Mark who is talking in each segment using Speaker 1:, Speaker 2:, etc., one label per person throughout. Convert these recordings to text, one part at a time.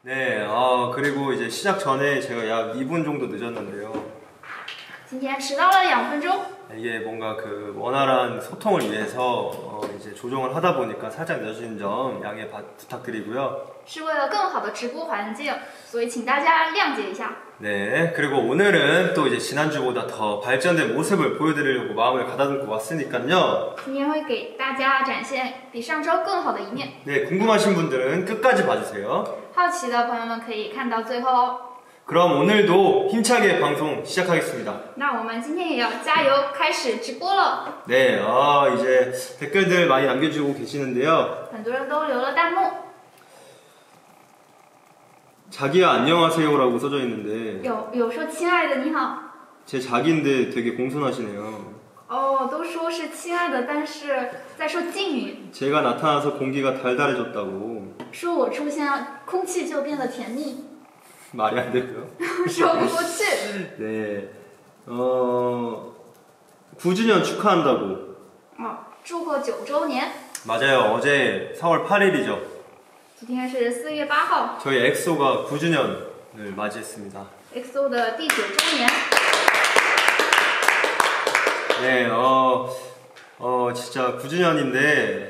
Speaker 1: 네, 그리고 이제 시작 전에 제가 약 2분 정도 늦었는데요.
Speaker 2: 今天迟到了2分钟。
Speaker 1: 이게 뭔가 그 원활한 소통을 위해서 이제 조정을 하다 보니까 살짝 늦어진 점 양해 부탁드리고요.
Speaker 2: 是为了更好的直播环境，所以请大家谅解一下。
Speaker 1: 네, 그리고 오늘은 또 이제 지난주보다 더 발전된 모습을 보여드리려고 마음을 가다듬고 왔으니까요.
Speaker 2: 今天会给大家展现比上周更好的一面。
Speaker 1: 네, 궁금하신 분들은 끝까지 봐주세요.
Speaker 2: 好奇的朋友们可以看到最后哦。
Speaker 1: 그럼 오늘도 힘차게 방송 시작하겠습니다.
Speaker 2: 那我们今天也要加油，开始直播了。
Speaker 1: 네, 이제 댓글들 많이 남겨주고 계시는데요.
Speaker 2: 很多人都留了弹幕，
Speaker 1: 자기야 안녕하세요라고 써져 있는데
Speaker 2: 有说亲爱的你好，
Speaker 1: 제 자기인데 되게 공손하시네요.
Speaker 2: 都说是亲爱的，但是在说敬语，
Speaker 1: 제가 나타나서 공기가 달달해졌다고.
Speaker 2: 说我出现了，空气就变得甜蜜，
Speaker 1: 말이 안 되고요.
Speaker 2: 说不过去。
Speaker 1: 네, 9주년 축하한다고.
Speaker 2: 祝贺9周年。
Speaker 1: 맞아요. 어제 4월 8일이죠.
Speaker 2: 今天是4月8号
Speaker 1: 저희 엑소가 9주년을 맞이했습니다.
Speaker 2: ，EXO 的第9周年。
Speaker 1: 네, 진짜 9주년인데.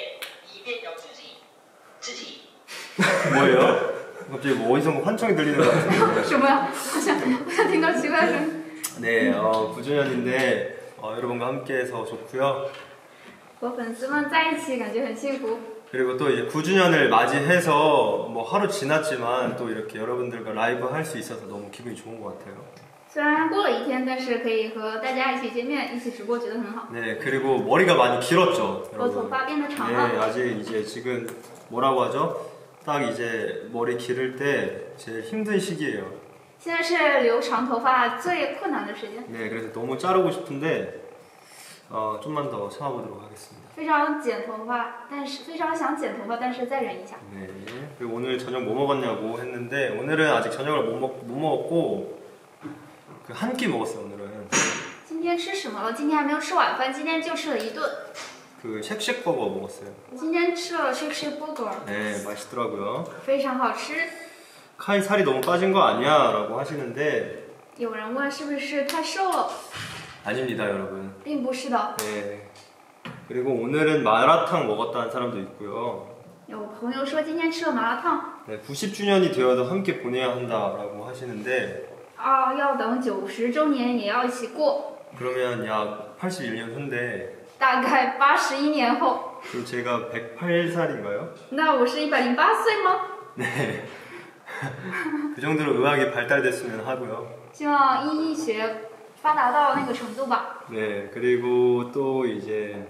Speaker 1: 뭐예요? 갑자기 뭐 어디서 환청이 들리는 것 같은데.
Speaker 2: 什么呀？好像听到奇怪的声音。
Speaker 1: 네, 9주년인데 여러분과 함께해서 좋고요.
Speaker 2: 和粉丝们在一起，感觉很幸福。
Speaker 1: 그리고 또 이제 9주년을 맞이해서 뭐 하루 지났지만 또 이렇게 여러분들과 라이브 할 수 있어서 너무 기분이 좋은 것 같아요.
Speaker 2: 虽然过了一天，但是可以和大家一起见面，一起直播，觉得很好。
Speaker 1: 네, 그리고 머리가 많이 길었죠,
Speaker 2: 我头
Speaker 1: 여러분.
Speaker 2: 发变得长
Speaker 1: 네,
Speaker 2: 了，
Speaker 1: 아직 이제 지금 뭐라고 하죠? 딱 이제 머리 기를 때 제일 힘든 시기예요.
Speaker 2: 现在是留长头发最困难的时间，
Speaker 1: 네, 그래서 너무 자르고 싶은데 좀만 더 참아보도록 하겠습니다.
Speaker 2: 非常剪头发，但是非常想剪头发，但是再忍一下。
Speaker 1: 네, 그리고 오늘 저녁 뭐 먹었냐고 했는데 오늘은 아직 저녁을 못 먹었고 그 한 끼 먹었어요. 오늘은
Speaker 2: 今天吃什么了？今天还没有吃晚饭，今天就吃了一顿。
Speaker 1: 그 쉑쉑버거 먹었어요.
Speaker 2: 今天吃了 shake burger，
Speaker 1: 네, 맛있더라고요.
Speaker 2: 非常好吃。
Speaker 1: 카이 살이 너무 빠진 거 아니야?라고 하시는데
Speaker 2: 有人问是不是太瘦了？
Speaker 1: 아닙니다, 여러분.
Speaker 2: 并不是的。
Speaker 1: 네. 그리고 오늘은 마라탕 먹었다는 사람도 있고요.
Speaker 2: 有朋友说今天吃了麻辣烫，
Speaker 1: 네, 90주년이 되어도 함께 보내야 한다라고 하시는데
Speaker 2: 要等90周年也要一起过，
Speaker 1: 그러면 약 81년 후인데
Speaker 2: 大概81年后。
Speaker 1: 그리고 제가 108살인가요?
Speaker 2: 那我是108岁吗？
Speaker 1: 네. 그 정도로 의학이 발달됐으면 하고요.
Speaker 2: 希望医学发达到那个程度吧。
Speaker 1: 네, 그리고 또 이제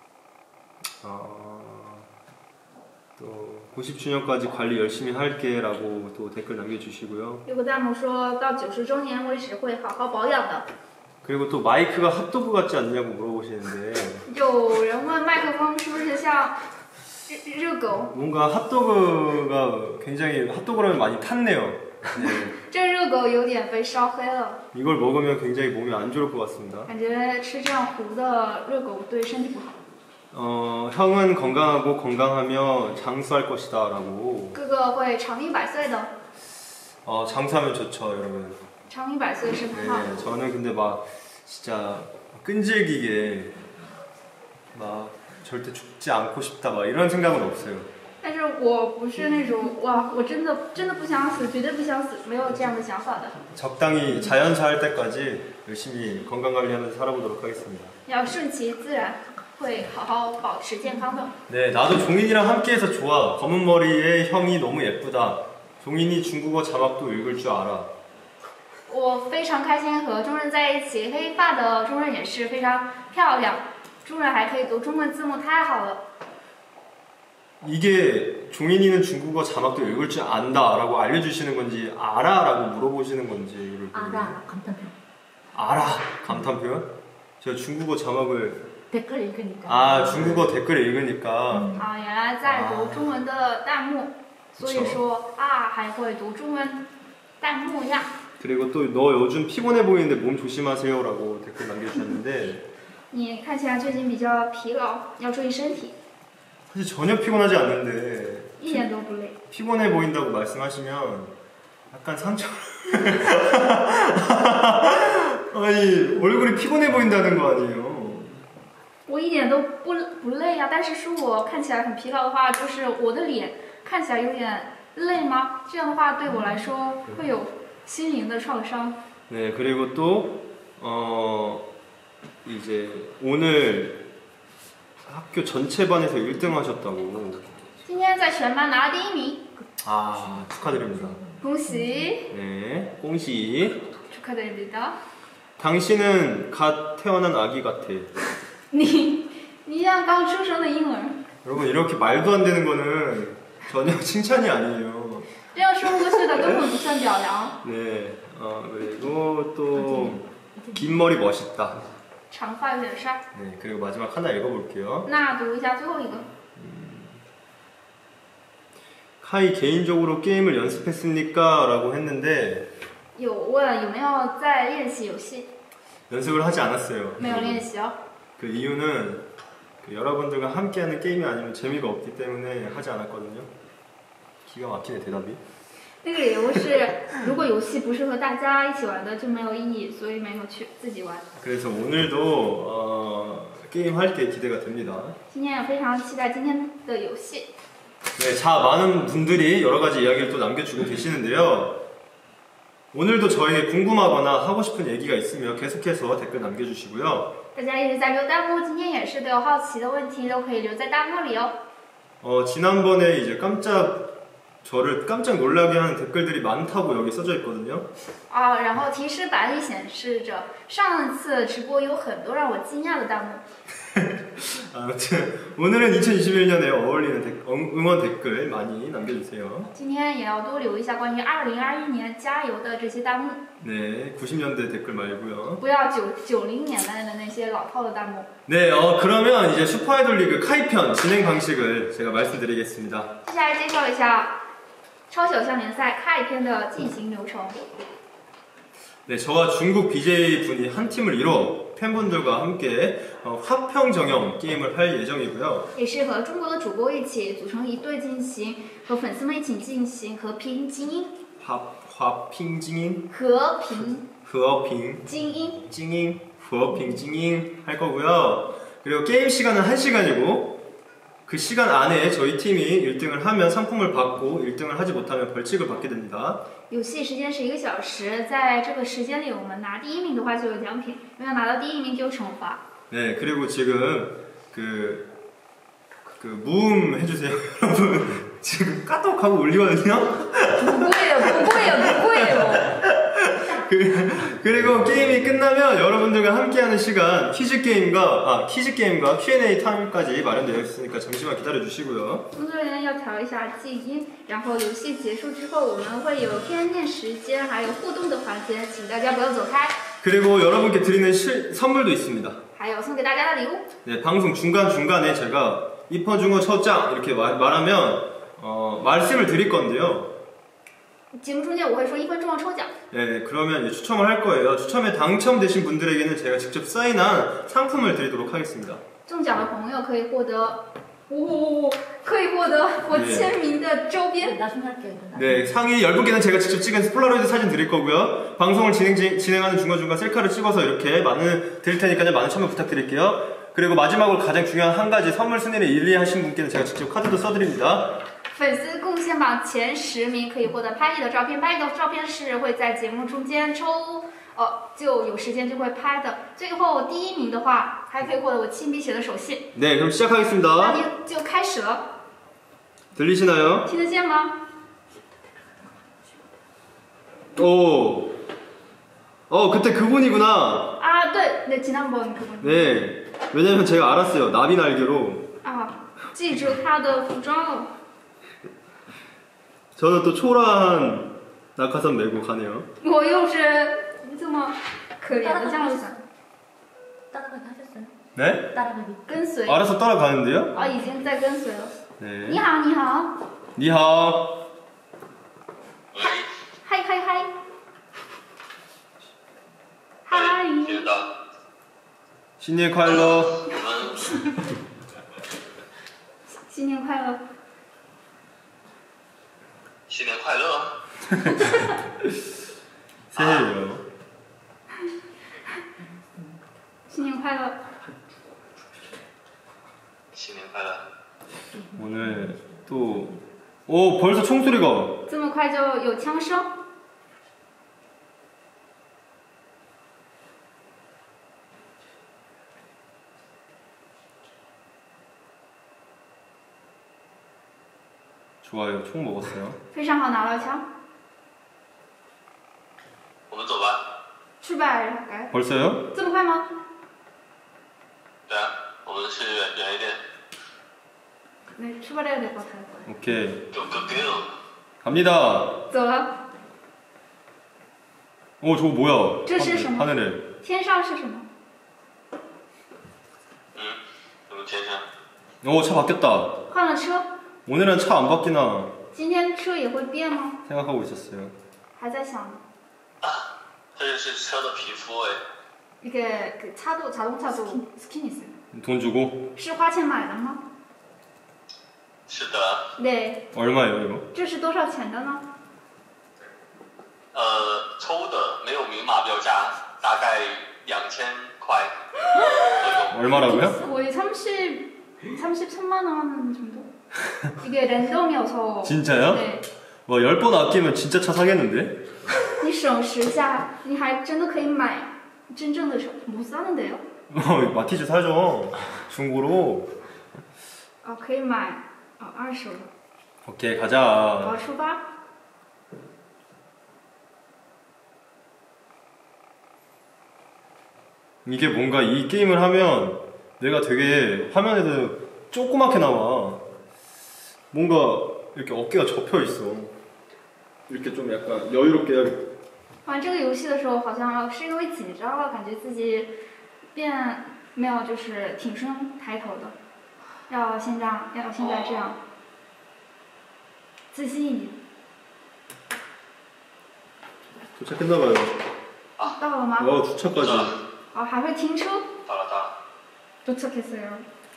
Speaker 1: 또 90주년까지 관리 열심히 할게라고 또 댓글 남겨주시고요.
Speaker 2: 有个弹幕说到90周年为止会好好保养的。
Speaker 1: 그리고 또 마이크가 핫도그 같지 않냐고 물어보시는데
Speaker 2: 有人问麦克风是不是像热狗？
Speaker 1: 뭔가 핫도그가 굉장히 핫도그라면 많이 탔네요. 네.
Speaker 2: 这热狗有点被烧黑了，
Speaker 1: 이걸 먹으면 굉장히 몸이 안 좋을 것 같습니다.
Speaker 2: 感觉吃这样糊的热狗对身体不好。
Speaker 1: 형은 건강하고 건강하며 장수할 것이다라고.
Speaker 2: 哥哥会长命百岁的，
Speaker 1: 장수하면 좋죠, 여러분.
Speaker 2: 长命百岁是很好。
Speaker 1: 네, 저는 근데 막 진짜 끈질기게 막 절대 죽지 않고 싶다 막 이런 생각은 없어요.
Speaker 2: 但是我不是那种哇，我真的不想死，绝对不想死，没有这样的想法的。
Speaker 1: 적당히 자연사할 때까지 열심히 건강 관리하면서 살아보도록 하겠습니다.
Speaker 2: 要顺其自然，会好好保持健康的。
Speaker 1: 네, 나도 종인이랑 함께해서 좋아. 검은 머리에 형이 너무 예쁘다. 종인이 중국어 자막도 읽을 줄 알아.
Speaker 2: 我非常开心和中任在一起，黑发的中任也是非常漂亮，中任还可以读中文字幕，太好了。
Speaker 1: 이게 종인이는 중국어 자막도 읽을 줄 안다라고 알려주시는 건지 알아라고 물어보시는 건지 이걸
Speaker 3: 알아, 감탄표.
Speaker 1: 알아 감탄 표현? 제가 중국어 자막을
Speaker 3: 댓글 읽으니까.
Speaker 1: 중국어 댓글 읽으니까
Speaker 2: 原来在读中文的弹幕，所以说还会读中文弹幕呀。
Speaker 1: 그리고 또 너 요즘 피곤해 보이는데 몸 조심하세요라고 댓글 남겨주셨는데
Speaker 2: 你看起来最近比较疲劳，要注意身体。
Speaker 1: 사실 전혀 피곤하지 않는데
Speaker 2: 一点都不累。
Speaker 1: 피곤해 보인다고 말씀하시면 약간 상처. 아니 얼굴이 피곤해 보인다는 거 아니에요?
Speaker 2: 我一点都不累呀、但是说我看起来很疲劳的话，就是我的脸看起来有点累吗？这样的话对我来说会有心灵的创伤。
Speaker 1: 네, 그리고 또 이제 오늘 학교 전체 반에서 1등 하셨다고.
Speaker 2: 今天在全班拿了第1名，
Speaker 1: 아, 축하드립니다.
Speaker 2: 恭喜，
Speaker 1: 네, 꽁시.
Speaker 2: 축하드립니다。
Speaker 1: 당신은 갓 태어난 아기 같아.
Speaker 2: 你像刚出生的婴儿。
Speaker 1: 여러분 이렇게 말도 안 되는 거는 전혀 칭찬이 아니에요.
Speaker 2: 这样说过去的根本不算表扬。
Speaker 1: 네, 그리고 또 긴 머리 멋있다.
Speaker 2: 长发有点帅。
Speaker 1: 네, 그리고 마지막 하나 읽어볼게요.
Speaker 2: 那读一下最后一个。
Speaker 1: 카이 개인적으로 게임을 연습했습니까? 라고 했는데
Speaker 2: 有问有没有在练习游戏？
Speaker 1: 연습을 하지 않았어요.
Speaker 2: 没有练习哦。
Speaker 1: 그 이유는 여러분들과 함께하는 게임이 아니면 재미가 없기 때문에 하지 않았거든요. 기가 막히네 대답이.
Speaker 2: 那个理由是，如果游戏不是和大家一起玩的，就没有意义，所以没有去自己玩。
Speaker 1: 그래서 오늘도 게임 할 게 기대가 됩니다.
Speaker 2: 今天也非常期待今天的游戏。
Speaker 1: 네, 자 많은 분들이 여러 가지 이야기를 또 남겨주고 계시는데요. 오늘도 저에게 궁금하거나 하고 싶은 얘기가 있으면 계속해서 댓글 남겨주시고요.
Speaker 2: 大家一直在留弹幕，今天也是都有好奇的问题，都可以留在弹幕里哦。
Speaker 1: 지난번에 이제 저를 깜짝 놀라게 하는 댓글들이 많다고 여기 써져 있거든요.
Speaker 2: 然后提示板里显示着上次直播有很多让我惊讶的弹幕。
Speaker 1: 아무튼 오늘은 2021년에 어울리는 응원 댓글 많이 남겨주세요.
Speaker 2: 今天也要多留一下关于2021年加油的这些弹幕，
Speaker 1: 네, 90년대 댓글 말고요.
Speaker 2: 不要90年代的那些老套的弹幕。
Speaker 1: 네, 그러면 이제 슈퍼아이돌 리그 카이편 진행 방식을 제가 말씀드리겠습니다.
Speaker 2: 接下来介绍一下超级偶像联赛开篇的进行流程。
Speaker 1: 네, 저와 중국 BJ 분이 한 팀을 이뤄 팬분들과 함께 화평정영 게임을 할 예정이고요.
Speaker 2: 也是和中国的主播一起组成一队进行，和粉丝们一起进行和平精英。
Speaker 1: 화핑징인
Speaker 2: 和平
Speaker 1: 和平
Speaker 2: 精英。
Speaker 1: 징잉 和平精英 할 거고요. 그리고 게임 시간은 1시간이고 그 시간 안에 저희 팀이 1등을 하면 상품을 받고 1등을 하지 못하면 벌칙을 받게 됩니다.
Speaker 2: 游戏时间是1个小时，在这个时间里，我们拿第1名的话就有奖品，没有拿到第1名就有惩罚。
Speaker 1: 네, 그리고 지금 무음 해주세요, 여러분. 지금 까똑하고 울리거든요.
Speaker 2: 不贵哦，不贵哦，不贵哦。
Speaker 1: 그리고 게임이 끝나면 여러분들과 함께하는 시간 퀴즈 게임과 Q&A 타임까지 마련되어 있으니까 잠시만 기다려 주시고요.
Speaker 2: 工作人员要调一下静音，然后游戏结束之后，我们会有Q&A时间，还有互动的环节，请大家不要走开。
Speaker 1: 그리고 여러분께 드리는 선물도 있습니다.
Speaker 2: 还有送给大家的礼物。
Speaker 1: 네, 방송 중간중간에 제가 이퍼중어 첫장 이렇게 말하면 말씀을 드릴 건데요.
Speaker 2: 节目中间我会说1分钟的抽奖。
Speaker 1: 네, 그러면 이제 추첨을 할 거예요. 추첨에 당첨되신 분들에게는 제가 직접 사인한 상품을 드리도록 하겠습니다.
Speaker 2: 中奖的朋友可以获得，可以获得我签名的周边。
Speaker 3: 나 생각할게요.
Speaker 1: 네, 상위 10분께는 제가 직접 찍은 폴라로이드 사진 드릴 거고요. 방송을 진행하는 중간중간 셀카를 찍어서 이렇게 드릴 테니까요. 많은 참여 부탁드릴게요. 그리고 마지막으로 가장 중요한 한 가지 선물 순위를 1, 2 하신 분께는 제가 직접 카드도 써드립니다.
Speaker 2: 粉丝贡献榜前10名可以获得拍立得照片，拍立得照片是会在节目中间抽，就有时间就会拍的。最后第1名的话，还可以获得我亲笔写的手信。
Speaker 1: 네, 그럼 시작하겠습니다.
Speaker 2: 那就开始了，
Speaker 1: 들리시나요?
Speaker 2: 听得见吗？
Speaker 1: 그때 그분이구나.
Speaker 2: 对，지난번 그분。
Speaker 1: 네, 왜냐면 제가 알았어요. 나비 날개로.
Speaker 2: 记住他的服装了。
Speaker 1: 저는 또 초라한 낙하산 메고 가네요.
Speaker 2: 我又是这么可怜的这样想，
Speaker 3: 따라가기 하셨어요?
Speaker 1: 네?
Speaker 3: 따라가기.
Speaker 2: 跟随。
Speaker 1: 알아서 따라가는데요?
Speaker 2: 已经在跟随了。
Speaker 1: 네.
Speaker 2: 你好，你好，
Speaker 1: 니하오.
Speaker 2: 嗨嗨嗨，嗨，
Speaker 1: 신년快乐.
Speaker 2: 新年快乐。
Speaker 1: 새해예요.
Speaker 2: 新年快乐！
Speaker 4: 新年快乐！
Speaker 1: 오늘 또 벌써 총소리가
Speaker 2: 这么快就有枪声？
Speaker 1: 좋아요. 총 먹었어요.
Speaker 2: 非常好，拿到枪，
Speaker 4: 我们走吧。
Speaker 2: 出발 할까요？
Speaker 1: 벌써요?
Speaker 2: 这么快吗？
Speaker 4: 对啊，我们去远一点。
Speaker 2: 네, 출발해야 될 것 같아요.
Speaker 1: 오케이.
Speaker 4: Go go go！
Speaker 1: 갑니다.
Speaker 2: 走了，
Speaker 1: 저거 뭐야?
Speaker 2: 这是什么？
Speaker 1: 하늘에.
Speaker 2: 天上是什么？
Speaker 4: 什么天上？
Speaker 1: 차 바뀌었다.
Speaker 2: 换了车，
Speaker 1: 오늘은 차 안 바뀌나
Speaker 2: 今天车也会变吗？
Speaker 1: 생각하고 있었어요.
Speaker 2: 还在想呢。
Speaker 4: 这是车的皮肤哎。
Speaker 2: 이게 그 차도 자동차도 스킨 있어요.
Speaker 1: 돈 주고
Speaker 2: 是花钱买的吗？
Speaker 4: 是的。
Speaker 2: 네.
Speaker 1: 얼마예요 이거?
Speaker 2: 这是多少钱的呢？
Speaker 4: 抽的没有明码标价，大概2000块。
Speaker 1: 얼마라고요?
Speaker 2: 거의 33만 원 정도. 이게 랜덤이어서.
Speaker 1: 진짜요?
Speaker 2: 네.
Speaker 1: 와 10번 아끼면 진짜 차 사겠는데?
Speaker 2: 你省10下，你还真的可以买真正的车，못 사는데요?
Speaker 1: 마티즈 사죠. 중고로.
Speaker 2: 可以买二手的。
Speaker 1: 오케이 가자.
Speaker 2: 好，出发。
Speaker 1: 이게 뭔가 이 게임을 하면 내가 되게 화면에서 조그맣게 나와. 뭔가 이렇게 어깨가 접혀 있어. 이렇게 좀 약간 여유롭게 해야겠다.
Speaker 2: 玩这个游戏的时候，好像是因为紧张了，感觉自己变没有就是挺身抬头的，要现在这样，自信一点。
Speaker 1: 도착했나봐요.
Speaker 2: 到了吗？
Speaker 1: 주차까지.
Speaker 2: 还会停车。
Speaker 4: 到了到了。
Speaker 2: 도착했어요.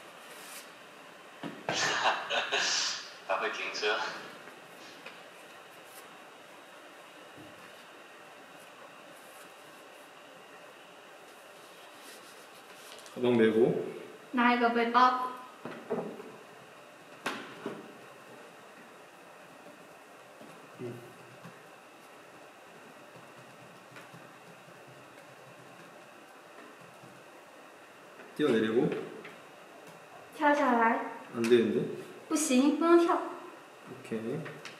Speaker 4: 还会停车。
Speaker 1: 가방 메고.
Speaker 2: 拿一个背包。
Speaker 1: 뛰어내리고.
Speaker 2: 跳下来。
Speaker 1: 안 되는데?
Speaker 2: 不行，不能跳。
Speaker 1: 오케이.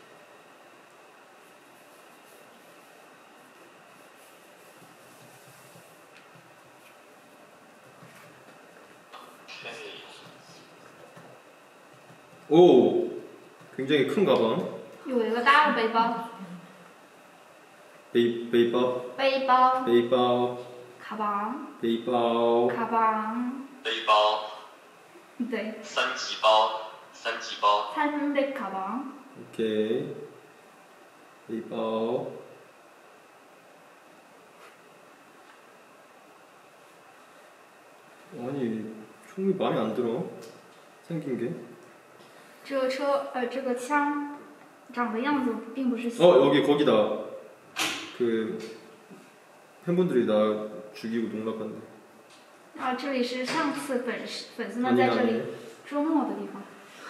Speaker 1: 오, 굉장히 큰 가방.
Speaker 2: 有一个大的背包。
Speaker 1: 베이包.
Speaker 2: 背包。
Speaker 1: 베이包.
Speaker 2: 가방.
Speaker 1: 베이包.
Speaker 2: 가방.
Speaker 4: 背包。
Speaker 2: 对。
Speaker 4: 三级包。三级包。
Speaker 2: 300 가방.
Speaker 1: 오케이. 베이包. 아니, 총이 마음에 안 들어. 생긴 게.
Speaker 2: 这个车这个枪长的样子并不是。
Speaker 1: 여기 거기다. 그 팬분들이 나 죽이고 농락한대.
Speaker 2: 这里是上次粉丝们在这里周末的地方。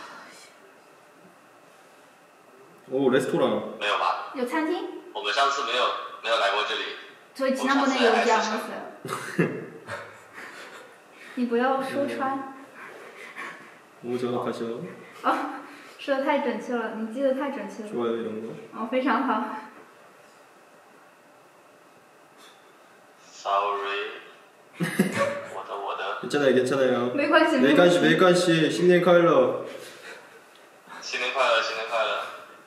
Speaker 1: 오, 레스토랑.
Speaker 4: 没有吧？
Speaker 2: 有餐厅。
Speaker 4: 我们上次没有来过这里。
Speaker 2: 저희 지난번에 여기 안 왔어요. 你不要说穿。
Speaker 1: 오, 정확하죠.
Speaker 2: 说的太准确了，你记得太准确了。
Speaker 1: 좋아요, 이런 거.
Speaker 2: 非常好。
Speaker 4: Sorry。我的。
Speaker 1: 괜찮아요.
Speaker 2: 没关系。
Speaker 1: 메이간씨, 신년快乐.
Speaker 4: 新年快乐，新年快乐。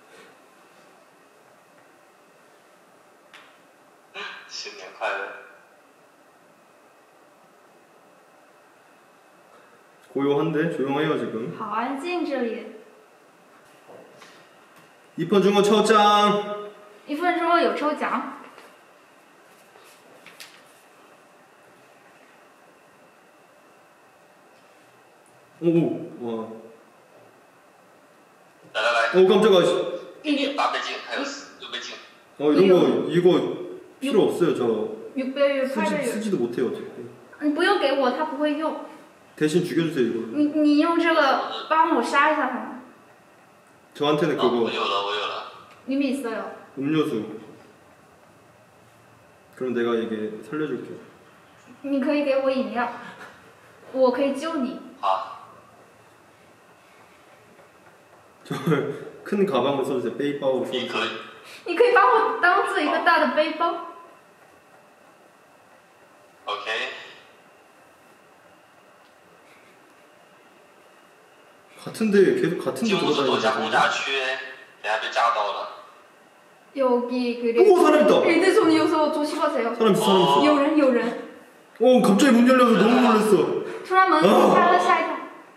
Speaker 4: 新年快乐。
Speaker 1: 고요한데 조용해요 지금.
Speaker 2: 好安静这里。
Speaker 1: 2번 중원抽奖.
Speaker 2: 1分钟有抽奖。
Speaker 1: 오, 와.
Speaker 4: 来来来。
Speaker 1: 오, 깜짝아.
Speaker 4: 8倍镜，还有6倍镜。
Speaker 1: 이런 거 이거 필요 없어요. 저
Speaker 2: 600유, 800유。
Speaker 1: 쓰지도 못해요. 어차피.
Speaker 2: 你不用给我，他不会用。
Speaker 1: 대신 죽여주세요 이거.
Speaker 2: 你用这个帮我杀一下他们。
Speaker 1: 저한테는
Speaker 4: 我
Speaker 1: 그거
Speaker 4: 有了，我有了。
Speaker 2: 이미 있어요.
Speaker 1: 음료수. 그럼 내가 이게 살려줄게.
Speaker 2: 你可以给我饮料，我可以救你。
Speaker 4: 好，
Speaker 1: 저 큰 가방으로 써주세요. 베이바오
Speaker 4: 你
Speaker 1: 써주세요.
Speaker 4: 可以。
Speaker 2: 你可以把我当做一个大的背包。
Speaker 4: OK，
Speaker 1: 같은데 계속 같은 데
Speaker 4: 进屋子躲下
Speaker 1: 돌아다니는
Speaker 4: 轰炸区，等下被炸到了。
Speaker 2: 여기 그리고
Speaker 1: 오, 사람 있다.
Speaker 2: 핸드폰 여기서 조심하세요.
Speaker 1: 사람 있어 사람 있어.
Speaker 2: 有人有人，
Speaker 1: 갑자기 문 열려서 너무 놀랐어.
Speaker 2: 突然门开了，吓一跳。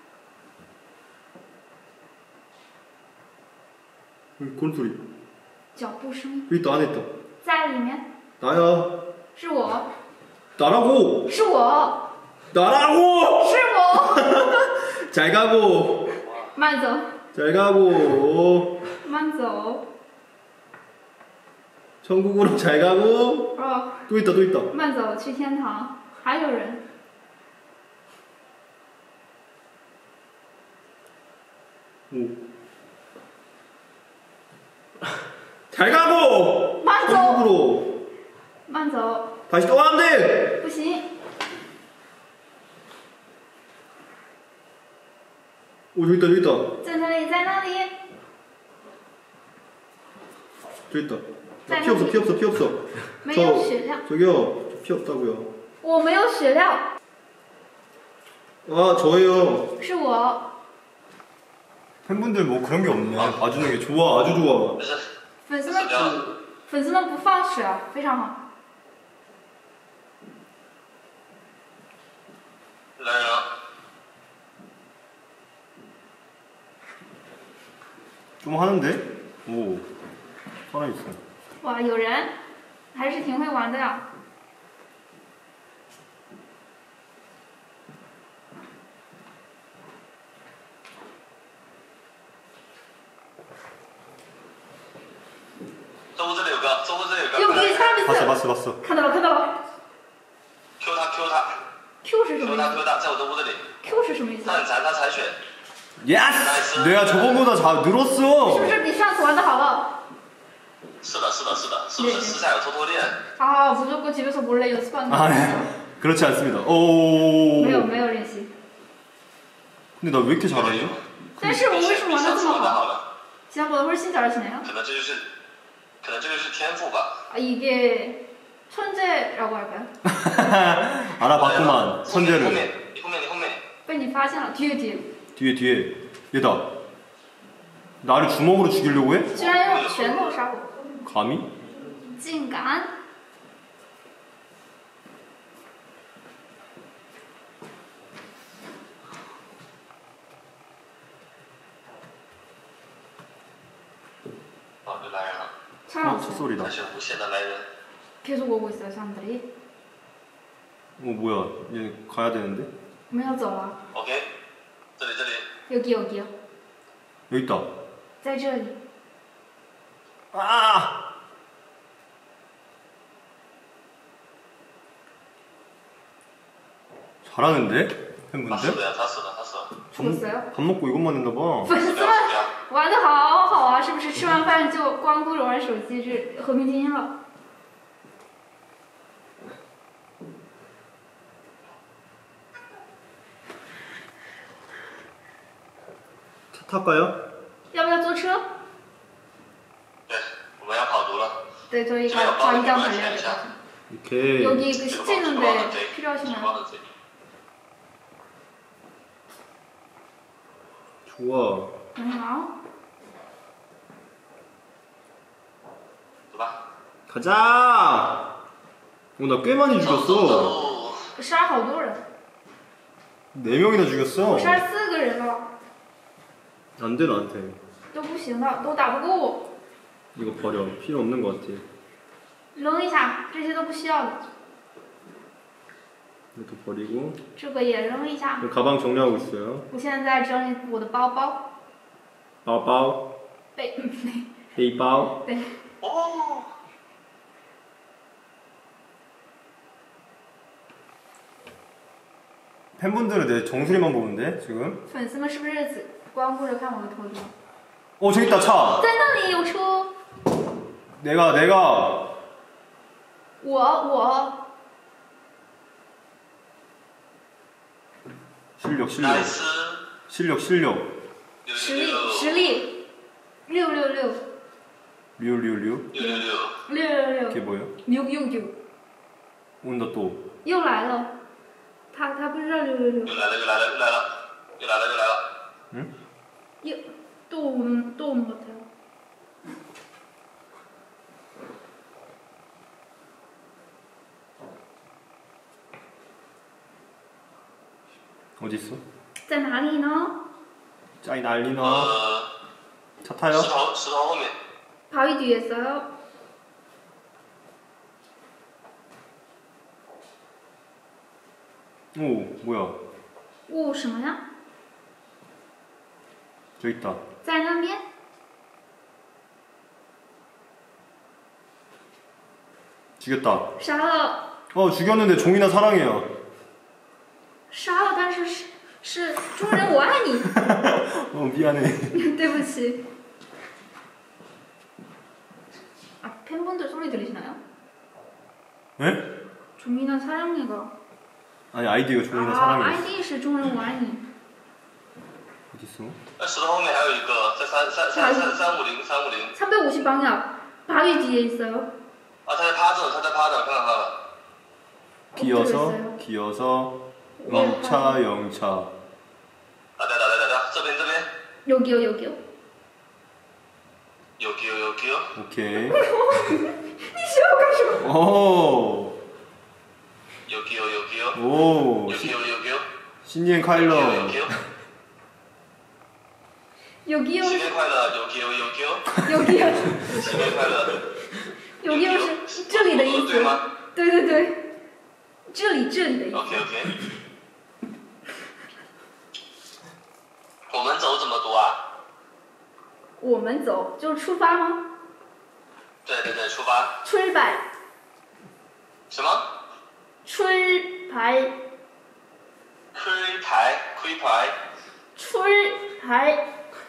Speaker 1: 골 소리.
Speaker 2: 脚步声
Speaker 1: 여기 있다 안에 있다.
Speaker 2: 在里面，
Speaker 1: 나야.
Speaker 2: 是我，
Speaker 1: 나라고.
Speaker 2: 是我，
Speaker 1: 나라고.
Speaker 2: 是我。
Speaker 1: 잘 가고.
Speaker 2: 慢走，
Speaker 1: 잘 가고.
Speaker 2: 慢走。
Speaker 1: 천국으로 잘 가고.
Speaker 2: 哦，
Speaker 1: 또 있다 또 있다.
Speaker 2: 慢走去天堂。还有人，
Speaker 1: 오. 잘 가고.
Speaker 2: 慢走，
Speaker 1: 천국으로.
Speaker 2: 慢走，
Speaker 1: 다시 또 안 돼.
Speaker 2: 不行。
Speaker 1: 오 저기 있다 저기 있다.
Speaker 2: 在那里，在那里，
Speaker 1: 저기 있다. 피 없어 피 없어 피 없어.
Speaker 2: 没有血量，
Speaker 1: 저기요 피 없다고요.
Speaker 2: 我没有血料，
Speaker 1: 아 저예요.
Speaker 2: 是我。
Speaker 1: 팬분들 뭐 그런 게 없네. 봐주는 게 좋아 아주 좋아.
Speaker 4: 不是，
Speaker 2: 粉丝
Speaker 4: 死掉
Speaker 2: 们，
Speaker 4: 了。
Speaker 2: 粉丝们不放血啊，非常好。
Speaker 4: 来人了，
Speaker 1: 좀 하는데? 오 살아있어.
Speaker 2: 哇，有人，还是挺会玩的呀。
Speaker 4: 这屋子里有个，这屋子里有个。
Speaker 2: 又可以擦鼻
Speaker 1: 봤어
Speaker 2: 子，
Speaker 1: 봤어 봤어.
Speaker 2: 看到了看到了。
Speaker 4: Q 他 Q 他
Speaker 2: Q 是什么
Speaker 4: Q
Speaker 2: 意
Speaker 4: 他 Q
Speaker 2: 思
Speaker 4: 他，在我的屋子里，
Speaker 2: ？Q 是什么意思
Speaker 4: 他？很残，他残血。
Speaker 1: 예스! 내가 저번보다 늘었어.
Speaker 2: 是不是比上次玩的好了？
Speaker 4: 是的，是的，是的，是不是私下有偷偷练？
Speaker 2: 아, 무조건 집에서 몰래 연습하는 거
Speaker 1: 아,
Speaker 2: 아니에요?
Speaker 1: 네. 그렇지 않습니다. 오.
Speaker 2: 没有没有练习。
Speaker 1: 근데 나 왜 이렇게 잘하지?
Speaker 2: 但是我为什么玩的这么好？
Speaker 4: 了？
Speaker 2: 지난보다 훨씬 잘하시네요.
Speaker 4: 可能这就是天赋吧。
Speaker 2: 아, 이게 천재라고 할까요?
Speaker 1: 알아봤구만
Speaker 4: 后
Speaker 1: 천재를.
Speaker 4: 面，你后面，你后面。
Speaker 2: 被你发现了，뒤에.
Speaker 1: 뒤에 얘다. 나를 주먹으로 죽이려고 해?
Speaker 2: 居然用拳头杀我，
Speaker 1: 감히?
Speaker 2: 竟敢！
Speaker 4: 哦，又来人了，
Speaker 2: 사람
Speaker 1: 첫
Speaker 2: 없어요.
Speaker 1: 소리다.
Speaker 4: 还是无限的来人。
Speaker 2: 계속 오고 있어요, 사람들이.
Speaker 1: 뭐야? 얘 가야 되는데?
Speaker 2: 没有走了，
Speaker 4: OK，这里这里，
Speaker 2: 여기 여기요.
Speaker 1: 여기 있다.
Speaker 2: 在这里。
Speaker 1: 아! 잘하는데?
Speaker 4: 他
Speaker 1: 팬분들?
Speaker 4: 死了呀，他死了，他死了。
Speaker 2: 죽었어요?
Speaker 1: 밥 먹고 이것만 했나 봐.
Speaker 2: 粉丝们
Speaker 4: 死掉，死掉。
Speaker 2: 玩的好好啊，是不是？吃完饭就光顾着玩手机，这和平精英了。
Speaker 1: 차 탈까요?
Speaker 2: 要不要坐车？
Speaker 4: 对，我们要跑毒了。
Speaker 2: 네, 저희
Speaker 4: 제가
Speaker 2: 자기장
Speaker 4: 마음을
Speaker 2: 달려야 될 것
Speaker 4: 잘
Speaker 2: 같아요.
Speaker 1: 이렇게
Speaker 2: 여기 그 시체 있는데 필요하시나요?
Speaker 4: 包的贼，
Speaker 1: 좋아.
Speaker 2: 很好。
Speaker 4: 走吧。
Speaker 1: 가자. 나 꽤 많이
Speaker 4: 走走
Speaker 1: 죽였어.
Speaker 4: 走。
Speaker 2: 杀好多人，
Speaker 1: 4명이나 죽였어.
Speaker 2: 我杀4个人了，
Speaker 1: 안 돼 나한테.
Speaker 2: 都不行的，都打不过我。
Speaker 1: 이거 버려. 필요 없는 것 같아.
Speaker 2: 扔一下，这些都不需要的。
Speaker 1: 이것도 버리고.
Speaker 2: 这个也扔一下。
Speaker 1: 가방 정리하고 있어요.
Speaker 2: 我现在在整理我的包包。
Speaker 1: 바바오.
Speaker 2: 背，
Speaker 1: 베이바오.
Speaker 2: 对，
Speaker 4: 哦，
Speaker 1: 팬분들은 내 정수리만 보는데 지금.
Speaker 2: 粉丝们是不是只光顾着看我的头顶？
Speaker 1: 저기 있다 차.
Speaker 2: 在那里有车，
Speaker 1: 내가
Speaker 2: 我
Speaker 1: 실력
Speaker 4: 莱斯
Speaker 1: 실력
Speaker 2: 实力666
Speaker 1: 류류류
Speaker 4: 666
Speaker 1: 그게
Speaker 2: 666
Speaker 1: 뭐예요?
Speaker 2: 666
Speaker 1: 온다 또.
Speaker 2: 又来了，他不知道666，
Speaker 4: 又来了，
Speaker 1: 응?
Speaker 2: 又또 오는 것 같아요.
Speaker 1: 어디 있어?
Speaker 2: 在哪里呢？
Speaker 1: 짜이 난리나.
Speaker 4: 石
Speaker 1: 차 타요?
Speaker 4: 头后面，
Speaker 2: 바위 뒤에 있어요.
Speaker 1: 오 뭐야?
Speaker 2: 哦，什么呀？
Speaker 1: 저기 있다.
Speaker 2: 在那边。
Speaker 1: 죽였다.
Speaker 2: 杀了，
Speaker 1: 죽였는데 종이나 사랑해요.
Speaker 2: 杀了，但是是中人我爱你。
Speaker 1: 미안해.
Speaker 2: 对不起。 아, 팬분들 소리 들리시나요?
Speaker 1: 에?
Speaker 2: 종이나 사랑해가.
Speaker 1: 아니 아이디가 종이나
Speaker 2: 아,
Speaker 1: 사랑해.
Speaker 2: 아이디 是中人我爱你。
Speaker 1: 어디 있어?
Speaker 4: 石头后面还有一个，在350
Speaker 2: 350 방향. 바위 뒤에 있어요.
Speaker 4: 啊，他在趴着，看到他了。
Speaker 1: 기어서 영차.
Speaker 4: 打掉，这边，
Speaker 2: 여기요.
Speaker 4: 有
Speaker 1: 오케이.
Speaker 2: 你笑干什么？
Speaker 1: 오.
Speaker 4: 有
Speaker 1: 오. 신년 카일러.
Speaker 2: 여기요.
Speaker 4: 新年快乐，有
Speaker 2: 여기요.
Speaker 4: 新年快乐。
Speaker 2: 여기요是这里的意思。
Speaker 4: 对吗？
Speaker 2: 对，这里的意思。
Speaker 4: OK。我们走怎么读啊？
Speaker 2: 我们走就是出发吗？
Speaker 4: 对，出发。
Speaker 2: 출발。
Speaker 4: 什么？
Speaker 2: 출발。
Speaker 4: 亏牌。
Speaker 2: 출발。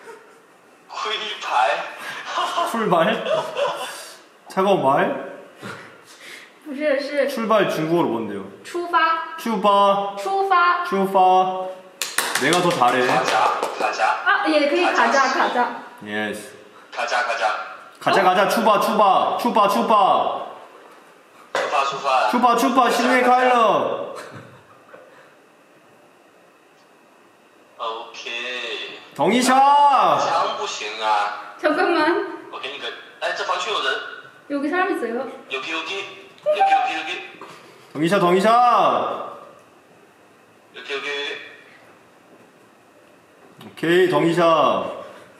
Speaker 1: 출발? 차가운 말?
Speaker 2: 不是，是
Speaker 1: 출발 중국어로 뭔데요?
Speaker 2: 出发。
Speaker 1: 출발.
Speaker 2: 出发。
Speaker 1: 출발. 내가 더 잘해.
Speaker 4: 卡夹。
Speaker 2: 啊，也可以卡扎。
Speaker 1: 예스.
Speaker 4: 卡夹。
Speaker 1: 가자. 출발. 출발. 신년 카일러.
Speaker 4: OK。
Speaker 1: 덩이샤.
Speaker 4: 枪不行啊。
Speaker 2: 잠깐만.
Speaker 4: 我给你个，哎，这房区有人。
Speaker 2: 여기 사람 있어요.
Speaker 4: 여기.
Speaker 1: 덩이샤.
Speaker 4: 여기.
Speaker 1: 오케이 덩이샤.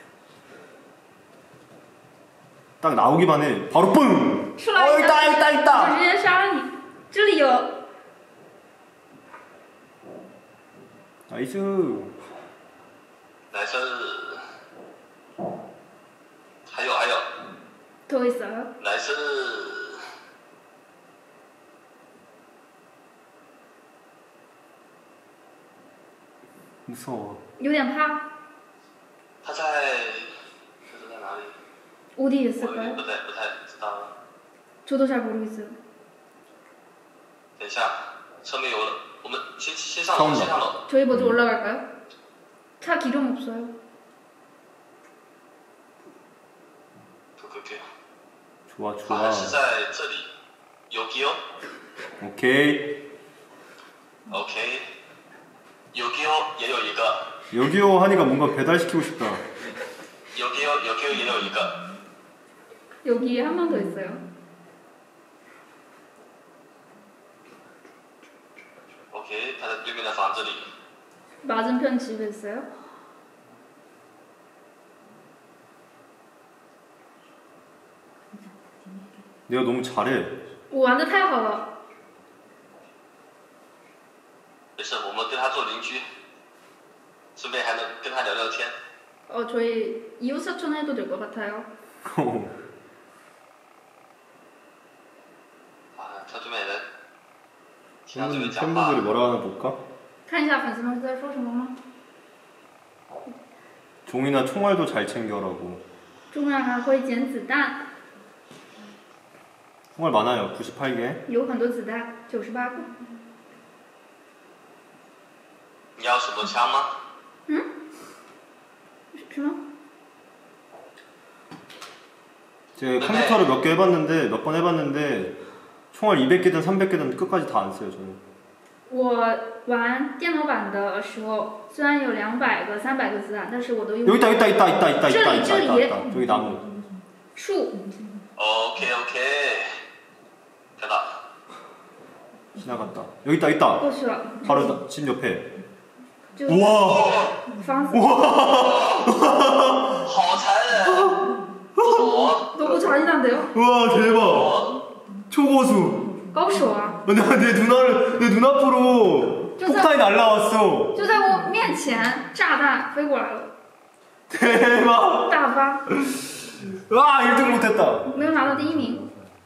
Speaker 1: 딱 나오기만 해. 바로 뿡.
Speaker 2: 出来一下。
Speaker 1: 있다.
Speaker 2: 我直接杀了你。这里有。
Speaker 1: 나이스.
Speaker 4: 나이스. 还有。
Speaker 2: 더 있어요.
Speaker 4: 나이스.
Speaker 1: 무서워.
Speaker 2: 有点怕。
Speaker 4: 他在哪里？
Speaker 2: 어디
Speaker 4: 我有点
Speaker 2: 있을까요?
Speaker 4: 不太知道了。
Speaker 2: 저도 잘 모르겠어요.
Speaker 4: 等一下，车没油了，我们先上楼。
Speaker 2: 저희 먼저 올라갈까요? 차 기름 없어요.
Speaker 4: 오케이.
Speaker 1: 좋아.
Speaker 4: 还是在这里。여기요?
Speaker 1: 오케이.
Speaker 4: 여기요也有一个。
Speaker 1: 여기요 하니까 뭔가 배달시키고 싶다.
Speaker 4: 여기요也有一个。
Speaker 2: 여기에 한 명 더 있어요.
Speaker 4: OK， 他在对面的房子里。
Speaker 2: 맞은편 집에 있어요.
Speaker 1: 내가 너무 잘해.
Speaker 2: 我玩的太好了。
Speaker 4: 没事，我们跟他做邻居，顺便还能跟他聊聊天。
Speaker 2: 저희 이웃사촌 해도 될 것 같아요.
Speaker 4: 啊，他对面人，听他这边讲话
Speaker 1: 팬분들이 ， 뭐라 하나 볼까?
Speaker 2: 看一下粉丝们在说什么吗？
Speaker 1: 종이나 총알도 잘 챙겨라고.
Speaker 2: 重要还会捡子弹，
Speaker 1: 총알 많아요. 98개.
Speaker 2: 有很多子弹，98个。
Speaker 4: 你要什么枪吗？
Speaker 2: 什么？
Speaker 1: 제가 컴퓨터를 몇 개 해봤는데 몇 번 해봤는데 총알 200개든 300개든 끝까지 다 안 써요 저는.
Speaker 2: 我玩电脑版的时候，虽然有200个、300个子弹，但是我都用。
Speaker 1: 여기 있다 있다 있다 있다 있다 있다 있다
Speaker 2: 저기,
Speaker 1: 있다 있다. 저기 나무.
Speaker 2: 树。
Speaker 4: OK， 看到。
Speaker 1: 지나갔다. 여기 있다 있다.
Speaker 2: 过去了。
Speaker 1: 바로 집 옆에.
Speaker 2: 就
Speaker 1: 우와.
Speaker 2: 房子。
Speaker 4: 好残忍！这是我。
Speaker 2: 너무 잔인한데요?
Speaker 1: 우와 대박. 초고수.
Speaker 2: 高手啊！
Speaker 1: 내 눈앞으로 폭탄이 날라왔어.
Speaker 2: 就在我面前，炸弹飞过来了，
Speaker 1: 대박.
Speaker 2: 大发，
Speaker 1: 와 1등 못했다.
Speaker 2: 没有拿到第1名，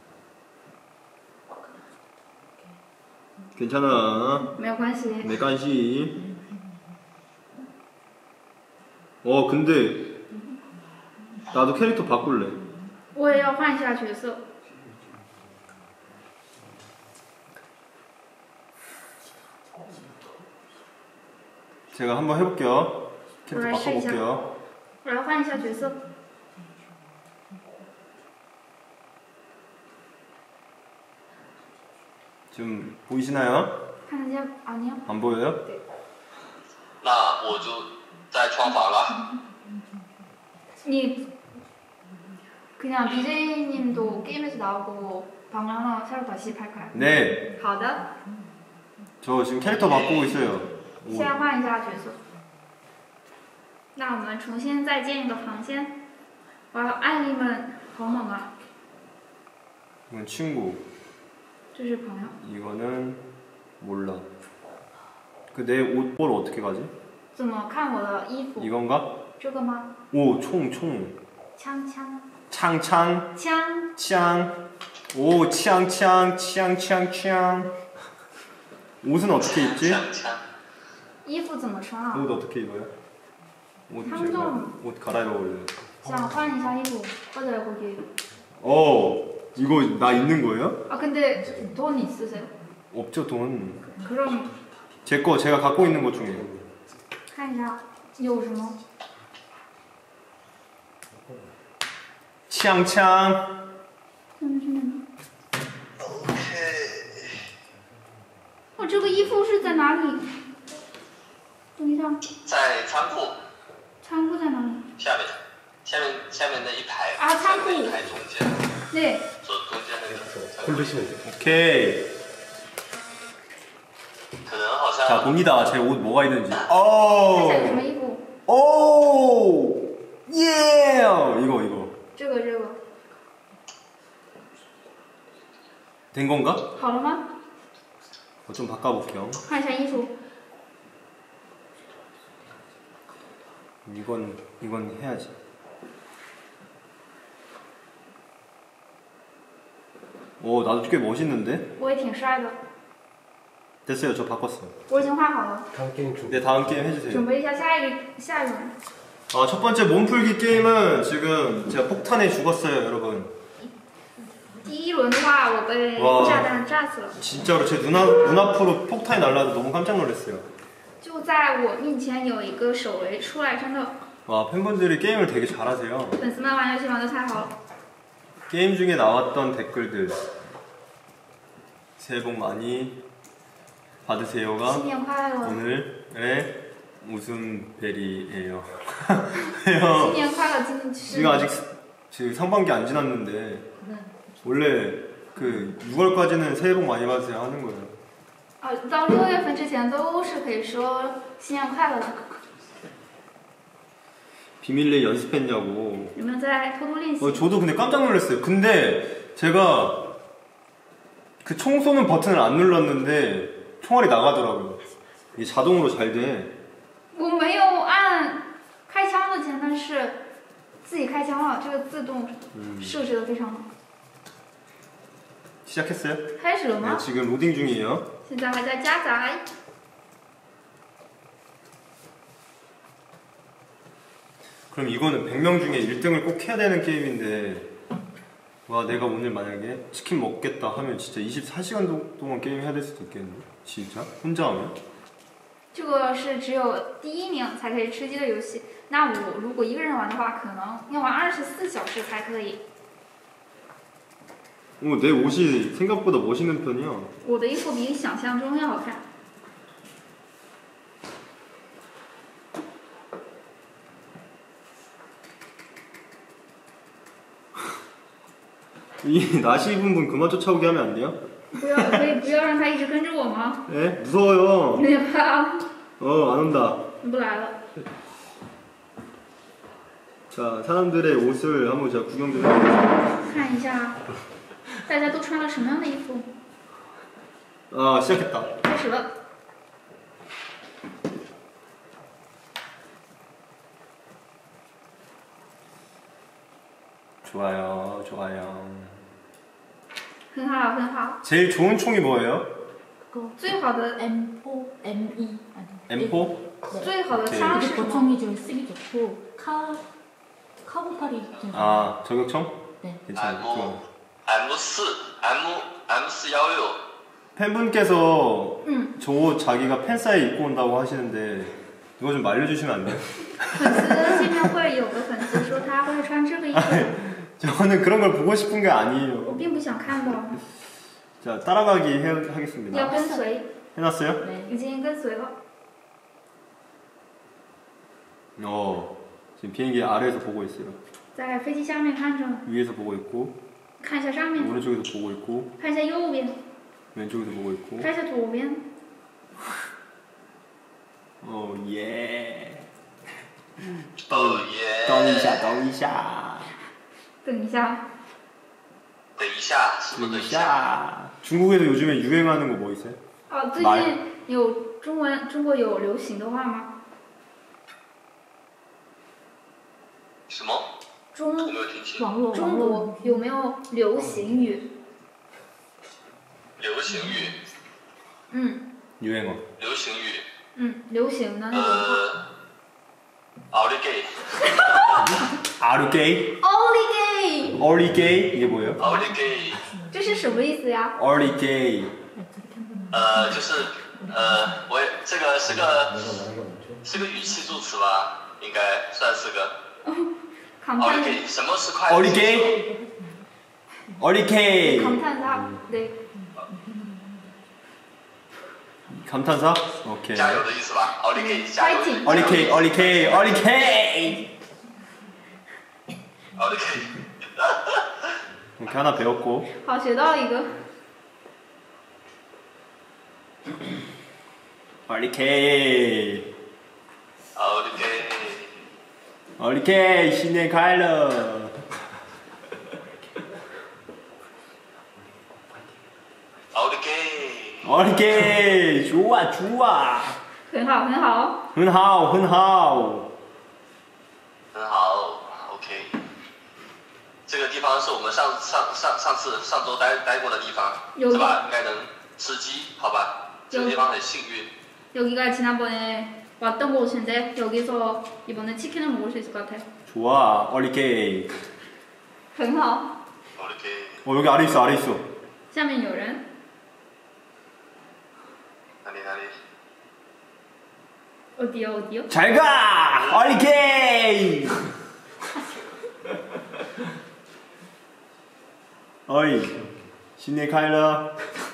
Speaker 1: 괜찮아.
Speaker 2: 没有关系。
Speaker 1: 내 간시. 근데 나도 캐릭터 바꿀래.
Speaker 2: 我也要换一下角色。
Speaker 1: 제가 한번 해볼게요. 캐릭터 바꿔볼게요.
Speaker 2: 我来换一下角色。
Speaker 1: 지금 보이시나요?
Speaker 2: 看得见啊？你
Speaker 1: 안 보여요?
Speaker 4: 那我就在创法了。
Speaker 2: 你그냥 BJ님도 게임에서 나오고 방을 하나 새로 다시 팔까요?
Speaker 1: 네.
Speaker 2: 好的，
Speaker 1: 저 지금 캐릭터 바꾸고 있어요.
Speaker 2: 现在换一下角色。那我们重新再建一个房间。哇，艾丽们好猛啊！
Speaker 1: 이건 친구.
Speaker 2: 这是朋友。
Speaker 1: 이거는 몰라. 그 내 옷볼 어떻게 가지?
Speaker 2: 怎么看我的衣服？
Speaker 1: 이건가?
Speaker 2: 这个吗？
Speaker 1: 오, 총.
Speaker 2: 枪。
Speaker 1: 창.
Speaker 2: 枪。
Speaker 1: 창. 오, 창. 옷은 어떻게 입지?
Speaker 4: 枪枪。
Speaker 2: 衣服怎么穿啊？
Speaker 1: 옷 어떻게 입어요? 옷
Speaker 2: 탐정.
Speaker 1: 제가 옷 갈아입어볼래요.
Speaker 2: 想换一下衣服，或者거기。
Speaker 1: 이거 나 입는 거예요?
Speaker 2: 아 근데 돈 있으세요?
Speaker 1: 없죠 돈.
Speaker 2: 그럼
Speaker 1: 제 거 제가 갖고 있는 것 중에.
Speaker 2: 看一下有什么？
Speaker 1: 창.
Speaker 2: 잠시만요. 我这个衣服是在哪里？等一下，
Speaker 4: 在仓库
Speaker 2: 仓库在哪里？
Speaker 4: 下面那一排。
Speaker 2: 啊仓库
Speaker 4: 下面那一排中间。
Speaker 2: 네.
Speaker 4: 中间那个。
Speaker 1: 오케이.
Speaker 4: 可能好像。
Speaker 1: 자 봅니다. 제 옷 뭐가 있는지.
Speaker 2: 看一下有什么衣服？
Speaker 1: 오. 예. 이거.
Speaker 2: 这个。
Speaker 1: 된 건가?
Speaker 2: 好了吗？
Speaker 1: 좀 바꿔볼게요.
Speaker 2: 看一下衣服。
Speaker 1: 이건 해야지. 나도 꽤 멋있는데?
Speaker 2: 我也挺帅的。
Speaker 1: 됐어요. 저 바꿨어요.
Speaker 2: 我已经画好了，
Speaker 1: 네, 다음 게임 해주세요.
Speaker 2: 准备一下下一轮。
Speaker 1: 첫 번째 몸풀기 게임은 지금 제가 폭탄에 죽었어요, 여러분.
Speaker 2: 第一轮的话，我被
Speaker 1: 와
Speaker 2: 炸弹炸死了，
Speaker 1: 진짜로 제 눈앞으로 폭탄이 날라와서 너무 깜짝 놀랐어요.
Speaker 2: 就在我面前有一个手雷出来，真的，
Speaker 1: 와, 팬분들이 게임을 되게 잘하세요.
Speaker 2: 粉丝们玩游戏玩的太好了。
Speaker 1: 게임 중에 나왔던 댓글들. 새해 복 많이 받으세요가
Speaker 2: 新年快乐！
Speaker 1: 오늘의 웃음벨이에요.
Speaker 2: 新年快乐！今天是
Speaker 1: 지금 아직 지금 상반기 안 지났는데 원래 그 6월까지는 새해 복 많이 받으세요 하는 거예요.
Speaker 2: 到6月份之前都是可以说新年快乐的。
Speaker 1: 비밀리에 연습했냐고.
Speaker 2: 有没有在偷偷练习？
Speaker 1: 저도 근데 깜짝 놀랐어요. 근데 제가 그 총 쏘는 버튼을 안 눌렀는데 총알이 나가더라고요. 이게 자동으로 잘 돼.
Speaker 2: 我没有按开枪的键，但是自己开枪了，这个自动设置的非常好。
Speaker 1: 시작했어요?
Speaker 2: 开始了
Speaker 1: 네,
Speaker 2: 吗？
Speaker 1: 지금 로딩 중이에요.
Speaker 2: 现在还在加载。
Speaker 1: 그럼 이거는 100명 중에 1등을 꼭 해야 되는 게임인데 와 내가 오늘 만약에 치킨 먹겠다 하면 진짜 24시간 동안 게임 해야 될 수도 있겠네. 진짜? 혼자 하면?
Speaker 2: 这个是只有第一名才可以吃鸡的游戏。那我如果一个人玩的话，可能要玩24小时才可以。
Speaker 1: 내 옷이 생각보다 멋있는 편이야.
Speaker 2: 我的衣服比想象中要好看。
Speaker 1: 이 나시 입은 분 그만 쫓아오게 하면 안 돼요?
Speaker 2: 不要，可以不要让他一直跟着我吗？
Speaker 1: 예? 무서워요.
Speaker 2: 你怕？
Speaker 1: 안 온다.
Speaker 2: 你不来了。
Speaker 1: 자, 사람들의 옷을 한번 제가 구경 좀 해보겠습니다.
Speaker 2: 看一下，大家都穿了什么样的衣服？
Speaker 1: 아, 시작했다.
Speaker 2: 开始了。
Speaker 1: 좋아요, 좋아요.
Speaker 2: 很好，很好。
Speaker 1: 제일 좋은 총이 뭐예요?
Speaker 2: 最好的
Speaker 3: M4, M2 아니.
Speaker 1: M4?
Speaker 2: 最好的枪是
Speaker 3: 이게
Speaker 2: 什么？
Speaker 3: 보통이 좀 쓰기 좋고 카고팔이 좀
Speaker 1: 아, 저격총?
Speaker 3: 네.
Speaker 1: 괜찮아요. 좋아요.
Speaker 4: M416
Speaker 1: 팬분께서 저 옷 자기가 팬사에 입고 온다고 하시는데 이거 좀 말려주시면 안 돼요?
Speaker 2: 粉丝见面会有个粉丝说他会穿这个衣服，
Speaker 1: 저는 그런 걸 보고 싶은 게
Speaker 2: 我
Speaker 1: 아니에요.
Speaker 2: 并不想看到。
Speaker 1: 자, 따라가기
Speaker 2: 要
Speaker 1: 하겠습니다.
Speaker 2: 跟随，
Speaker 1: 해놨어요?
Speaker 3: 네.
Speaker 2: 已经跟随了。
Speaker 1: 지금 비행기 아래에서 보고 있어요.
Speaker 2: 在飞机下面看着呢，
Speaker 1: 위에서 보고 있고
Speaker 2: 看一下上面，
Speaker 1: 오른쪽에서 보고 있고
Speaker 2: 看一下右边，
Speaker 1: 왼쪽에서 보고 있고
Speaker 2: 看一下左边。
Speaker 1: 예.
Speaker 4: 哦耶！
Speaker 1: 等一下，等一下，
Speaker 2: 等一下，
Speaker 4: 等一下，什么等一下？
Speaker 1: 중국에서 요즘에 유행하는 거 뭐 있어요?
Speaker 2: 哦，最近有中国有流行的话吗？
Speaker 4: 什么？我没有听清。
Speaker 3: 网络
Speaker 2: 中国有没有流行语？
Speaker 4: 流行语，
Speaker 2: 嗯
Speaker 1: 유행어.
Speaker 4: 流行语，
Speaker 2: 流行的那种话。
Speaker 4: 奥利给，
Speaker 1: 아르게이?
Speaker 2: Only gay，
Speaker 1: 어리게이? 이게 뭐예요?
Speaker 4: 奥利给，
Speaker 2: 这是什么意思呀？
Speaker 1: 어리게이.
Speaker 4: 就是我也这个是个语气助词吧，应该算是个。奥利
Speaker 2: 감탄
Speaker 4: 给，什么是快乐？
Speaker 1: 어리게이? 어리게이.
Speaker 2: 감탄사 네
Speaker 1: 감탄사? 오케이.
Speaker 4: 加油的意思吧？奥利给，加油！
Speaker 2: 파이팅
Speaker 1: 어리케이, 어리케이, 어리케이.
Speaker 4: 奥利给，
Speaker 1: 이렇게 하나 배웠고.
Speaker 2: 好学到一个
Speaker 1: 어리케이.
Speaker 4: 奥利给，
Speaker 1: 어리케이, 신년快乐. 어리케이, 좋아, 좋아.
Speaker 2: 很好很好
Speaker 1: 흔하오, 흔하오.
Speaker 4: 很好，OK。这个地方是我们上周待过的地方，是吧？应该能吃鸡，好吧？这个地方很幸运。
Speaker 2: 여기가 지난번에 왔던 곳인데 여기서 이번에 치킨을 먹을 수 있을 것 같아요
Speaker 1: 좋아, 어리케이.
Speaker 2: 很好
Speaker 4: OK，
Speaker 1: 여기 아래 있어, 아래 있어.
Speaker 2: 下面有人
Speaker 4: 哪里？
Speaker 2: 어디요 어디요
Speaker 1: 잘 가! 어리케이! 어이, 신년 快乐.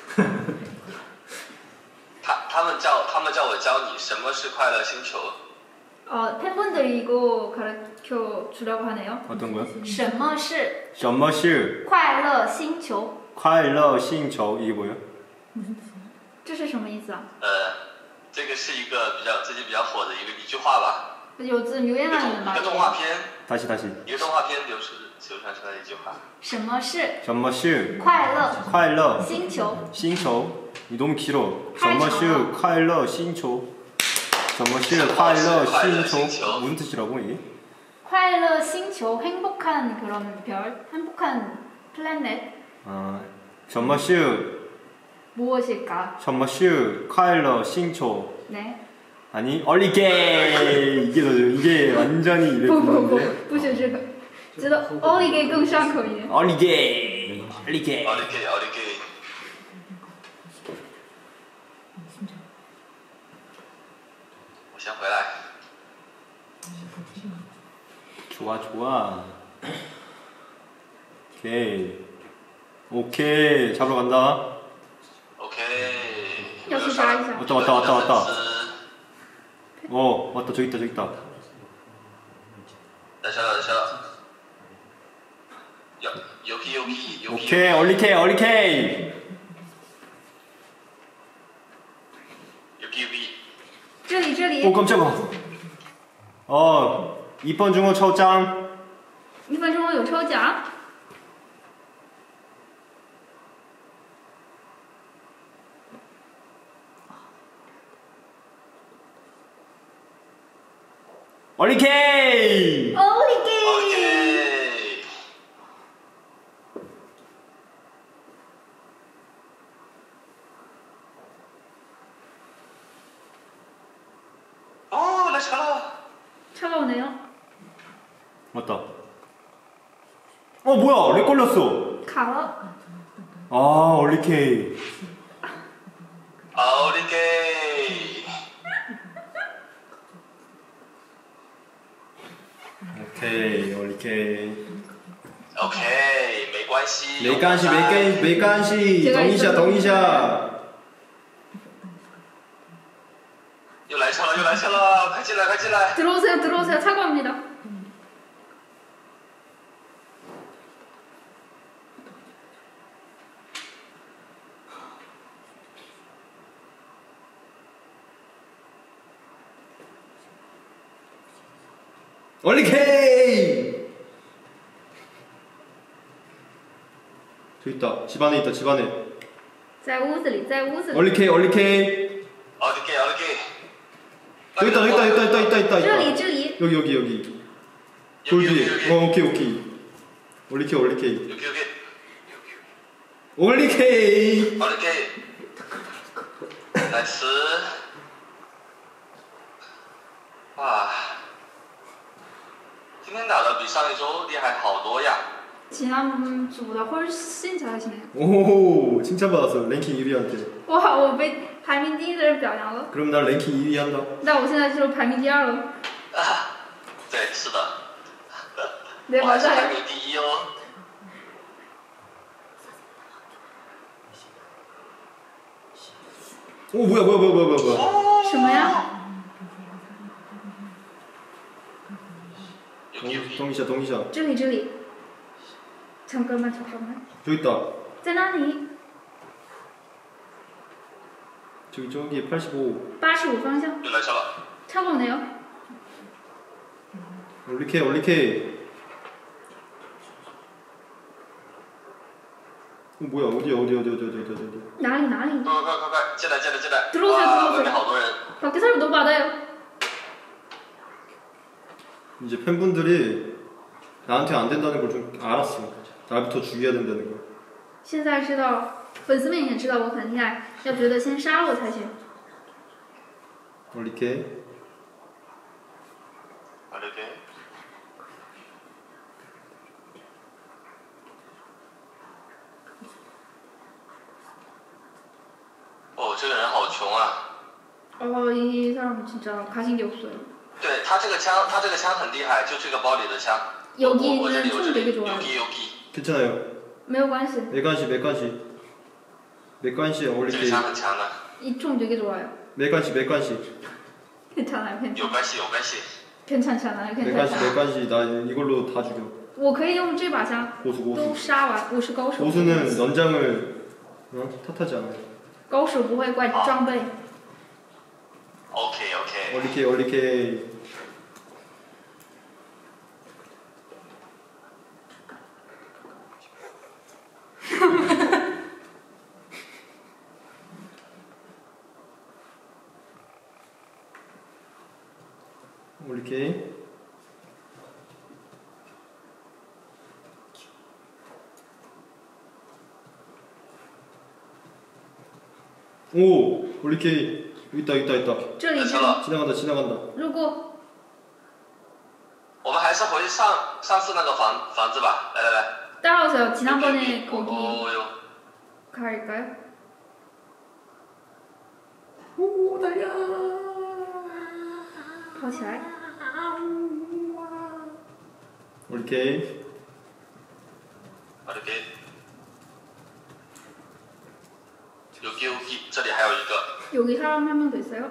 Speaker 4: 他们叫我教你什么是快乐星球。
Speaker 2: 팬분들이 이거 가르쳐 주려고 하네요
Speaker 1: 어떤 거요?
Speaker 2: 什么是
Speaker 1: 什么是
Speaker 2: 快乐星球
Speaker 1: 快乐星球 이게 뭐예요?
Speaker 2: 这是什么意思啊
Speaker 4: 这个是一个最近比较火的一句话吧，
Speaker 2: 有字유행하는
Speaker 4: 一个动画片，
Speaker 1: 다시.
Speaker 4: 一个动画片流传出来的一句话。
Speaker 2: 什么是
Speaker 1: 什么是
Speaker 2: 快乐
Speaker 1: 快乐
Speaker 2: 星球
Speaker 1: 星球? 이 너무 길어. 什么是快乐星球? 什么是快乐星球? 무슨 뜻이라고 이게?
Speaker 2: 快乐星球 행복한 그런 별 행복한 플래닛
Speaker 1: 什么是
Speaker 2: 무엇일까
Speaker 1: 什么是快乐星球?
Speaker 2: 네
Speaker 1: 아니 얼리게이 이게 더 이게 완전히 이래
Speaker 2: 不
Speaker 1: 부르는데
Speaker 2: 不学这个，觉得 Only Gay 更上口一点。
Speaker 1: 얼리게이 얼리게이
Speaker 4: 어리게 어리게.我先回来。
Speaker 1: 좋아 좋아 오케이 오케이 잡으러 간다
Speaker 4: OK。
Speaker 2: 要去杀一下。
Speaker 1: 왔다 왔다 왔다 왔다 어 왔다 저기 있다 저기 있다
Speaker 4: 来下了来下了。有 P 有 P 有 P。
Speaker 1: 오케이 얼리케이 얼리케이
Speaker 4: 有 P 有 P。
Speaker 2: 这里这
Speaker 1: 오
Speaker 2: 里，
Speaker 1: 깜짝아 어 2번 중어抽장
Speaker 2: 1分钟有抽奖。
Speaker 1: 얼리케이
Speaker 2: Only Gay。
Speaker 4: OK。 哦，来车了。
Speaker 2: 차가 오네요.
Speaker 1: 맞다 어 뭐야 렉 걸렸어
Speaker 2: 卡了。
Speaker 1: 아 얼리케이
Speaker 4: 어리게。
Speaker 1: 오케이 얼리케이
Speaker 4: OK，没关系。
Speaker 1: 没关系没关系等一下等一下
Speaker 4: 又来车了又来车了，快进来快进来。
Speaker 2: 들어오세요 들어오세요. 차가 옵니다.
Speaker 1: 얼리케이 저기 있다 집 안에 있다 집 안에
Speaker 2: 在屋子里，在屋子里。
Speaker 1: 얼리케이 얼리케이
Speaker 4: 어리게 어리게.
Speaker 1: 여기 있다 여기 있다 여기 있다 있다 있다 있다
Speaker 2: 这里
Speaker 1: 있다
Speaker 2: 这里。
Speaker 1: 여기 여기 여기 돌 뒤에 어 오케이 오케이 얼리케이 얼리케이
Speaker 4: 여기 여기.
Speaker 1: 얼리케이
Speaker 4: 어리게. 나이스. 와，今天打的比上一周厉害好多呀。
Speaker 2: 지난주보다 훨씬 잘하시네요.
Speaker 1: 오 칭찬받았어 랭킹 1위한테
Speaker 2: 哇，我被排名第一的人表扬了。
Speaker 1: 그럼 난 랭킹 2위 한다
Speaker 2: 那我现在就是排名第二了。
Speaker 4: 对，是的。
Speaker 2: 对，
Speaker 4: 我还是排
Speaker 2: 好在
Speaker 4: 名第一哦。
Speaker 1: 오 뭐야 뭐야 뭐야 뭐야 뭐야
Speaker 2: 什么呀？
Speaker 4: 여기 여기.
Speaker 1: 동이샤 동이샤
Speaker 2: 这里这里。唱歌吗？唱歌吗？
Speaker 1: 저기 있다
Speaker 2: 在哪里？
Speaker 1: 저기 85
Speaker 2: 85方向。
Speaker 4: 又来车了。
Speaker 2: 차가 오네요.
Speaker 1: 얼리케이 얼리케이 뭐야 어디야 어디
Speaker 2: 哪里哪里？
Speaker 4: 快进来进来进来！
Speaker 2: 들어오세요,
Speaker 4: 哇，
Speaker 2: 들어오세요.
Speaker 4: 外面好多人。
Speaker 2: 밖에 사람 너무 많아요.
Speaker 1: 이제 팬분들이 나한테 안 된다는 걸 좀 알았어 나부터 죽여야 된다는 걸
Speaker 2: 现在知道，粉丝们也知道我很厉害，要觉得先杀我才行。
Speaker 1: 얼리케이
Speaker 4: 어리게.哦，这个人好穷啊！
Speaker 2: 이 사람 진짜 가진 게 없어요.
Speaker 4: 对他这个枪很厉害，就这个包里的枪。
Speaker 2: 여기는
Speaker 4: 我这里
Speaker 2: 총 되게 좋아요.
Speaker 4: 여기。
Speaker 1: 괜찮아요
Speaker 2: 没有关系，
Speaker 1: 메간시
Speaker 4: 这个
Speaker 1: 얼리케이
Speaker 4: 枪很强的，
Speaker 2: 이 총 되게 좋아요.
Speaker 1: 메간시
Speaker 2: 괜찮아요,
Speaker 4: 有关系有关系。
Speaker 2: 괜찮잖아요, 괜찮아요.
Speaker 1: 메간시 나 이걸로 다 죽여
Speaker 2: 我可以用这把枪
Speaker 1: 고수
Speaker 2: 都
Speaker 1: 고수
Speaker 2: 杀完，我是高手。
Speaker 1: 고수는 넌장을 탓하지 않아요
Speaker 2: 高手不会怪装备。
Speaker 4: OK OK。
Speaker 1: 얼리케이 얼리케이 오 얼리케이 있다 있다 있다.
Speaker 2: 这里
Speaker 1: 지나간다 지나간다.
Speaker 2: 路过。
Speaker 4: 我们还是回上次那个房子吧。来来来。
Speaker 2: 따라오세요. 지난번에 거기
Speaker 4: 오요.
Speaker 2: 갈까요?
Speaker 1: 오 달려.
Speaker 2: 跑起来。
Speaker 1: 오케이.
Speaker 4: 이렇게. 여기 这里还有一个。
Speaker 2: 여기 사람 한 명도 있어요?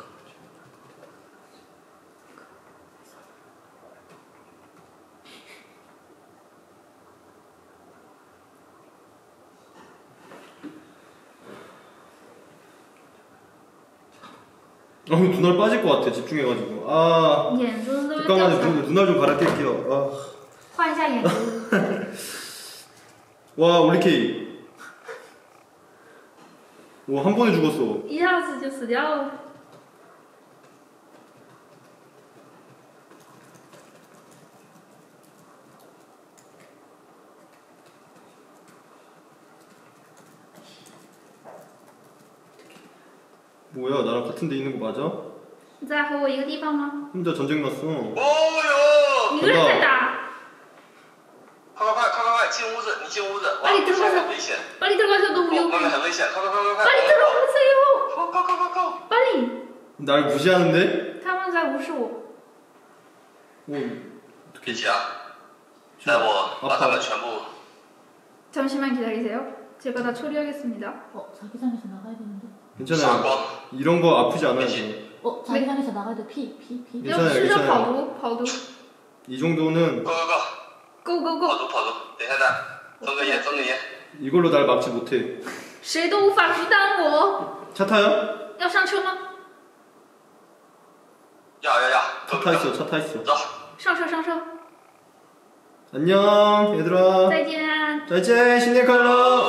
Speaker 1: 눈알 빠질 것 같아 집중해가지고. 아. 잠깐만요. 눈알 좀 갈아낄게요. 아.
Speaker 2: 换一下眼珠。
Speaker 1: 와 올리케이. 와 한 번에 죽었어.
Speaker 2: 一下子就死掉了。
Speaker 1: 뭐야 나랑 같은 데 있는 거 맞아?
Speaker 2: 你在和我一个地方吗？
Speaker 1: 혼자 전쟁 났어.
Speaker 4: 오요.
Speaker 2: 一个人在打。
Speaker 4: 快进屋子，你进屋子。哇，现在很危险。
Speaker 2: 빨리 들어가서 너무
Speaker 4: 外
Speaker 2: 위험해.
Speaker 4: 面很危险，快！
Speaker 2: 빨리 들어가세요.
Speaker 4: 快！
Speaker 2: 빨리.
Speaker 1: 날 무시하는데?
Speaker 2: 他们在无视我。
Speaker 1: 오.
Speaker 4: 别急啊，待我把他们全部。
Speaker 2: 잠시만 기다리세요. 제가 다 처리하겠습니다.
Speaker 3: 자기장에서 나가야 되는데.
Speaker 1: 괜찮아요. 이런 거 아프지 않아요.
Speaker 3: 자기장에서 나가야 돼. 피.
Speaker 1: 괜찮아요, 괜찮아요.
Speaker 2: 跑毒。
Speaker 1: 이 정도는
Speaker 2: Go go go.
Speaker 4: 跑毒，等一下，分个烟。
Speaker 1: 이걸로 날 막지 못해.
Speaker 2: 谁都无法阻挡我。
Speaker 1: 차 타요?
Speaker 2: 要上车吗？
Speaker 4: 要。
Speaker 1: 차 타 있어, 차 타 있어.
Speaker 4: 走。
Speaker 2: 上车。
Speaker 1: 안녕, 얘들아.
Speaker 2: 再见。
Speaker 1: 再见, 신년 칼로.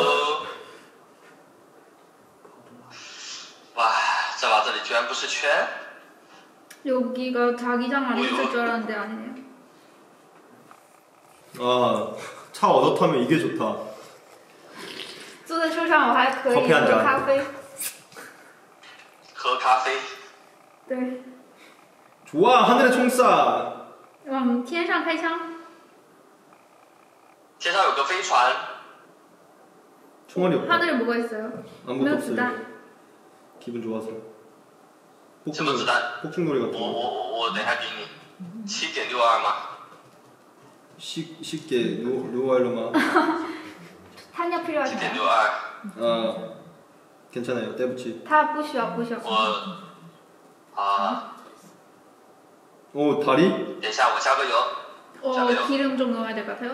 Speaker 4: 哇，这把这里居然不是圈。
Speaker 2: 여기가 자기장 안에 있을 줄 알았는데 아니네요.
Speaker 1: 아, 차 얻어 타면 이게 좋다.
Speaker 2: 坐在车上我还可以
Speaker 1: 커피 한
Speaker 2: 喝
Speaker 1: 잔.
Speaker 2: 咖啡。
Speaker 4: 喝咖啡。
Speaker 2: 对。
Speaker 1: 좋아, 하늘에 총 쏴.
Speaker 2: 往天上开枪。
Speaker 4: 天上有个飞船。
Speaker 1: 총알이 없다.
Speaker 2: 하늘에 뭐가 있어요?
Speaker 1: 아무것도 없어요.
Speaker 2: 子弹。
Speaker 1: 기분 좋아서.
Speaker 4: 什么子弹？
Speaker 1: 폭죽놀이 같은 거.
Speaker 4: 我等一下给你。7.62吗？
Speaker 1: 쉽게 노알로마.
Speaker 2: 탄약 필요하죠?
Speaker 4: 7.62。
Speaker 1: 아, 괜찮아요. 때붙이.
Speaker 2: 他不需要。
Speaker 1: 오, 다리?
Speaker 4: 等一下，我加个油。
Speaker 2: 기름 좀 넣어야 될 것 같아요.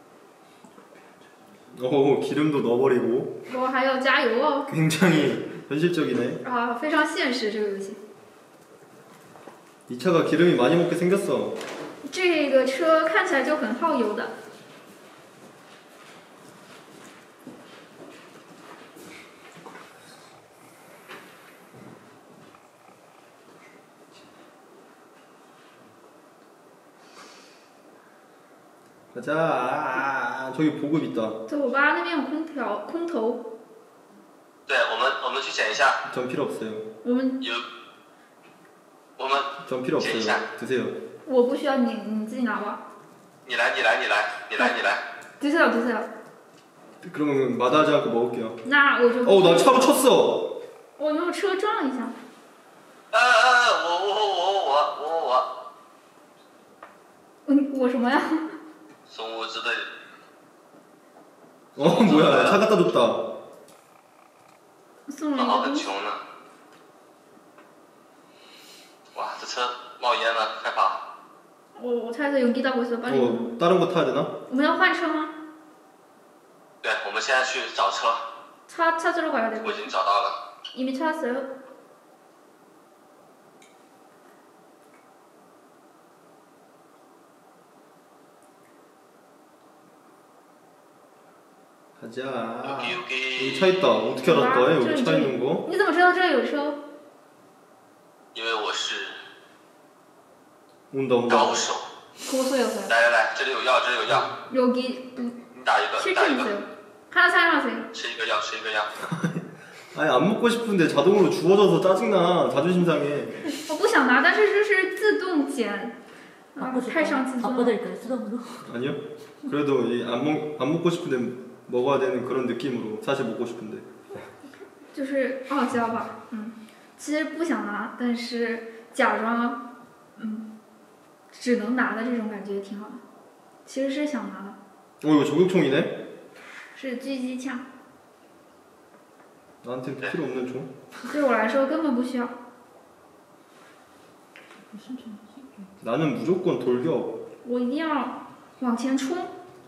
Speaker 1: 오, 기름도 넣어버리고.
Speaker 2: 我还要加油哦。
Speaker 1: 굉장히 현실적이네.
Speaker 2: 啊，非常现实这个游戏。
Speaker 1: 이 차가 기름이 많이 먹게 생겼어.
Speaker 2: 这个车看起来就很耗油的。
Speaker 1: 가자. 저기 보급 있다.
Speaker 2: 酒吧那边有空投。
Speaker 4: 对，我们去捡一下。
Speaker 1: 전 필요 없어요.
Speaker 2: 我们
Speaker 1: 전 필요 없어요. 드세요.
Speaker 2: 我不需要你自己拿吧。
Speaker 4: 你来。
Speaker 2: 드세요.
Speaker 1: 그러면 마다하지 않고 먹을게요.
Speaker 2: 那我就。
Speaker 1: 나 차로 쳤어.
Speaker 2: 我用车撞一下。 我什么呀？
Speaker 4: 送物资的。
Speaker 1: 뭐야? 차 갖다 줬다.
Speaker 2: 送了一
Speaker 4: 好
Speaker 2: 个东西。
Speaker 4: 很穷呢。哇，这车冒烟了，快跑！
Speaker 2: 我차에서 연기 나고 있어. 빨리.
Speaker 1: 다른 거 타야 되나?
Speaker 2: 我们要换车吗？
Speaker 4: 对，我们现在去找车。
Speaker 2: 찾으러 가야 돼.
Speaker 4: 我已经找到了。
Speaker 2: 이미 찾았어요.
Speaker 1: 가자.
Speaker 4: 여기.
Speaker 1: 여기 차 있다. 어떻게 알았다? 여기 차 있는 거?
Speaker 2: 你怎么知道这里有车？
Speaker 4: 因为我是
Speaker 1: 온다.
Speaker 4: 高手。
Speaker 2: 고소였어요.
Speaker 4: 来，这里有药，这里有药。
Speaker 2: 여기
Speaker 4: 你打一个，你打
Speaker 2: 실증
Speaker 4: 一个。
Speaker 2: 있어요. 하나 사용하세요.
Speaker 4: 吃一个药。
Speaker 1: 아니 안 먹고 싶은데 자동으로 주워져서 짜증나. 자존심 상해.
Speaker 2: 我不想拿，但是就是自动捡，啊，太伤自尊了。
Speaker 3: 바꿔드릴까요? 수동으로?
Speaker 1: 아니요. 그래도 안 먹고 싶은데 먹어야 되는 그런 느낌으로 사실 먹고 싶은데.
Speaker 2: 就是傲娇吧，其实不想拿，但是假装，只能拿的这种感觉挺好的。其实是想拿的，
Speaker 1: 이거 저격총이네?
Speaker 2: 是狙击枪，
Speaker 1: 나한테 필요 없는 총?
Speaker 2: 对我来说根本不需要。
Speaker 3: 무슨 총이지?
Speaker 1: 나는 무조건 돌격.
Speaker 2: 我一定要往前冲。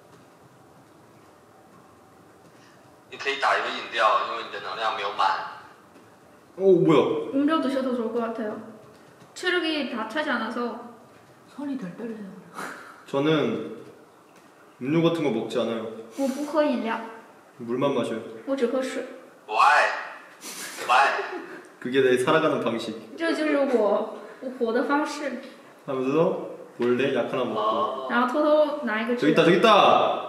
Speaker 4: 你可以打一个饮料，因为你的能量没有满。
Speaker 1: 뭐야?
Speaker 2: 음료 드셔도 좋을 것 같아요. 체력이 다 차지 않아서.
Speaker 3: 손이 덜 떨리세요.
Speaker 1: 저는 음료 같은 거 먹지 않아요.
Speaker 2: 我不喝饮料，
Speaker 1: 물만 마셔요.
Speaker 2: 我只喝水。
Speaker 4: Why? Why?
Speaker 1: 그게 내 살아가는 방식.
Speaker 2: 这就是我活的方式。
Speaker 1: 하면서 몰래 약 하나 먹고.
Speaker 2: 然后偷偷拿一个
Speaker 1: 저기
Speaker 2: 治
Speaker 1: 있다, 저기 있다.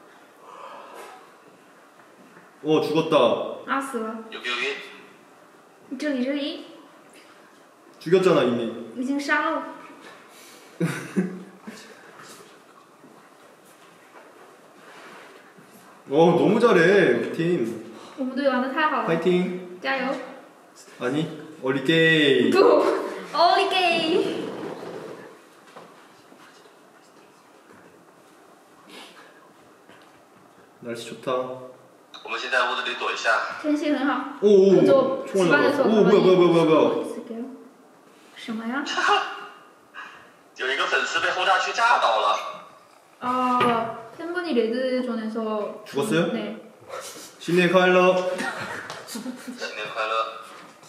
Speaker 1: 죽었다.
Speaker 2: 啊，死了！
Speaker 4: 여기 여기.
Speaker 2: 这里
Speaker 1: 죽였잖아 이미.
Speaker 2: 已经杀了。
Speaker 1: 너무 잘해 우리 팀.
Speaker 2: 我们队玩的太好了，
Speaker 1: 파이팅.
Speaker 2: 加油！
Speaker 1: 아니 어리게이.
Speaker 2: 不，OK。
Speaker 1: 날씨 좋다.
Speaker 4: 我们先在屋子里躲一下。
Speaker 2: 天气很好。
Speaker 1: 오오.
Speaker 2: 就
Speaker 1: 총알
Speaker 2: 吃饭的
Speaker 1: 나가.
Speaker 2: 时候
Speaker 1: 오 뭐야.
Speaker 2: 什么呀？
Speaker 4: 有一个粉丝被轰下去炸倒了。
Speaker 2: 팬분이 레드존에서
Speaker 1: 죽었어요?
Speaker 2: 네.
Speaker 1: 신의 카일러.
Speaker 4: 新年快乐。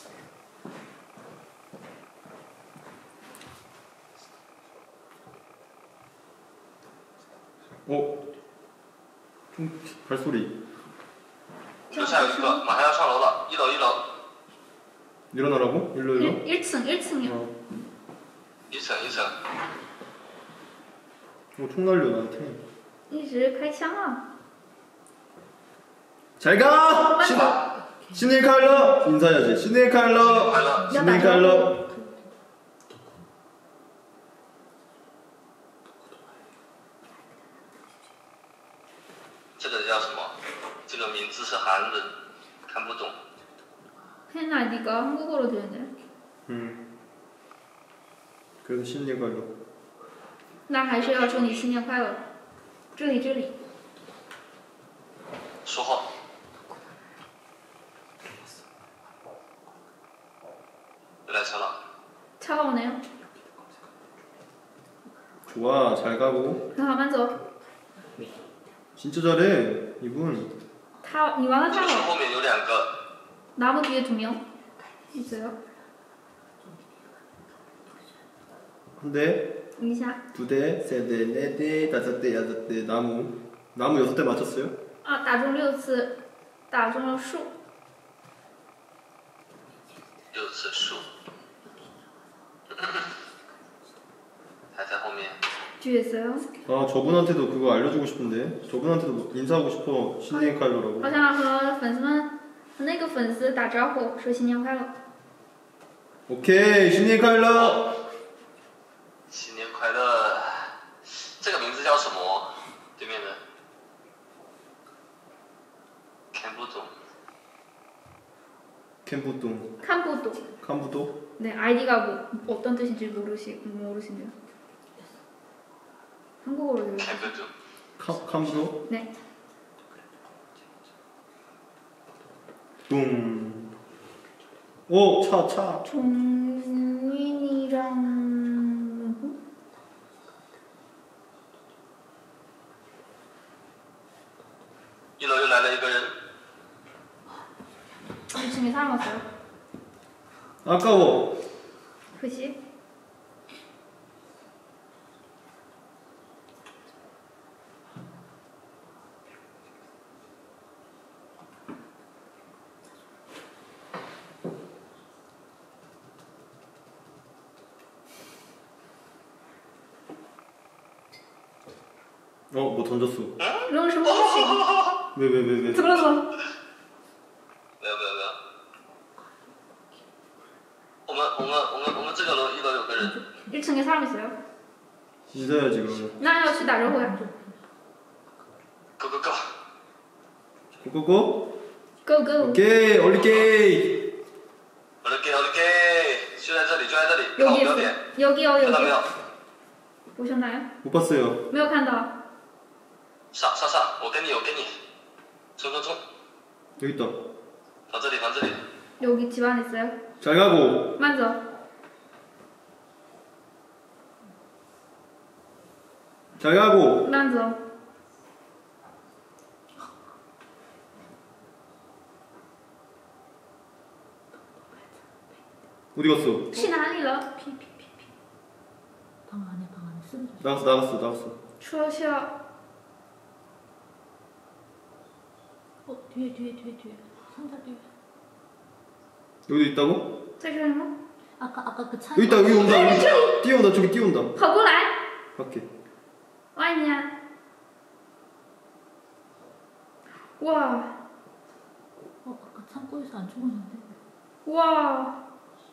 Speaker 1: 좀 발소리.
Speaker 4: 楼下有一个，马上要上楼了，一楼。
Speaker 1: 일어나라고? 일로.
Speaker 2: 1층이요.
Speaker 4: 一层。
Speaker 1: 총 날려 나한테.
Speaker 2: 一直开枪啊！
Speaker 1: 잘 가.
Speaker 2: 맞아.
Speaker 1: 신의 카일러 인사해야지. 신의 카일러.
Speaker 4: 快乐。
Speaker 1: 신의 카일러.
Speaker 4: 这个叫什么？这个名字是韩文，看不懂。
Speaker 2: 팬 아이디가 한국어로 되네.
Speaker 1: 그래서 신의 카일러.
Speaker 2: 那还是要祝你新年快乐。这里。
Speaker 4: 说话。又来车了。
Speaker 2: 차가 오네요.
Speaker 1: 좋아, 잘 가고.
Speaker 2: 很好，慢走。
Speaker 1: 진짜 잘해, 이분.
Speaker 2: 你玩的太
Speaker 4: 车
Speaker 2: 好。
Speaker 4: 后面有两个。
Speaker 2: 나무 뒤에 2명 있어요.
Speaker 1: 한 대,
Speaker 2: 等一下。
Speaker 1: 두 대, 세 대, 네 대, 다섯 대, 여섯 대, 나무 6대 맞췄어요?
Speaker 2: 啊，打中6次，打中了树。
Speaker 4: 6次树。还在后面。
Speaker 2: 뒤에 있어요.
Speaker 1: 아, 저분한테도 그거 알려주고 싶은데. 저분한테도 인사하고 싶어. 신의 카일러라고.
Speaker 2: 好想和粉丝们，和那个粉丝打招呼，说新年快乐。
Speaker 1: 오케이, 신의 카일러.
Speaker 4: 新年快乐。这个名字叫什么？对面的。看不懂。
Speaker 1: 캠부동.
Speaker 2: 칸보도.
Speaker 1: 캄부도?
Speaker 2: 네, 아이디가 어떤 뜻인지 모르신대요. 한국어로 돼요.
Speaker 4: 看不懂。
Speaker 1: 캄부도?
Speaker 2: 네.
Speaker 1: 뚱. 오, 차.
Speaker 2: 종민이랑
Speaker 4: 1楼又来了一个人。
Speaker 2: 2층에 사람 왔어요.
Speaker 1: 아까워.
Speaker 2: 可惜.
Speaker 1: 뭐 던졌어.
Speaker 2: 扔什么东西？
Speaker 1: 왜?
Speaker 2: 怎么了？
Speaker 4: 没有。 我们这个楼1楼有个人。
Speaker 2: 1층에 사람 있어요?
Speaker 1: 짖어야지 그러면.
Speaker 2: 那要去打招呼呀。
Speaker 4: Go go go。
Speaker 1: 고고고.
Speaker 2: Go go。
Speaker 1: 오케이 올리케이.
Speaker 4: 올리케이。就在这里，就在这里。看我标点。
Speaker 2: 여기요
Speaker 4: 看到没有？
Speaker 2: 여기。 보셨나요?
Speaker 1: 못 봤어요.
Speaker 2: 没有看到。
Speaker 4: 上，我跟你。冲。
Speaker 1: 여기 있다.
Speaker 4: 到这里。
Speaker 2: 여기 집 안에 있어요.
Speaker 1: 잘 가고.
Speaker 2: 만져.
Speaker 1: 잘 가고.
Speaker 2: 만져.
Speaker 1: 어디 갔어?
Speaker 2: 去哪里了？
Speaker 3: 방 안에 쓰러져.
Speaker 1: 나갔어.
Speaker 2: 出去了。
Speaker 3: 뒤에. 상자 뒤에.
Speaker 1: 여기도 있다고?
Speaker 2: 在这里吗？
Speaker 3: 아까 그 차.
Speaker 1: 여기 있다. 여기 온다. 여기 뛰어온다. 저기 뛰어온다.
Speaker 2: 跑过来，
Speaker 1: 밖에.
Speaker 2: 我爱你啊！哇
Speaker 3: 아까 창고에서 안 죽었는데.
Speaker 2: 哇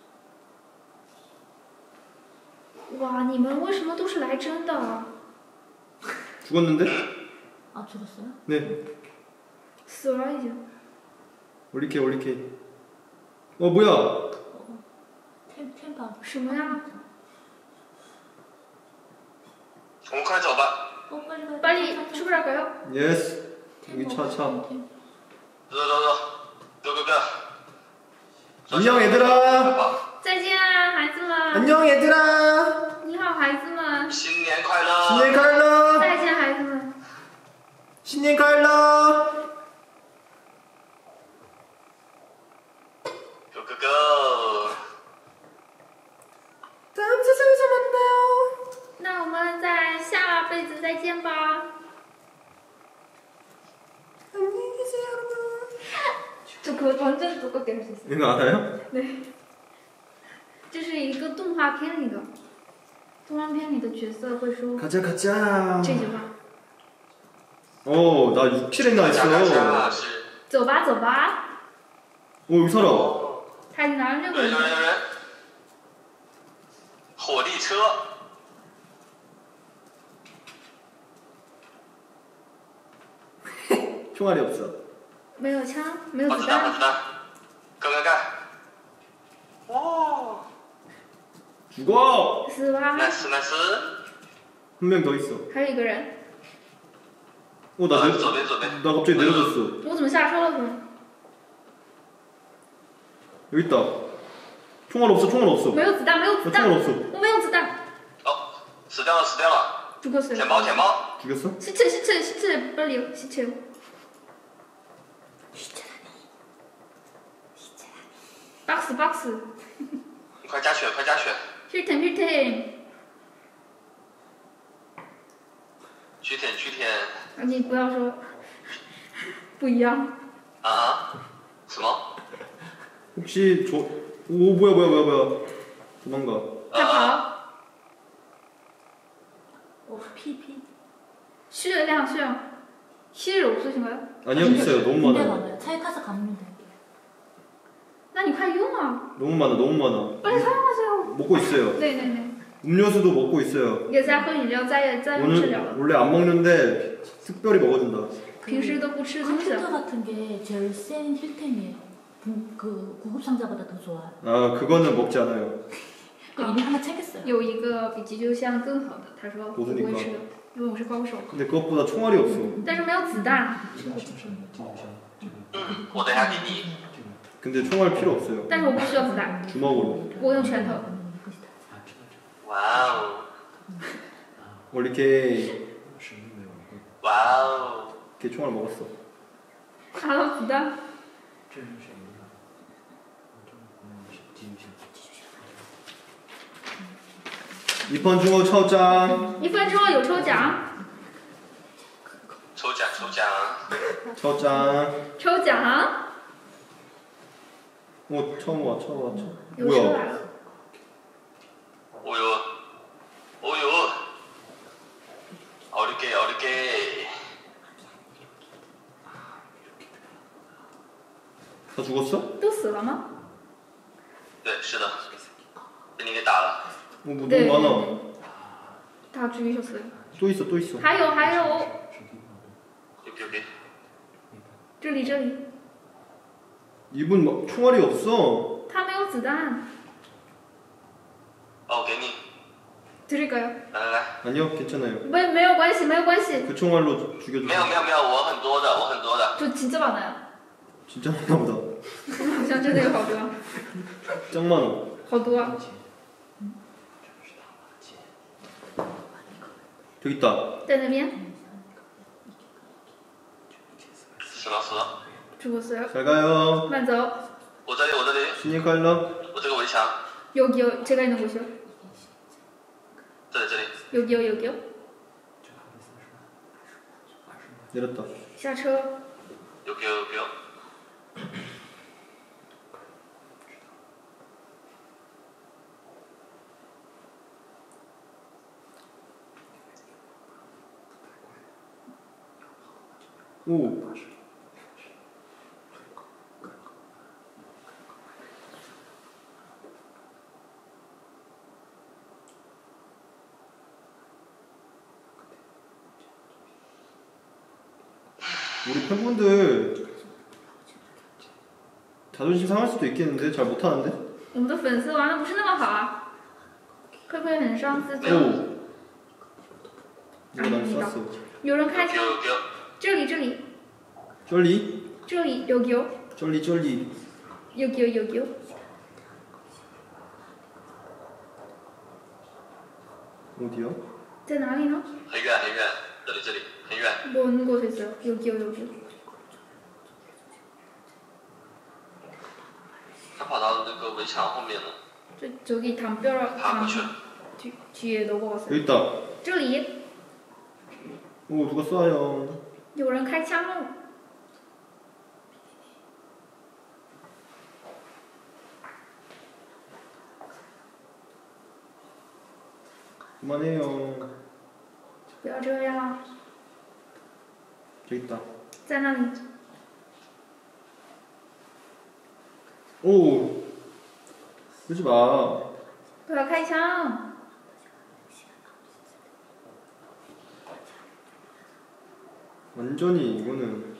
Speaker 2: 哇！你们为什么都是来真的？
Speaker 1: 죽었는데?
Speaker 3: 아 죽었어요?
Speaker 1: 네.
Speaker 2: 死了已经。
Speaker 1: 올리케이. 뭐야?
Speaker 3: 템바.
Speaker 2: 什么呀？
Speaker 4: 我们快走吧。
Speaker 2: 빨리 출발할까요?
Speaker 1: 예스. 여기 차.
Speaker 4: 走。 Go go go。
Speaker 1: 안녕 얘들아.
Speaker 2: 再见，孩子们。
Speaker 1: 안녕 얘들아.
Speaker 2: 你好，孩子们。
Speaker 4: 新年快乐。
Speaker 1: 신년 갈러.
Speaker 2: 再见，孩子们。
Speaker 1: 신년 갈러.
Speaker 4: Go go go。
Speaker 1: 다음 세상에서 만나요.
Speaker 2: 那我们在下辈子再见吧。
Speaker 1: 안녕히 계세요 여러분.
Speaker 2: 저 그거 완전 두껍게 할 수 있어요.
Speaker 1: 이거 알아요?
Speaker 2: 네. 这是一个动画片里的，动画片里的角色会说
Speaker 1: 가자.
Speaker 2: 这句话。
Speaker 1: 나 6, 7했나 했어.
Speaker 2: 走吧，走吧。
Speaker 1: 여기 살아.
Speaker 2: 他已经拿了6个人。
Speaker 4: 有人。火力车。
Speaker 1: 총알이 없어.
Speaker 2: 没有枪，没有子
Speaker 4: 子弹。
Speaker 2: 弹。
Speaker 4: 干。哇。
Speaker 1: 죽어.
Speaker 2: 死吧。
Speaker 4: 나이스。
Speaker 1: 한 명 더 있어.
Speaker 2: 还有一个人。
Speaker 1: 나 갑자기 내려졌어.
Speaker 2: 我怎么下车了？怎么？
Speaker 1: 여기 있다. 총알 없어.
Speaker 2: 没有子弹，没有子弹。
Speaker 1: 총알 없어.
Speaker 2: 我没有子弹。
Speaker 4: 死掉了。
Speaker 2: 죽었어요.
Speaker 4: 舔包。
Speaker 1: 죽였어?
Speaker 2: 시체 빨리요. 시체. 박스.
Speaker 4: 快加血。
Speaker 2: 힐템.
Speaker 4: 举舔。
Speaker 2: 你不要说不一样。
Speaker 4: 什么？
Speaker 1: 혹시 뭐야. 도망가.
Speaker 2: 快跑。
Speaker 3: PP.
Speaker 2: 血量。吸肉不行吗？
Speaker 1: 아니요 있어요. 너무
Speaker 3: 군대
Speaker 1: 많아.
Speaker 3: 가봐요. 차에 타서 가면 돼.
Speaker 2: 那你快用啊！
Speaker 1: 너무 많아.
Speaker 2: 빨리 사용하세요.
Speaker 1: 먹고 있어요.
Speaker 2: 네네네.
Speaker 1: 음료수도 먹고 있어요.
Speaker 2: 也在喝饮料，在用治疗了。
Speaker 1: 원래 안 먹는데 특별히 먹어준다.
Speaker 2: 平时都不吃东西。
Speaker 3: 컴퓨터 같은 게 제일 센 힐템이에요. 그 구급 상자보다 더 좋아요.
Speaker 1: 그거는 먹지 않아요.
Speaker 3: 그 이미 하나 챙겼어요.
Speaker 2: 有一个比急救箱更好的，他说我不会吃的，因为我是高手。
Speaker 1: 근데 그것보다 총알이 없어.
Speaker 2: 但是没有子弹，
Speaker 4: 我等一下给你。
Speaker 1: 근데 총알 필요 없어요.
Speaker 2: 但是我不需要子弹，
Speaker 1: 주먹으로.
Speaker 2: 我用拳头。
Speaker 4: 哇哦。
Speaker 1: 올리케이.
Speaker 4: 哇哦。
Speaker 1: 걔 총알 먹었어.
Speaker 2: 拿到子弹。
Speaker 1: 2번 중호 처장.
Speaker 2: 1分钟有抽奖。
Speaker 4: 抽奖。
Speaker 1: 처장.
Speaker 2: 抽奖。
Speaker 1: 처음 와.
Speaker 2: 有车来了。
Speaker 4: 哦呦。어렵게。
Speaker 1: 다 죽었어?
Speaker 2: 都死了吗？
Speaker 4: 对，是的。 被你给打了。
Speaker 1: 뭐
Speaker 2: 네,
Speaker 1: 너무 많아.
Speaker 2: 네. 다 죽이셨어요.
Speaker 1: 또 있어, 또 있어.
Speaker 2: 还有
Speaker 4: 오케이 오케이.
Speaker 2: 这里这里
Speaker 1: 이분 막 총알이 없어.
Speaker 2: 他没有子弹
Speaker 4: 어, 给你，
Speaker 2: 드릴까요?
Speaker 4: 来来来。
Speaker 1: 아니요, 괜찮아요.
Speaker 2: 没有关系没有关系
Speaker 1: 그 총알로 죽여줘.
Speaker 4: 没有没有没有，我很多的，我很多的。
Speaker 2: 저 진짜 많아요.
Speaker 1: 진짜 많나 보다.
Speaker 2: 好像真的有好多
Speaker 1: 짱 많아.
Speaker 2: 好多啊
Speaker 1: 저기 있다.
Speaker 2: 在那边
Speaker 4: 死了死了。
Speaker 2: 죽었어요.
Speaker 1: 잘 가요.
Speaker 2: 慢走
Speaker 4: 我这里我这里，
Speaker 1: 신년 칼라.
Speaker 4: 我这个围墙，
Speaker 2: 여기요. 제가 있는 곳이요.
Speaker 4: 这里这里。
Speaker 2: 여기요 여기요.
Speaker 1: 내렸다.
Speaker 2: 下车
Speaker 4: 여기요 여기요.
Speaker 1: 오. 우리 팬분들 자존심 상할 수도 있겠는데 잘 못하는데?
Speaker 2: 我们的粉丝玩的不是那么好啊，会不会很伤自尊？
Speaker 1: 오. 이거 난 쐈어.
Speaker 2: 有人开枪，
Speaker 4: 여기요 여기요.
Speaker 2: 这里这里
Speaker 1: 쩔리?
Speaker 2: 这里여기요
Speaker 1: 쩔리 쩔리.
Speaker 2: 여기요 여기요.
Speaker 1: 어디야?
Speaker 2: 在哪里呢？
Speaker 4: 很远很远，这里这里很远。
Speaker 2: 먼 곳에 있어요. 여기요 여기요.
Speaker 4: 他跑到那个围墙后面了，
Speaker 2: 저기 담벼락
Speaker 4: 爬过去了。
Speaker 2: 뒤에 넘어갔어요.
Speaker 1: 여기 있다.
Speaker 2: 这里
Speaker 1: 오 누가 쏴요.
Speaker 2: 有人开枪了。
Speaker 1: 그만해요.
Speaker 2: 不要这样，
Speaker 1: 저기 있다.
Speaker 2: 在那里。
Speaker 1: 오. 그러지 마.
Speaker 2: 不要开枪！
Speaker 1: 완전히 이거는.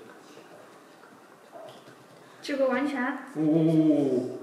Speaker 2: 这个完全
Speaker 1: 오.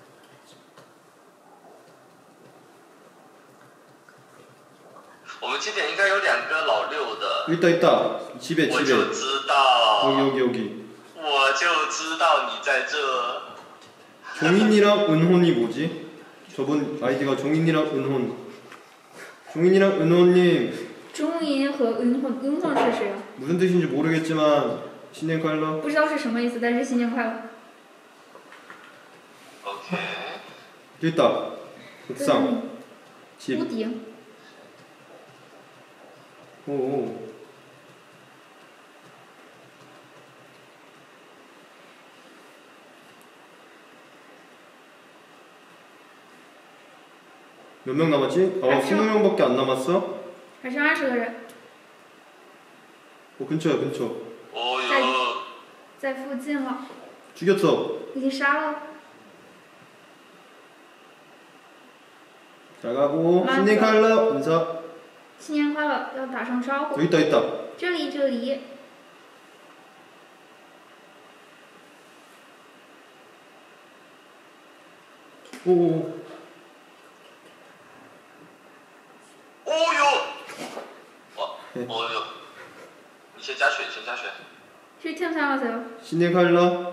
Speaker 4: 我们今天应该有2个老六的。
Speaker 1: 있다 있다. 집에
Speaker 4: 我
Speaker 1: 집에.
Speaker 4: 就知道。
Speaker 1: 여기 여기.
Speaker 4: 我就知道你在这。
Speaker 1: 종인이랑 은혼이 뭐지? 저번 아이디가 종인이랑 은혼. 종인이랑 은혼님
Speaker 2: 中银和은혼是谁啊？
Speaker 1: 무슨 뜻인지 모르겠지만 신년 칼라.
Speaker 2: 不知道是什么意思，但是新年快乐。
Speaker 4: OK。
Speaker 1: 여기 있다. 옥상.
Speaker 2: 屋
Speaker 1: 집.
Speaker 2: 顶
Speaker 1: 오. 몇 명 남았지? 20명밖에 안 남았어?
Speaker 2: 还剩20个人，
Speaker 1: 근처야 근처.
Speaker 4: 哦哟，
Speaker 2: 在附近了，
Speaker 1: 죽였어.
Speaker 2: 已经杀了。
Speaker 1: 잘 가고
Speaker 2: 맞아.
Speaker 1: 신년 칼라 인사.
Speaker 2: 新年快乐，要打声招呼。
Speaker 1: 여기 있다 있다.
Speaker 2: 这里这里，
Speaker 1: 오.
Speaker 4: 哦哟，哦哟，你先加血，先加血。
Speaker 2: 힐템 사용하세요.
Speaker 1: 신년 칼라.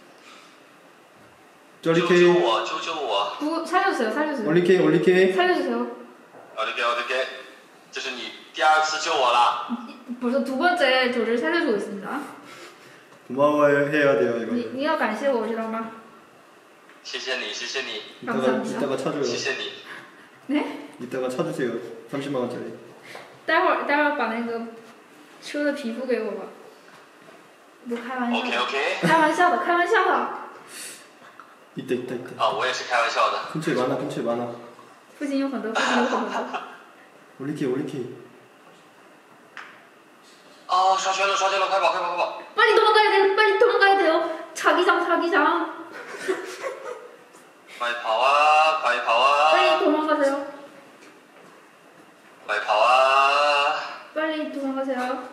Speaker 4: 救救
Speaker 1: 쩔리케이.
Speaker 4: 我，救救我！
Speaker 2: 살려주세요, 살려주세요.
Speaker 1: 올리케이 올리케이.
Speaker 2: 살려주세요.
Speaker 4: 我的给，我的给，这是你第2次救我了。
Speaker 2: 벌써 두 번째 저를 살려주고 있습니다.
Speaker 1: 고마워해야 돼요 이거.
Speaker 2: 你要感谢我，知道吗？
Speaker 4: 谢谢你，谢谢你，
Speaker 1: 이따가
Speaker 4: 谢
Speaker 1: 찾아요.
Speaker 4: 谢你。
Speaker 2: 네?
Speaker 1: 이따가 찾으세요. 30만 원짜리.
Speaker 2: 待会儿把那个车的皮肤给我吧。不开玩笑
Speaker 4: OK
Speaker 2: 的，
Speaker 4: OK。
Speaker 2: 开玩笑的，开玩笑的。
Speaker 1: 있다.
Speaker 4: 啊，我也是开玩笑的。
Speaker 1: 근처에 많아.
Speaker 2: 附近有很多，附近有很多。
Speaker 1: 올리케이.
Speaker 4: 哦，刷圈了，刷圈了，快跑，快跑，快跑！
Speaker 2: 빨리 도망가야 돼요, 빨리 도망가야 돼요. 자기장.
Speaker 4: 快跑啊，快跑啊！
Speaker 2: 빨리 도망가세요.
Speaker 4: 빨리跑啊
Speaker 2: 빨리 도망가세요.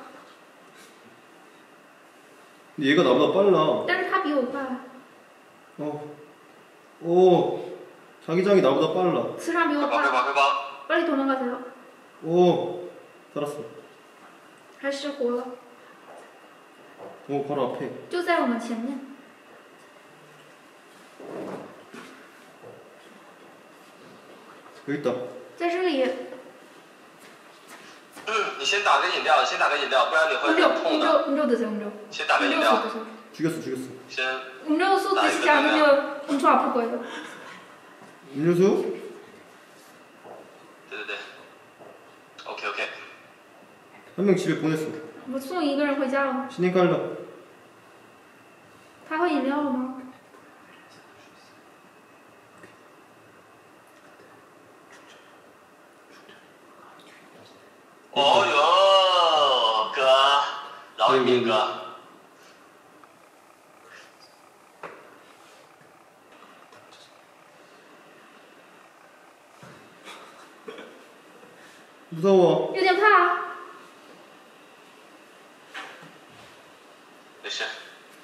Speaker 1: 얘가 나보다 빨라.
Speaker 2: 但是他比我快。
Speaker 1: 오, 자기장이 나보다 빨라.
Speaker 2: 磁场比我
Speaker 4: 快跑
Speaker 2: 快。
Speaker 4: 快跑
Speaker 2: 빨리 도망가세요.
Speaker 1: 오, 살았어.
Speaker 2: 还失活了。
Speaker 1: 오, 바로 앞에.
Speaker 2: 就在我们前面。
Speaker 1: 여기 있다.
Speaker 2: 在这里。
Speaker 4: 你先打个饮料，先打个饮料，不然你会很痛的。
Speaker 2: 음료 드세요, 음료.
Speaker 4: 先打个饮料。
Speaker 1: 죽였어.
Speaker 4: 先。
Speaker 2: 음료수 드시지 않으면 엄청 아플 거예요.
Speaker 1: 음료수?
Speaker 4: 对对对。OK OK。
Speaker 1: 한 명 집에 보냈어.
Speaker 2: 我送一个人回家了。
Speaker 1: 신인 깔러.
Speaker 2: 他喝饮料了吗？
Speaker 4: 哦哟，哥，饶一命哥。
Speaker 1: 무서워.
Speaker 2: 有点怕。
Speaker 4: 没事。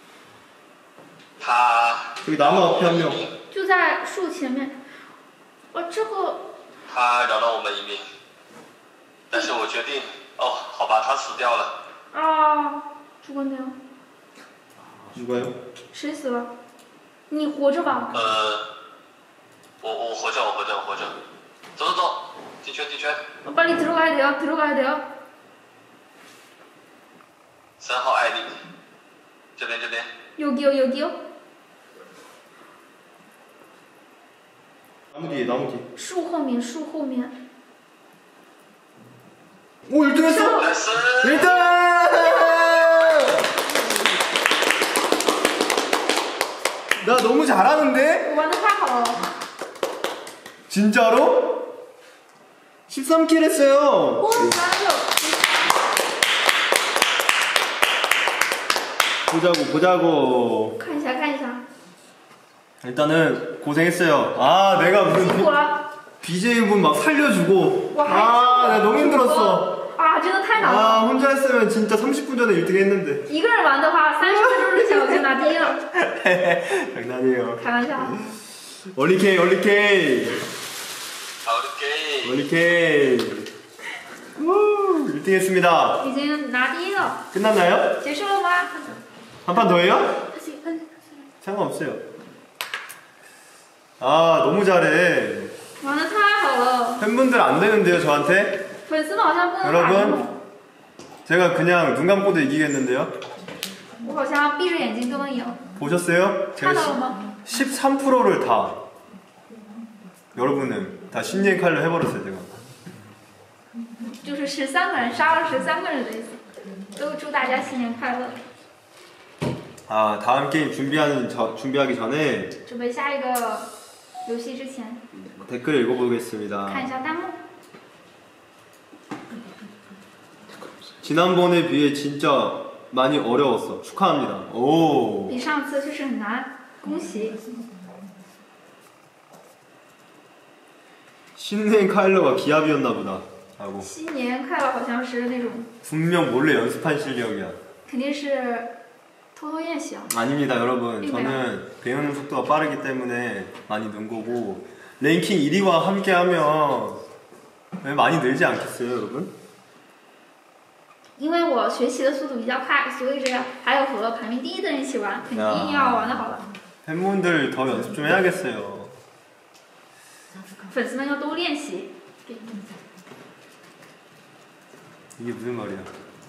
Speaker 4: 他。
Speaker 1: 저기 나무 앞에 한 명.
Speaker 2: 就在树前面。这个。
Speaker 4: 他饶了我们一命，但是我决定，哦，好吧，他死掉了。
Speaker 2: 啊，죽었네요.
Speaker 1: 누가요?
Speaker 2: 谁死了？你活着吧？
Speaker 4: 我活着，我活着，我活着。走走走，进圈进圈。
Speaker 2: 빨리 들어가야 돼요. 들어가야 돼요.
Speaker 4: 3号艾丽，这边这边。
Speaker 2: 여기요, 여기요.
Speaker 1: 나무 뒤에, 나무 뒤에.
Speaker 2: 树后面，树后面。
Speaker 1: 오, 1등 했어! 1등! 나 너무 잘하는데?
Speaker 2: 我玩的太好了。
Speaker 1: 진짜로? 13킬 했어요.
Speaker 2: 我3个。
Speaker 1: 보자고, 보자고.
Speaker 2: 看一下，看一下。
Speaker 1: 일단은 고생했어요. 아, 내가
Speaker 2: 辛
Speaker 1: 무슨
Speaker 2: 苦了。
Speaker 1: BJ분 막 살려주고.
Speaker 2: 와,
Speaker 1: 아, 내가 너무 힘들었어.
Speaker 2: 啊，真的太难了。
Speaker 1: 아, 혼자 했으면 진짜 30분 전에 1등 했는데.
Speaker 2: 一个人玩的话，30分钟之前我就拿第一了。
Speaker 1: 장난이에요.
Speaker 2: 开玩笑。
Speaker 1: 올리케이, 올리케이.
Speaker 4: 오케이.
Speaker 1: 올리케이. 우, 1등 했습니다.
Speaker 2: 已经拿第一了。
Speaker 1: 끝났나요?
Speaker 2: 结束了吗？
Speaker 1: 한 판 더 해요? 상관없어요. 아, 너무 잘해.
Speaker 2: 玩的太好了。
Speaker 1: 팬분들 안 되는데요, 저한테?
Speaker 2: 粉丝们好像不能打
Speaker 1: 여러분, 제가 그냥 눈 감고도 이기겠는데요?
Speaker 2: 我好像闭着眼睛都能赢。
Speaker 1: 보셨어요? 제가
Speaker 2: 看到了吗？
Speaker 1: 13%를 다 여러분은 다 신년 칼로 해버렸어요, 제가.
Speaker 2: 就是13个人杀了13个人的意思。都祝大家新年快乐。
Speaker 1: 아, 다음 게임 준비하기 전에
Speaker 2: 准备下一个游戏之前，
Speaker 1: 댓글 읽어보겠습니다.
Speaker 2: 看一下弹幕。
Speaker 1: 지난번에 비해 진짜 많이 어려웠어. 축하합니다. 오.
Speaker 2: 比上次确实很难，恭喜。
Speaker 1: 신년 카일러가 기합이었나 보다. 하고.
Speaker 2: 新年快乐好像是那种，
Speaker 1: 분명 몰래 연습한 실력이야.
Speaker 2: 肯定是偷偷练习啊。
Speaker 1: 아닙니다, 여러분.
Speaker 2: 이거요?
Speaker 1: 저는 배우는 속도가 빠르기 때문에 많이 는 거고 랭킹 1위와 함께하면 많이 늘지 않겠어요, 여러분?
Speaker 2: 因为我学习的速度比较快，所以这样还有和排名第一的人一起玩，肯定要玩的好了。
Speaker 1: 팬분들 더 연습 좀 해야겠어요.
Speaker 2: 粉丝们要多练习。
Speaker 1: 이게 무슨 말이야?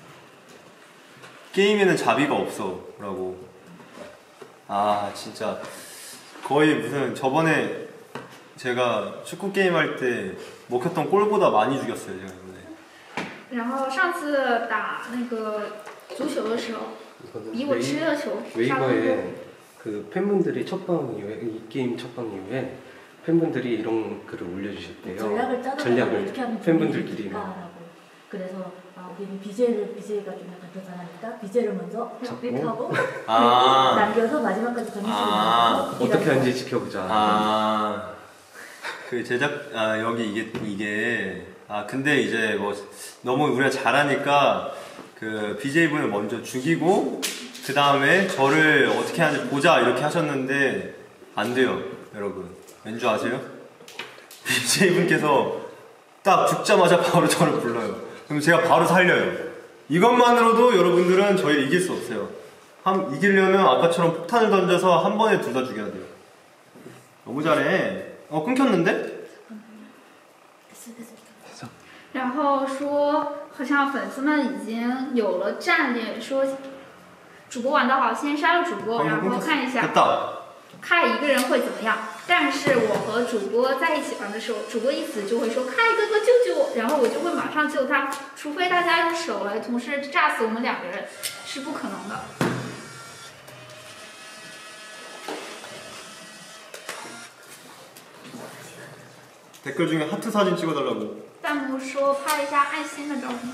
Speaker 1: 게임에는 자비가 없어 라고. 아, 진짜 거의 무슨 저번에 제가 축구 게임 할 때 먹혔던 골보다 많이 죽였어요, 제가 이번에.
Speaker 2: 然后上次打那个足球的时候，比我吃的球杀更多。
Speaker 5: 웨이버에 그 팬분들이 첫방 이후에 이 게임 첫방 이후에 팬분들이 이런 글을 올려주셨대요.
Speaker 3: 전략을 짜서
Speaker 5: 전략을
Speaker 3: 이렇게 하면
Speaker 5: 팬분들끼리 막
Speaker 3: 좋겠다라고. 그래서 우리는 BJ가 좀 약간 더 잘하니까 BJ를 먼저 이렇게 하고
Speaker 1: 아.
Speaker 3: 남겨서 마지막까지 던지고
Speaker 1: 아.
Speaker 5: 어떻게 하는지 지켜보자.
Speaker 1: 아. 그 제작 여기 이게 근데 이제 뭐 너무 우리가 잘하니까 그 BJ분을 먼저 죽이고 그 다음에 저를 어떻게 하는지 보자 이렇게 하셨는데 안 돼요, 여러분. 왠 줄 아세요? BJ분께서 딱 죽자마자 바로 저를 불러요. 그럼 제가 바로 살려요. 이것만으로도 여러분들은 저희를 이길 수 없어요. 이기려면 아까처럼 폭탄을 던져서 한 번에 둘 다 죽여야 돼요. 너무 잘해. 끊겼는데?
Speaker 2: 然后说，好像粉丝们已经有了战略，说主播玩得好，先杀了主播，然后看一下看一个人会怎么样。但是我和主播在一起玩的时候，主播一死就会说开哥哥救救我，然后我就会马上救他，除非大家用手来同时炸死我们2个人，是不可能的。
Speaker 1: 댓글 중에 하트 사진 찍어달라고.
Speaker 2: 弹幕说拍一下爱心的照片。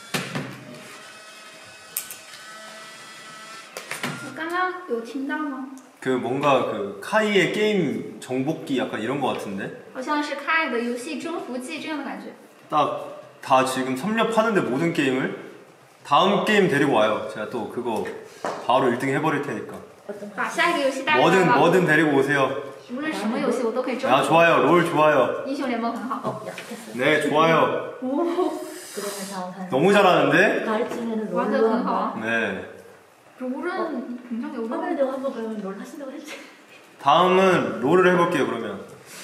Speaker 2: 我刚刚有听到吗？
Speaker 1: 그 뭔가 그 카이의 게임 정복기 약간 이런 거 같은데?
Speaker 2: 好像是开的游戏征服记这样的感觉。
Speaker 1: 딱 다 지금 섭렵하는데 모든 게임을 다음 게임 데리고 와요. 제가 또 그거 바로 1등 해버릴 테니까.
Speaker 2: 把下一个游戏带过来吧。
Speaker 1: 뭐든 데리고 오세요.
Speaker 2: 无论什么游戏我都可以征服。
Speaker 1: 좋아요. 롤 좋아요.
Speaker 2: 英雄联盟很好。
Speaker 1: 네, 좋아요.
Speaker 3: 그러면
Speaker 1: 너무 잘하는데?
Speaker 3: 가르치는
Speaker 2: 완전
Speaker 3: 롤로
Speaker 2: 很好。
Speaker 3: 한번.
Speaker 1: 네.
Speaker 2: 롤은 굉장히 어려워.
Speaker 3: 화면에 대고 한번 그러면 롤 하신다고 했지.
Speaker 1: 다음은 롤을 해볼게요. 그러면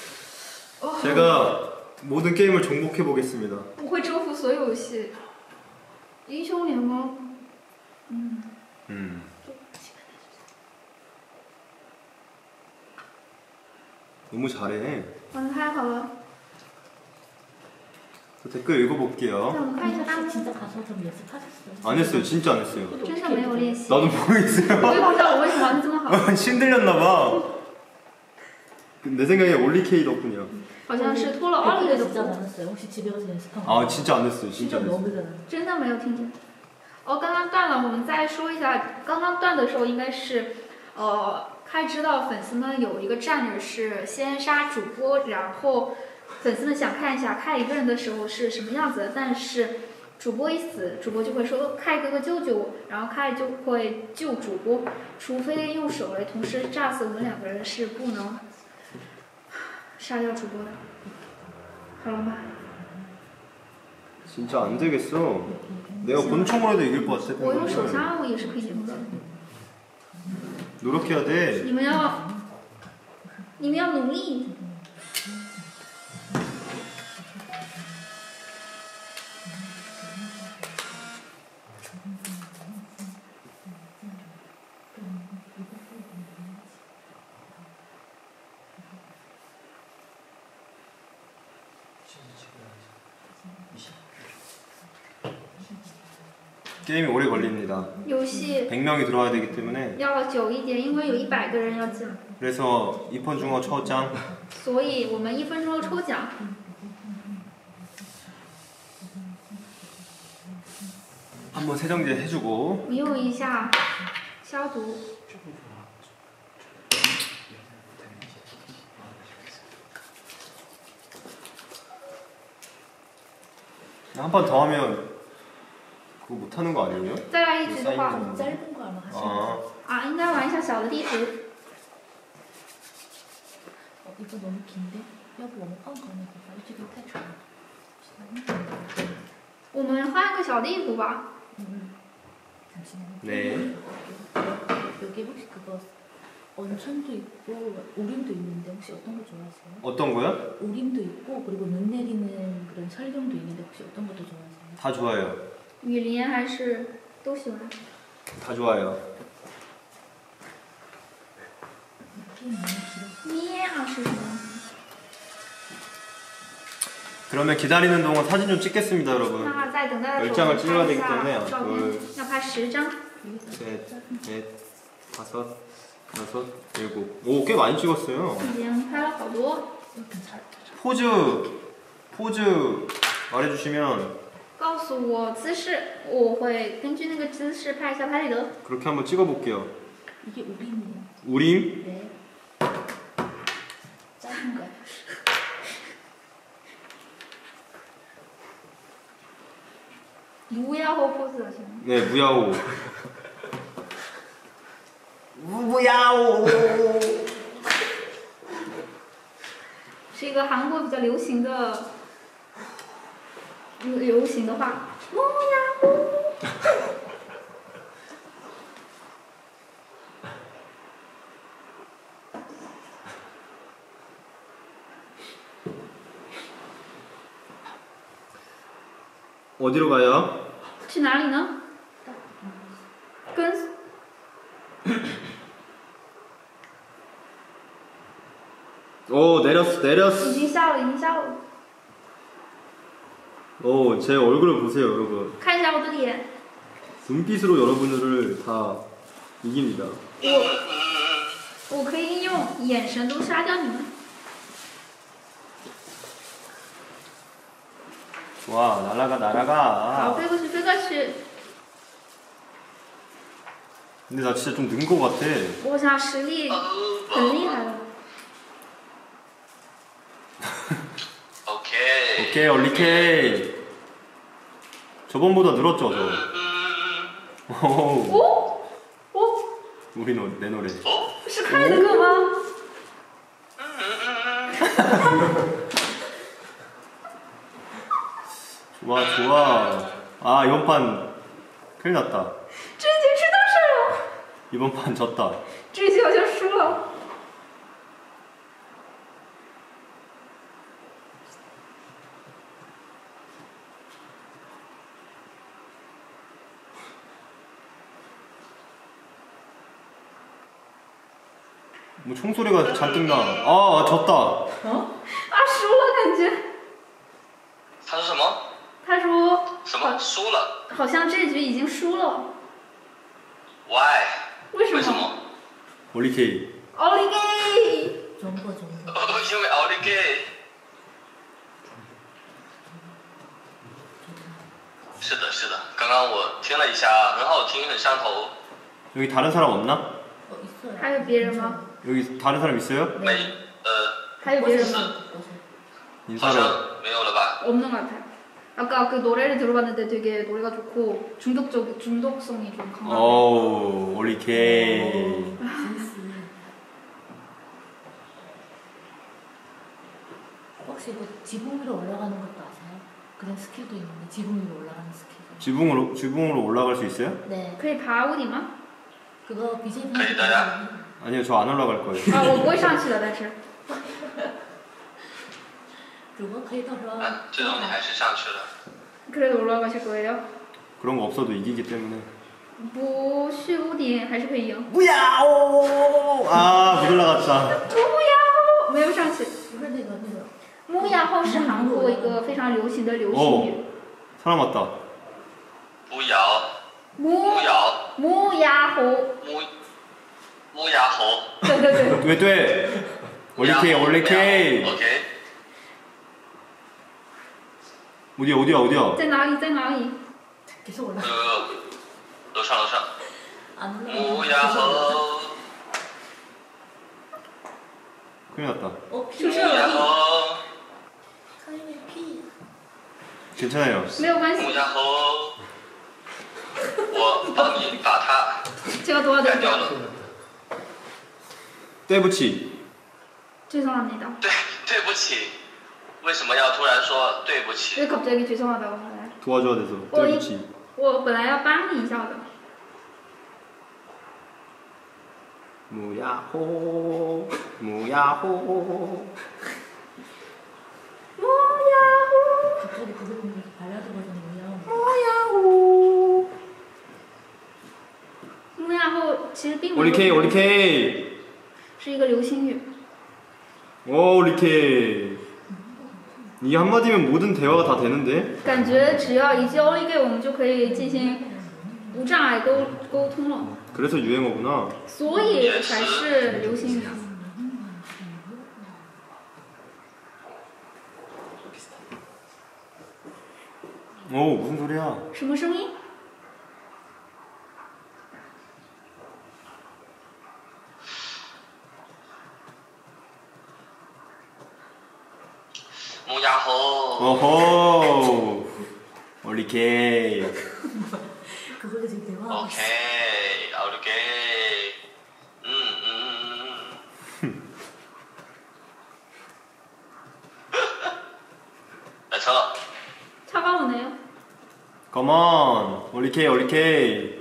Speaker 1: 제가 모든 게임을 정복해 보겠습니다.
Speaker 2: 我会征服所有游戏。英雄联盟，
Speaker 1: 너무 잘해.
Speaker 2: 玩的太好了。
Speaker 1: 댓글 읽어볼게요.
Speaker 2: 让我们看一下弹幕。
Speaker 3: 진짜 가서 좀 연습하셨어요?
Speaker 1: 안 했어요. 진짜 안 했어요.
Speaker 2: 真的没有练习。
Speaker 1: 나도 모르겠어요.
Speaker 2: 我也不知道我为什么玩的这么好。
Speaker 1: 신들렸나봐. 내 생각에 올리케이 덕분이야.
Speaker 2: 好像是托了奥利给的
Speaker 3: 진짜
Speaker 2: 福。
Speaker 3: 많았어요. 혹시 집에 가서 연습한 거?
Speaker 1: 진짜 안 했어요. 진짜 안 했어요.
Speaker 3: 너무 잘해요.
Speaker 2: 真的没有听见。刚刚断了，我们再说一下。刚刚断的时候应该是，开知道粉丝们有一个战略是先杀主播，然后粉丝们想看一下开一个人的时候是什么样子的，但是主播一死，主播就会说开哥哥救救我，然后开就会救主播，除非用手来同时炸死我们2个人是不能杀掉主播的。好了吗？
Speaker 1: 진짜 안 되겠어. 내가 권총으로도 이길 것 같아.
Speaker 2: 我用手枪我也是可以赢的。
Speaker 1: 노력해야 돼.
Speaker 2: 你们要努力。 게임이 오래 걸립니다. 游戏
Speaker 1: 100명이 들어와야 되기 때문에
Speaker 2: 要久一点，因为有100个人要进，
Speaker 1: 그래서 2분 중어 초장
Speaker 2: 所以我们1分钟抽奖。
Speaker 1: 한번 세정제 해주고
Speaker 2: 用一下消毒。
Speaker 1: 한 번 더 하면 그거 못하는 거 아니에요?
Speaker 2: 再来一局的话，
Speaker 3: 짧은 거 아마 하시는 거.
Speaker 2: 应该玩一下小的地图。
Speaker 3: 이거 너무 긴데? 여보, 我们换个那个吧，这个太长了。
Speaker 2: 我们换一个小地图吧。
Speaker 3: 잠시만요.
Speaker 1: 네.
Speaker 3: 여기 혹시 그거 온천도 있고 우림도 있는데 혹시 어떤 거 좋아하세요?
Speaker 1: 어떤 거요?
Speaker 3: 우림도 있고 그리고 눈 내리는 그런 설경도 있는데 혹시 어떤 것도 좋아하세요?
Speaker 1: 다 좋아요.
Speaker 2: 雨林还是都喜欢。
Speaker 1: 다 좋아요.
Speaker 3: 게임 너무 길어.
Speaker 2: 咩是什么？
Speaker 1: 그러면 기다리는 동안 사진 좀 찍겠습니다, 여러분.
Speaker 2: 那在等待的时
Speaker 1: 10장을
Speaker 2: 候，我
Speaker 1: 찍어야
Speaker 2: 们拍
Speaker 1: 되기
Speaker 2: 一下
Speaker 1: 때문에
Speaker 2: 照片，要拍10张。
Speaker 1: 셋, 넷, 다섯, 여섯, 일곱. 오, 꽤 많이 찍었어요.
Speaker 2: 已经拍了好多。
Speaker 1: 포즈 말해주시면
Speaker 2: 告诉我姿势，我会根据那个姿势拍一下拍立得。
Speaker 1: 그렇게 한번 찍어볼게요.
Speaker 3: 이게 우림이에요.
Speaker 1: 우림?
Speaker 3: 네. 짧은 거야.
Speaker 2: 后 pose 的行吗？
Speaker 1: 네, 무야호. 무야호.
Speaker 2: 是一个韩国比较流行的话。木呀木。
Speaker 1: 어디로 가요?
Speaker 2: 去哪里呢？跟
Speaker 1: 오, 내렸어,
Speaker 2: 已
Speaker 1: 내렸어.
Speaker 2: 经下了，已经下了。
Speaker 1: 오, 제 얼굴을 보세요, 여러분.
Speaker 2: 看一下我的脸，
Speaker 1: 눈빛으로 여러분들을 다 이깁니다.
Speaker 2: 我可以用眼神都杀掉你们。
Speaker 1: 와, 날아가,
Speaker 2: 好，
Speaker 1: 날아가.
Speaker 2: 飞过去，飞过去。
Speaker 1: 근데 나 진짜 좀 는 것 같아.
Speaker 2: 我好像实力很厉害了。
Speaker 4: 오케이.
Speaker 1: 오케이, 올리케이. 저번보다 늘었죠, 저. 오,
Speaker 2: 哦哦，
Speaker 1: 우리 내 노래.
Speaker 2: 是开的歌吗？
Speaker 1: 좋아, 좋아. 아, 이번 판 큰일 났다.
Speaker 2: 这一局出大事了，
Speaker 1: 이번 판 졌다.
Speaker 2: 这一局好像输了。
Speaker 1: 뭐 총소리가 잔뜩 나. 아, 졌다.
Speaker 2: 啊，输了感觉。
Speaker 4: 他说什么？
Speaker 2: 他说
Speaker 4: 什么？输了
Speaker 2: 好像这一局已经输了，
Speaker 4: ？Why？
Speaker 2: 为什么？
Speaker 4: 为什么？
Speaker 1: 올리케이.
Speaker 2: 奥利给！
Speaker 3: 정보 정보.
Speaker 4: 因为奥利给。是的，是的，刚刚我听了一下，很好听，很上头。
Speaker 1: 여기 다른 사람 없나?
Speaker 3: 있어요.
Speaker 2: 还有别人吗？
Speaker 1: 여기 다른 사람 있어요?
Speaker 4: 没，
Speaker 2: 还有别人吗？
Speaker 4: 好
Speaker 1: 인사로.
Speaker 4: 像没有了吧？
Speaker 2: 없는 것 같아요. 아까 그 노래를 들어봤는데 되게 노래가 좋고 중독성이 좀 강하고.
Speaker 1: 오, 올리케이.
Speaker 3: 혹시 이거 지붕 위로 올라가는 것도 아세요? 그런 스킬도 있는데 지붕 위로 올라가는 스킬.
Speaker 1: 지붕으로 올라갈 수 있어요?
Speaker 3: 네.
Speaker 2: 可以爬屋顶吗？
Speaker 3: 그거 BJ
Speaker 4: 그래, 나야.
Speaker 1: 아니요, 저 안 올라갈 거예요.
Speaker 2: 啊，我不会上去的，但是
Speaker 3: 그거 可以到时候
Speaker 4: 最终你还是上去了。
Speaker 2: 그래도 올라가실 거예요?
Speaker 1: 그런 거 없어도 이기기 때문에.
Speaker 2: 不去屋顶还是可以赢。
Speaker 1: 무야호! 아, 못 올라갔다.
Speaker 2: 木呀吼，没有上去。
Speaker 3: 이거那个
Speaker 2: 木呀吼是韩国一个非常流行的流行语。
Speaker 1: 사람 왔다.
Speaker 4: 不摇，
Speaker 2: 木
Speaker 4: 不摇，
Speaker 2: 木呀吼，
Speaker 4: 木牙猴。
Speaker 2: 对对对，
Speaker 1: 왜 돼? 올리케이, 올리케이.
Speaker 4: OK。
Speaker 1: 어디야?
Speaker 2: 在哪里在哪里？
Speaker 3: 계속 올라.
Speaker 4: 楼上楼上。
Speaker 3: 안 올라.
Speaker 4: 木牙猴，
Speaker 1: 큰일 났다.
Speaker 3: 어
Speaker 4: 木
Speaker 3: 피.
Speaker 4: 牙猴，
Speaker 3: 카이의 피.
Speaker 1: 괜찮아요.
Speaker 2: 没有关
Speaker 4: 木
Speaker 2: 系，
Speaker 4: 牙猴，我帮你把它
Speaker 2: 这个多的
Speaker 4: 干掉了。
Speaker 1: 떼붙이.
Speaker 2: 죄송합니다.
Speaker 4: 对不起，为什么要突然说对不起？
Speaker 2: 왜 갑자기 죄송하다고 하나요?
Speaker 1: 도와줘야 돼서. 떼붙이.
Speaker 2: 我本来要帮你一下的。
Speaker 1: 무야호. 무야호.
Speaker 2: 木呀吼，
Speaker 3: 갑자기 그거 보면서 발라드 버전 뭐야?
Speaker 2: 木呀吼其实并没有
Speaker 1: 올리케이.
Speaker 2: 是一个流行语。
Speaker 1: 오, 올리케이. 이 한마디면 모든 대화가 다 되는데?
Speaker 2: 感觉只要一记 only gay， 我们就可以进行无障碍沟通了，
Speaker 1: 그래서 유행어구나.
Speaker 2: 所以才是流行语。
Speaker 1: 오, 무슨 소리야?
Speaker 2: 什么声音？
Speaker 4: 木牙猴，
Speaker 1: 오호. 올리케이.
Speaker 3: 그걸로 지금 대화하고 있어.
Speaker 4: 오케이, 오케이. 나 쳐.
Speaker 2: 차가우네요.
Speaker 1: 컴온. 올리케이, 올리케이.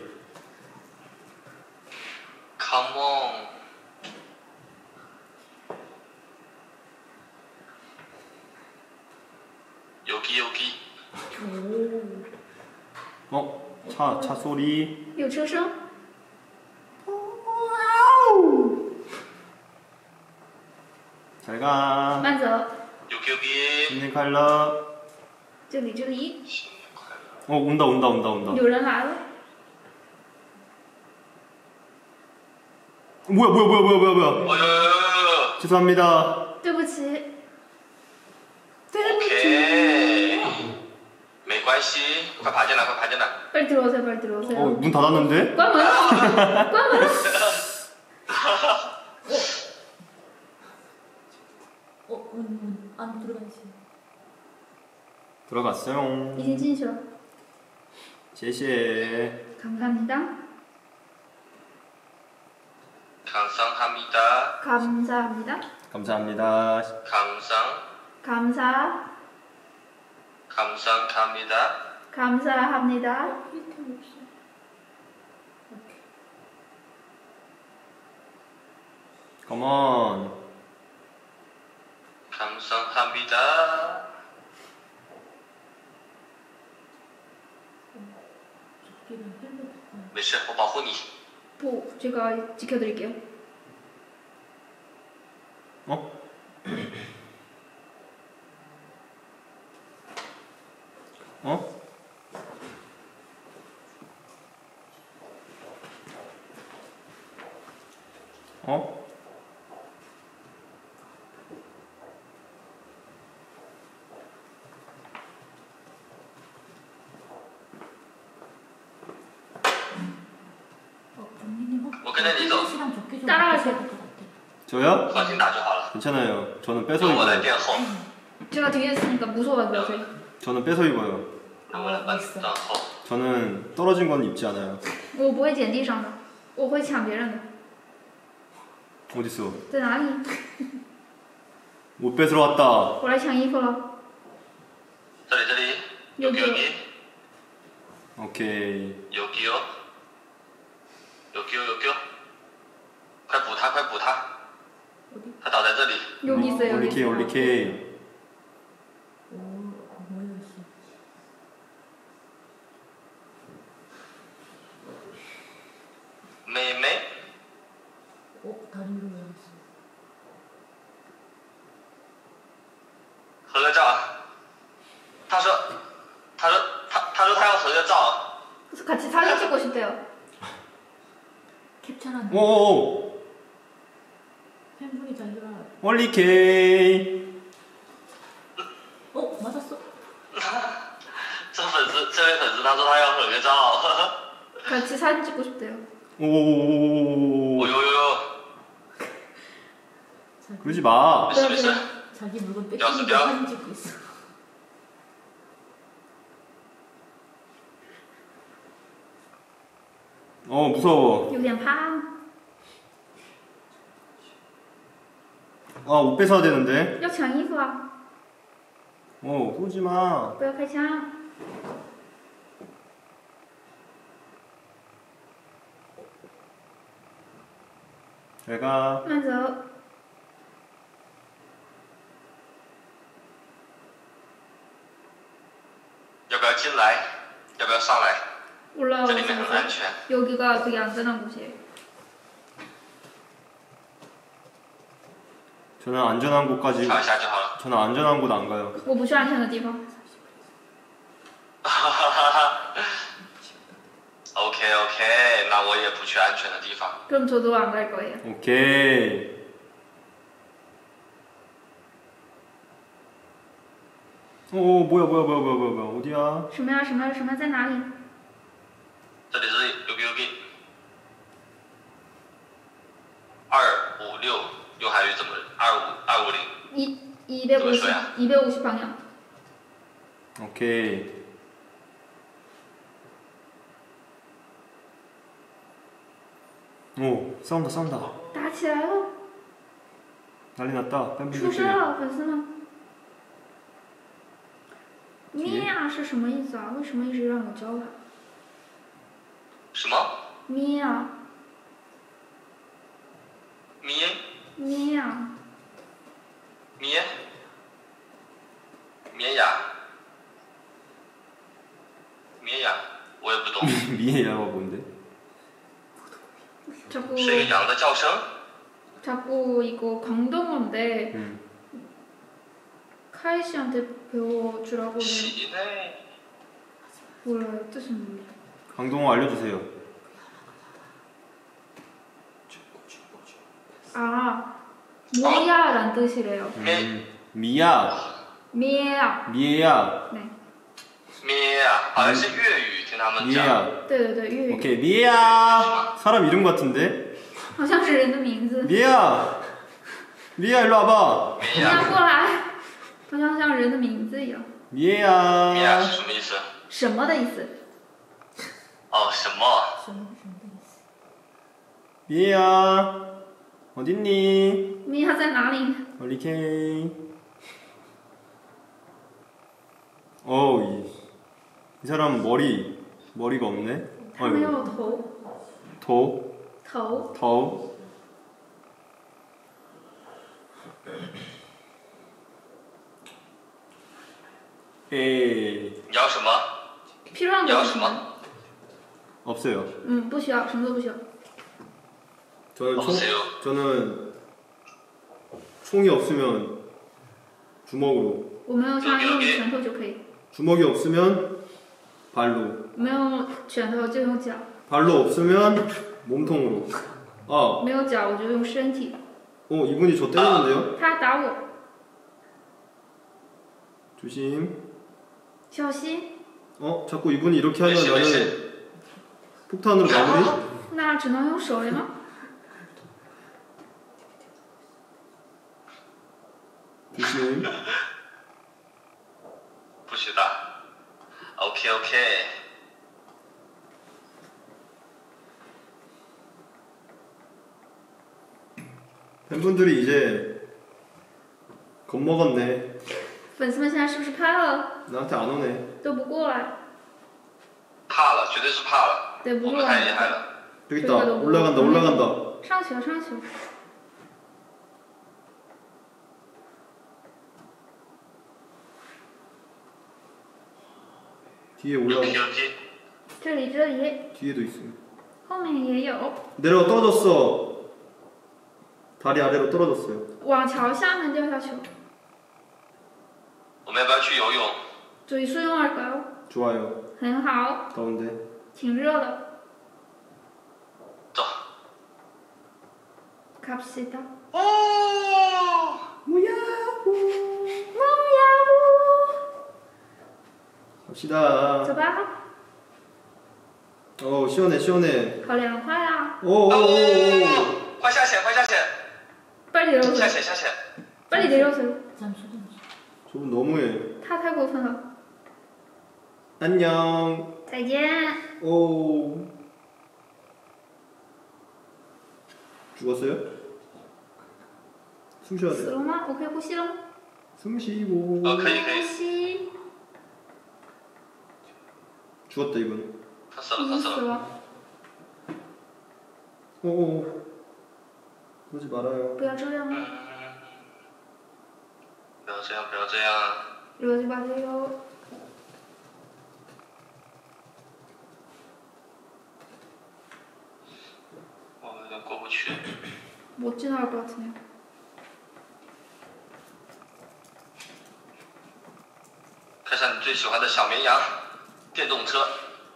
Speaker 4: Come on. 여기 여기.
Speaker 1: 차 소리.
Speaker 2: 有车声。
Speaker 1: 잘 가.
Speaker 2: 慢走。
Speaker 4: 여기 여기.
Speaker 1: 신년 칼러.
Speaker 2: 这里这里。
Speaker 4: 신년快乐.
Speaker 1: 온다, 온다, 온다, 온다.
Speaker 2: 有人来了。
Speaker 1: 뭐야. 죄송합니다.
Speaker 2: 对不起。
Speaker 4: 오케이. 没关系. 快爬进来, 快爬进来.
Speaker 2: 빨리 들어오세요, 빨리 들어오세요.
Speaker 1: 문 닫았는데?
Speaker 2: 关门了，关门了。
Speaker 3: 안 들어가지.
Speaker 1: 들어갔어요.
Speaker 2: 已经进去了。
Speaker 1: 谢谢.
Speaker 2: 감사합니다.
Speaker 4: 감사합니다.
Speaker 2: 감사합니다.
Speaker 1: 감사합니다.
Speaker 2: 감사.
Speaker 4: 감사합니다.
Speaker 2: 감사합니다.
Speaker 3: 필템 없어. 오케이.
Speaker 1: 컴온.
Speaker 4: 감사합니다.
Speaker 3: 조끼랑 헬멧 입고.
Speaker 4: 没事，我保护你。
Speaker 2: 부, 제가 지켜드릴게요.
Speaker 1: 어? 어? 어?
Speaker 3: 언니님
Speaker 4: 뭐 그냥 이거.
Speaker 3: 헬멧이랑 조끼 좀
Speaker 2: 따라가세요.
Speaker 3: 바꾸셔야 될것 같아.
Speaker 1: 저요?
Speaker 4: 放心打就好了。
Speaker 1: 괜찮아요. 저는 뺏어
Speaker 4: 由我来
Speaker 1: 입어요.
Speaker 4: 垫后，
Speaker 2: 제가 뒤에 있으니까 무서워요, 저희.
Speaker 1: 저는 뺏어 입어요.
Speaker 4: 由我来搬当后。
Speaker 1: 저는 떨어진 건 입지 않아요.
Speaker 2: 我不会捡地上的，我会抢别人的。
Speaker 1: 어딨어?
Speaker 2: 在哪里？
Speaker 1: 옷 뺏으러 왔다.
Speaker 2: 我来抢衣服了。
Speaker 4: 这里这里，여기 여기
Speaker 1: 오케이.
Speaker 4: 여기요. 여기요 여기요. 快补他，快补他！他倒在这里。
Speaker 2: 여기 있어요, 여기
Speaker 1: 올리케이,
Speaker 2: 있어요.
Speaker 1: 올리케이.
Speaker 3: 오, 모여있어.
Speaker 4: 妹妹，
Speaker 3: 다리 위로 모여있어.
Speaker 4: 合个照。他说他要合个照。
Speaker 2: 그래서 같이 사진 찍고 싶대요.
Speaker 3: 캡처란
Speaker 1: 오오오.
Speaker 3: 팬분이 잘 들어라.
Speaker 1: 올리케이.
Speaker 3: 맞았어.
Speaker 4: 这位粉丝他说他要合个照。
Speaker 2: 같이 사진 찍고 싶대요.
Speaker 1: 오오오오오오.
Speaker 4: 오요요요.
Speaker 1: 그러지 마.
Speaker 4: 没事没事。
Speaker 3: 자기 물건
Speaker 4: 야,
Speaker 3: 뺏기는 거
Speaker 4: 야.
Speaker 3: 사진 찍고 있어.
Speaker 1: 무서워.
Speaker 2: 有点怕。
Speaker 1: 옷 뺏어야 되는데.
Speaker 2: 要抢衣服啊！
Speaker 1: 쏘지 마.
Speaker 2: 不要开枪。
Speaker 1: 잘 가.
Speaker 2: 慢走。
Speaker 4: 要不要进来？要不要上来？
Speaker 2: 올라오고
Speaker 4: 这里面很安全。
Speaker 2: 여기가 되게 안전한 곳이에요.
Speaker 1: 저는 안전한 곳까지.
Speaker 4: 跳一下就好了。
Speaker 1: 저는 안전한 곳 안 가요.
Speaker 2: 我不去安全的地方。
Speaker 4: OK OK，那我也不去安全的地方。
Speaker 2: 그럼 저도 안 갈 거예요.
Speaker 1: 오케이. 뭐야 어디야?
Speaker 2: 什么呀？什么呀？什么？在哪里？
Speaker 4: 这里是여기256，用韩语怎么250？
Speaker 2: 250 방향.
Speaker 1: 오케이. 오, 싸운다.
Speaker 2: 打起来了，
Speaker 1: 난리 났다.
Speaker 2: 出声
Speaker 1: 팬분들끼리.
Speaker 2: 了，粉丝们。咩啊是什么意思啊？为什么一直让我教他？
Speaker 4: 什么？
Speaker 2: 咩啊
Speaker 4: 咩
Speaker 2: 咩啊，
Speaker 4: 咩绵羊绵羊，我也不懂，
Speaker 1: 미에야가 뭔데?
Speaker 2: 자꾸
Speaker 4: 是一个羊的叫声。
Speaker 2: 자꾸 이거 광동어인데 카이 씨한테 배워주라고는
Speaker 4: 喜呢？
Speaker 2: 몰라요. 뜻은 몰라요.
Speaker 1: 강동호 알려주세요.
Speaker 2: 아, 뭐야란 뜻이래요.
Speaker 1: 미야,
Speaker 2: 미야.
Speaker 1: 미에야,
Speaker 2: 네.
Speaker 4: 咩啊，好像是粤语，听他们讲。
Speaker 1: 미에야.
Speaker 2: 对对对，粤语
Speaker 1: 오케이, 미에야. 사람 이름 같은데?
Speaker 2: 好像是人的名字。
Speaker 1: 미에야, 미에야 일로 와봐.
Speaker 2: 你要
Speaker 4: 绵羊，
Speaker 2: 过来，好像像人的名字一样。
Speaker 1: 미에야.
Speaker 4: 绵羊是什么意思？
Speaker 2: 什么的意思？
Speaker 4: 哦，什么？
Speaker 3: 什么什么的意思？
Speaker 1: 미에야, 어딨니?
Speaker 2: 米娅在哪里？
Speaker 1: 올리케이. 어우, 이 사람 머리가 없네.
Speaker 2: 他没有头
Speaker 1: 도,
Speaker 2: 头。
Speaker 1: 더. 에
Speaker 4: 你要什么？
Speaker 2: 필요한
Speaker 4: 你
Speaker 2: 거
Speaker 4: 要什
Speaker 2: 있으면
Speaker 4: 么？
Speaker 1: 없어요.
Speaker 2: 不需要，什么都不需要。
Speaker 4: 없어요.
Speaker 1: 저는 총이 없으면 주먹으로,
Speaker 2: 我没有枪，用拳头就可以；
Speaker 1: 주먹이 없으면 발로,
Speaker 2: 没有拳头就用脚；
Speaker 1: 발로 없으면 몸통으로. 아,
Speaker 2: 没有脚我就用身体。
Speaker 1: 이분이 저 때리는데요?
Speaker 2: 他打我，
Speaker 1: 조심.
Speaker 2: 小心。
Speaker 1: 자꾸 이분이 이렇게 하면
Speaker 4: 몇 시?
Speaker 1: 나는 폭탄으로 마무리?
Speaker 2: 那只能用手了吗？
Speaker 1: 조심.
Speaker 4: 不许打。OK OK。
Speaker 1: 팬분들이 이제 겁먹었네.
Speaker 2: 粉丝们现在是不是怕了？
Speaker 1: 나한테 안 오네.
Speaker 2: 都不过来，
Speaker 4: 怕了，绝对是怕了。
Speaker 2: 对，不
Speaker 4: 我们
Speaker 2: 过来。
Speaker 4: 太厉害了。
Speaker 1: 여기 있다. 올라간다.
Speaker 2: 上去了，上去了。
Speaker 1: 뒤에 올라가.
Speaker 4: 여기 여기.
Speaker 2: 这里，这里，
Speaker 1: 뒤에도 있어.
Speaker 2: 后面也有。
Speaker 1: 내려가 떨어졌어. 다리 아래로 떨어졌어요.
Speaker 2: 往桥下面掉下去了。
Speaker 4: 我们要不要去游泳？
Speaker 2: 저희 수영할까요?
Speaker 1: 좋아요.
Speaker 2: 很好，
Speaker 1: 더운데.
Speaker 2: 挺热的。
Speaker 4: 走。
Speaker 2: 갑시다.
Speaker 1: 뭐야호.
Speaker 2: 뭐야?
Speaker 1: 갑시다.
Speaker 2: 走吧。
Speaker 1: 시원해 시원해.
Speaker 2: 好凉快啊！
Speaker 1: 오.
Speaker 4: 快下潜，快下潜，
Speaker 2: 빨리 내려오세요.
Speaker 4: 下潜下潜。
Speaker 2: 빨리 내려오세요.
Speaker 3: 잠시.
Speaker 1: 저분 너무해.
Speaker 2: 他太过分了。
Speaker 1: 안녕.
Speaker 2: 再见。
Speaker 1: 오. 죽었어요? 숨 쉬어야
Speaker 2: 死
Speaker 1: 돼.
Speaker 2: 了吗？我可以呼吸了吗？
Speaker 1: 숨 쉬고.
Speaker 4: 可以可以
Speaker 2: 呼。吸。
Speaker 1: 죽었다 이분.
Speaker 4: 他死了，他
Speaker 2: 你
Speaker 4: 死了。
Speaker 2: 死了，
Speaker 1: 오. 그러지 말아요.
Speaker 2: 不要这样啊！
Speaker 4: 不要这样，不要这样。
Speaker 2: 이러지 마세요.
Speaker 4: 와, 有点过不去。
Speaker 2: 못 지나갈 것 같으네요.
Speaker 4: 开上你最喜欢的小绵羊电动车。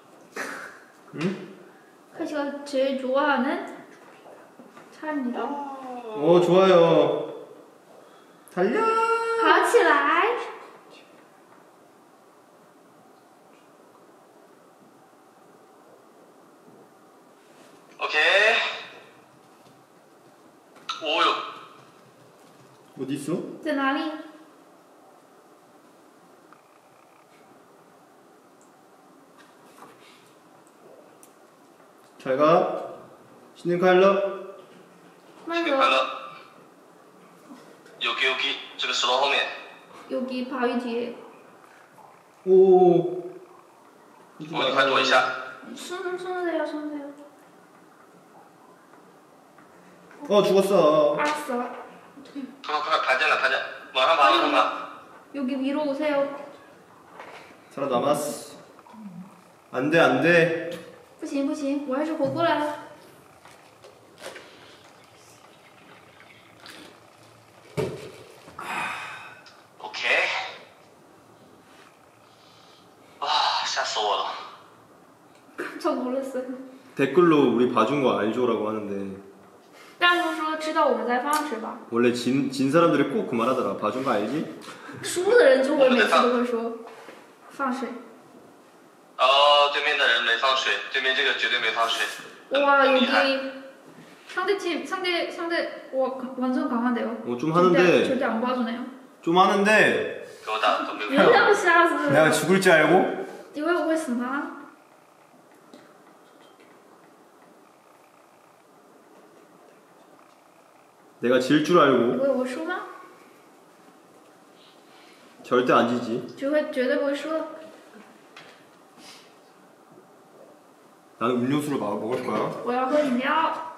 Speaker 1: 응?
Speaker 2: 카시가 제일 좋아하는 차입니다.
Speaker 1: 좋아요. 달려.
Speaker 2: 跑起来！
Speaker 4: OK。오요.
Speaker 1: 어디 있어?
Speaker 2: 在哪里？
Speaker 1: 잘 가. 新年快乐。
Speaker 2: 慢走。
Speaker 4: 新年快乐。여기这个石头后面。
Speaker 2: 여기 바위 뒤에.
Speaker 1: 오.
Speaker 4: 你快躲一下。
Speaker 2: 손세요.
Speaker 1: 죽었어.
Speaker 2: 알았어.
Speaker 4: 快爬进来，往上爬。
Speaker 2: 여기 위로 오세요.
Speaker 1: 살아남았어. 안돼.
Speaker 2: 不行，我还是活过来了。
Speaker 4: OK。吓死我了。
Speaker 2: 깜짝 놀랐어요.
Speaker 1: 댓글로 우리 봐준 거 알죠라고 하는데
Speaker 2: 弹幕说知道我们在放水吧？
Speaker 1: 원래 진 사람들이 꼭 그 말하더라. 봐준 거 알지?
Speaker 2: 输的人就会每次都会说放水。
Speaker 4: 对面的人没放水，对面这个绝对没放水。
Speaker 2: 와 여기 상대팀 상대 와 완전 강한데요.
Speaker 1: 좀 하는데
Speaker 2: 절대 안 봐주네요.
Speaker 1: 좀 하는데
Speaker 4: 给我打都没有。
Speaker 2: 别让瞎子。
Speaker 1: 내가 죽을 줄 알고
Speaker 2: 以为我会死吗？
Speaker 1: 내가 질 줄 알고
Speaker 2: 以为我输吗？
Speaker 1: 절대 안 지지.
Speaker 2: 绝对不会输的。
Speaker 1: 나는 음료수를 먹을 거야.
Speaker 2: 我要喝饮料。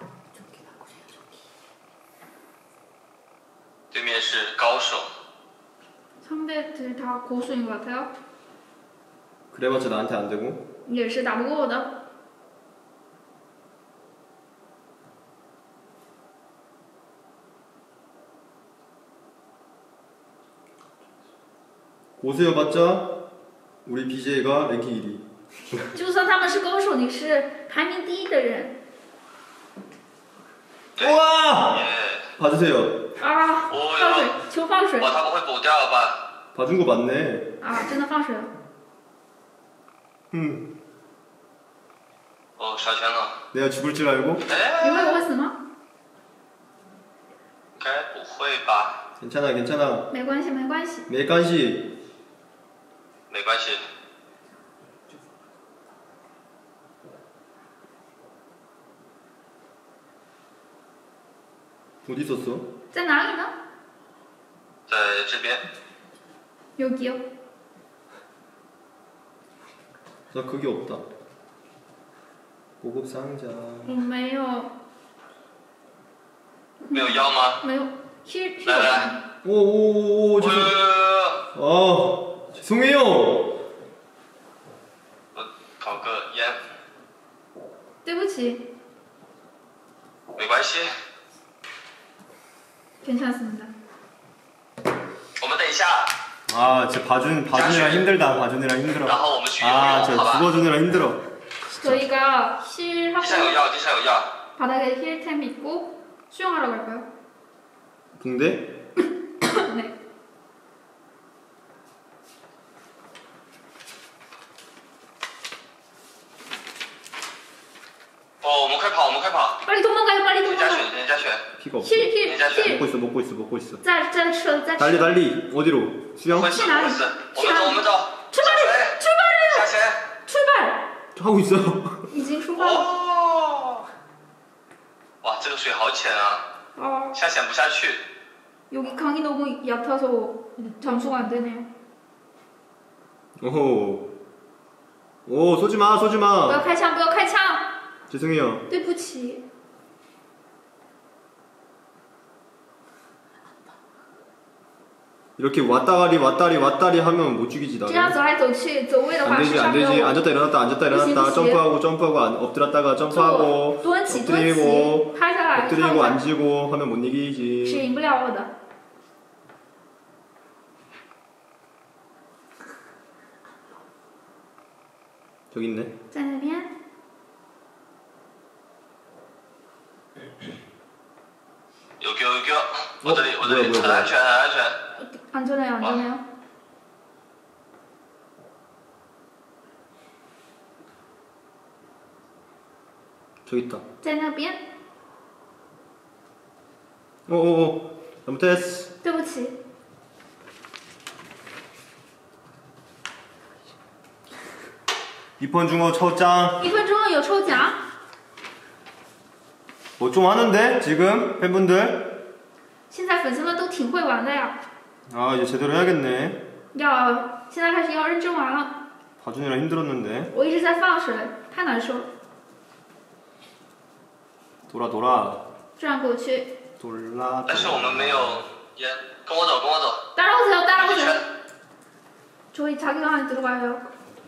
Speaker 4: 对面是高手。
Speaker 2: 상대들 다 고수인 것 같아요.
Speaker 1: 그래봤자 나한테 안 되고.
Speaker 2: 也是打不过我的。
Speaker 1: 고수여봤자 우리 BJ가 랭킹 1위.
Speaker 2: 就算他们是高手，你是排名第一的人。
Speaker 1: 우와!
Speaker 4: 耶！
Speaker 1: 봐주세요.
Speaker 2: 啊！放水，求放水！
Speaker 4: 哇，他们会补掉了吧？
Speaker 1: 봐준 거 맞네.
Speaker 2: 啊，真的放水了。
Speaker 4: 小圈了。
Speaker 1: 내가 죽을 줄 알고.
Speaker 2: 以为我会死吗？
Speaker 4: 该不会吧？
Speaker 1: 괜찮아.
Speaker 2: 没关系，没关系。
Speaker 1: 매간시.
Speaker 4: 没关系。
Speaker 1: 어디 있었어?
Speaker 2: 在哪里呢？
Speaker 4: 在这边。
Speaker 2: 여기요.
Speaker 1: 나 그게 없다. 고급 상자.
Speaker 2: 我没有，
Speaker 4: 没有药吗？
Speaker 2: 没有。힐
Speaker 4: 来来。
Speaker 1: 오오오 죄송. 죄송해요.
Speaker 4: 我搞个烟。
Speaker 2: 对不起，
Speaker 4: 没关系。
Speaker 2: 괜찮습니다.
Speaker 4: 我们等一下。
Speaker 1: 아, 진짜 봐주느라 힘들다. 봐주느라 힘들어.
Speaker 4: 然后我们去游
Speaker 1: 아,
Speaker 4: 泳，
Speaker 1: 저
Speaker 4: 好吧？
Speaker 1: 죽어주느라 힘들어.
Speaker 2: 저희가
Speaker 4: 地上有
Speaker 2: 힐하고
Speaker 4: 药，地上有药。
Speaker 2: 바닥에 힐템 있고 수영하러 갈까요?
Speaker 1: 붕대?
Speaker 2: 네.
Speaker 4: 我们快跑，我们快跑！
Speaker 2: 빨리 도망가요, 빨리
Speaker 4: 人家
Speaker 2: 도망가요.
Speaker 4: 选，人家选。
Speaker 1: 피가 없어.
Speaker 2: 힐, 힐, 힐.
Speaker 1: 먹고 있어.
Speaker 2: 在吃，在
Speaker 1: 달리
Speaker 2: 吃。
Speaker 1: 달리. 어디로? 수영?
Speaker 4: 会死，
Speaker 2: 去哪里
Speaker 4: 会死。我们走，我们走。
Speaker 2: 출발해,
Speaker 4: 下
Speaker 2: 출발해요.
Speaker 4: 潜。
Speaker 2: 출발.
Speaker 1: 하고 있어.
Speaker 2: 已经出发了。
Speaker 4: 哦。哇，这个水好浅啊，
Speaker 2: 아,
Speaker 4: 下潜不下去。
Speaker 2: 여기 강이 너무 얕아서 잠수가 안 되네요.
Speaker 1: 오호. 오, 쏘지 마.
Speaker 2: 不要开枪，不要开枪。
Speaker 1: 죄송해요.
Speaker 2: 对不起。
Speaker 1: 이렇게 왔다리 하면 못 죽이지
Speaker 2: 这样
Speaker 1: 나는.
Speaker 2: 走来走去，走位的话
Speaker 1: 안
Speaker 2: 是
Speaker 1: 되지
Speaker 2: 上
Speaker 1: 안
Speaker 2: 没
Speaker 1: 되지.
Speaker 2: 有。
Speaker 1: 앉았다 일어났다 점프하고 엎드렸다가 점프하고
Speaker 2: 蹲起，
Speaker 1: 엎드리고
Speaker 2: 趴下来，
Speaker 1: 엎드리고
Speaker 2: 跳下来，
Speaker 1: 앉고 하면 못
Speaker 2: 是
Speaker 1: 이기지.
Speaker 2: 赢不了我的。
Speaker 1: 저기 있네.
Speaker 2: 在那边。
Speaker 4: 여기 여기. 我这里
Speaker 1: 뭐야,
Speaker 4: 很安全很安全。
Speaker 2: 안전해요, 안전해요.
Speaker 1: 저기 있다.
Speaker 2: 在那边。
Speaker 1: 오오오. 잘못했어.
Speaker 2: 对不起。
Speaker 1: 2번 중어 첫 장.
Speaker 2: 1分钟后有抽奖。
Speaker 1: 뭐 좀 하는데 지금 팬분들?
Speaker 2: 现在粉丝们都挺会玩的呀。
Speaker 1: 아 이제 제대로 해야겠네.
Speaker 2: 现在开始要认真玩了。
Speaker 1: 봐주느라 힘들었는데.
Speaker 2: 我一直在放水，太难受了。
Speaker 1: 돌아.
Speaker 2: 转过去。
Speaker 1: 돌라.
Speaker 4: 但是我们没有烟，跟我走，跟我走。
Speaker 2: 따라오세요,
Speaker 4: 一
Speaker 2: 따라오세요.
Speaker 4: 圈。
Speaker 2: 저희 자기가 안에 들어가요.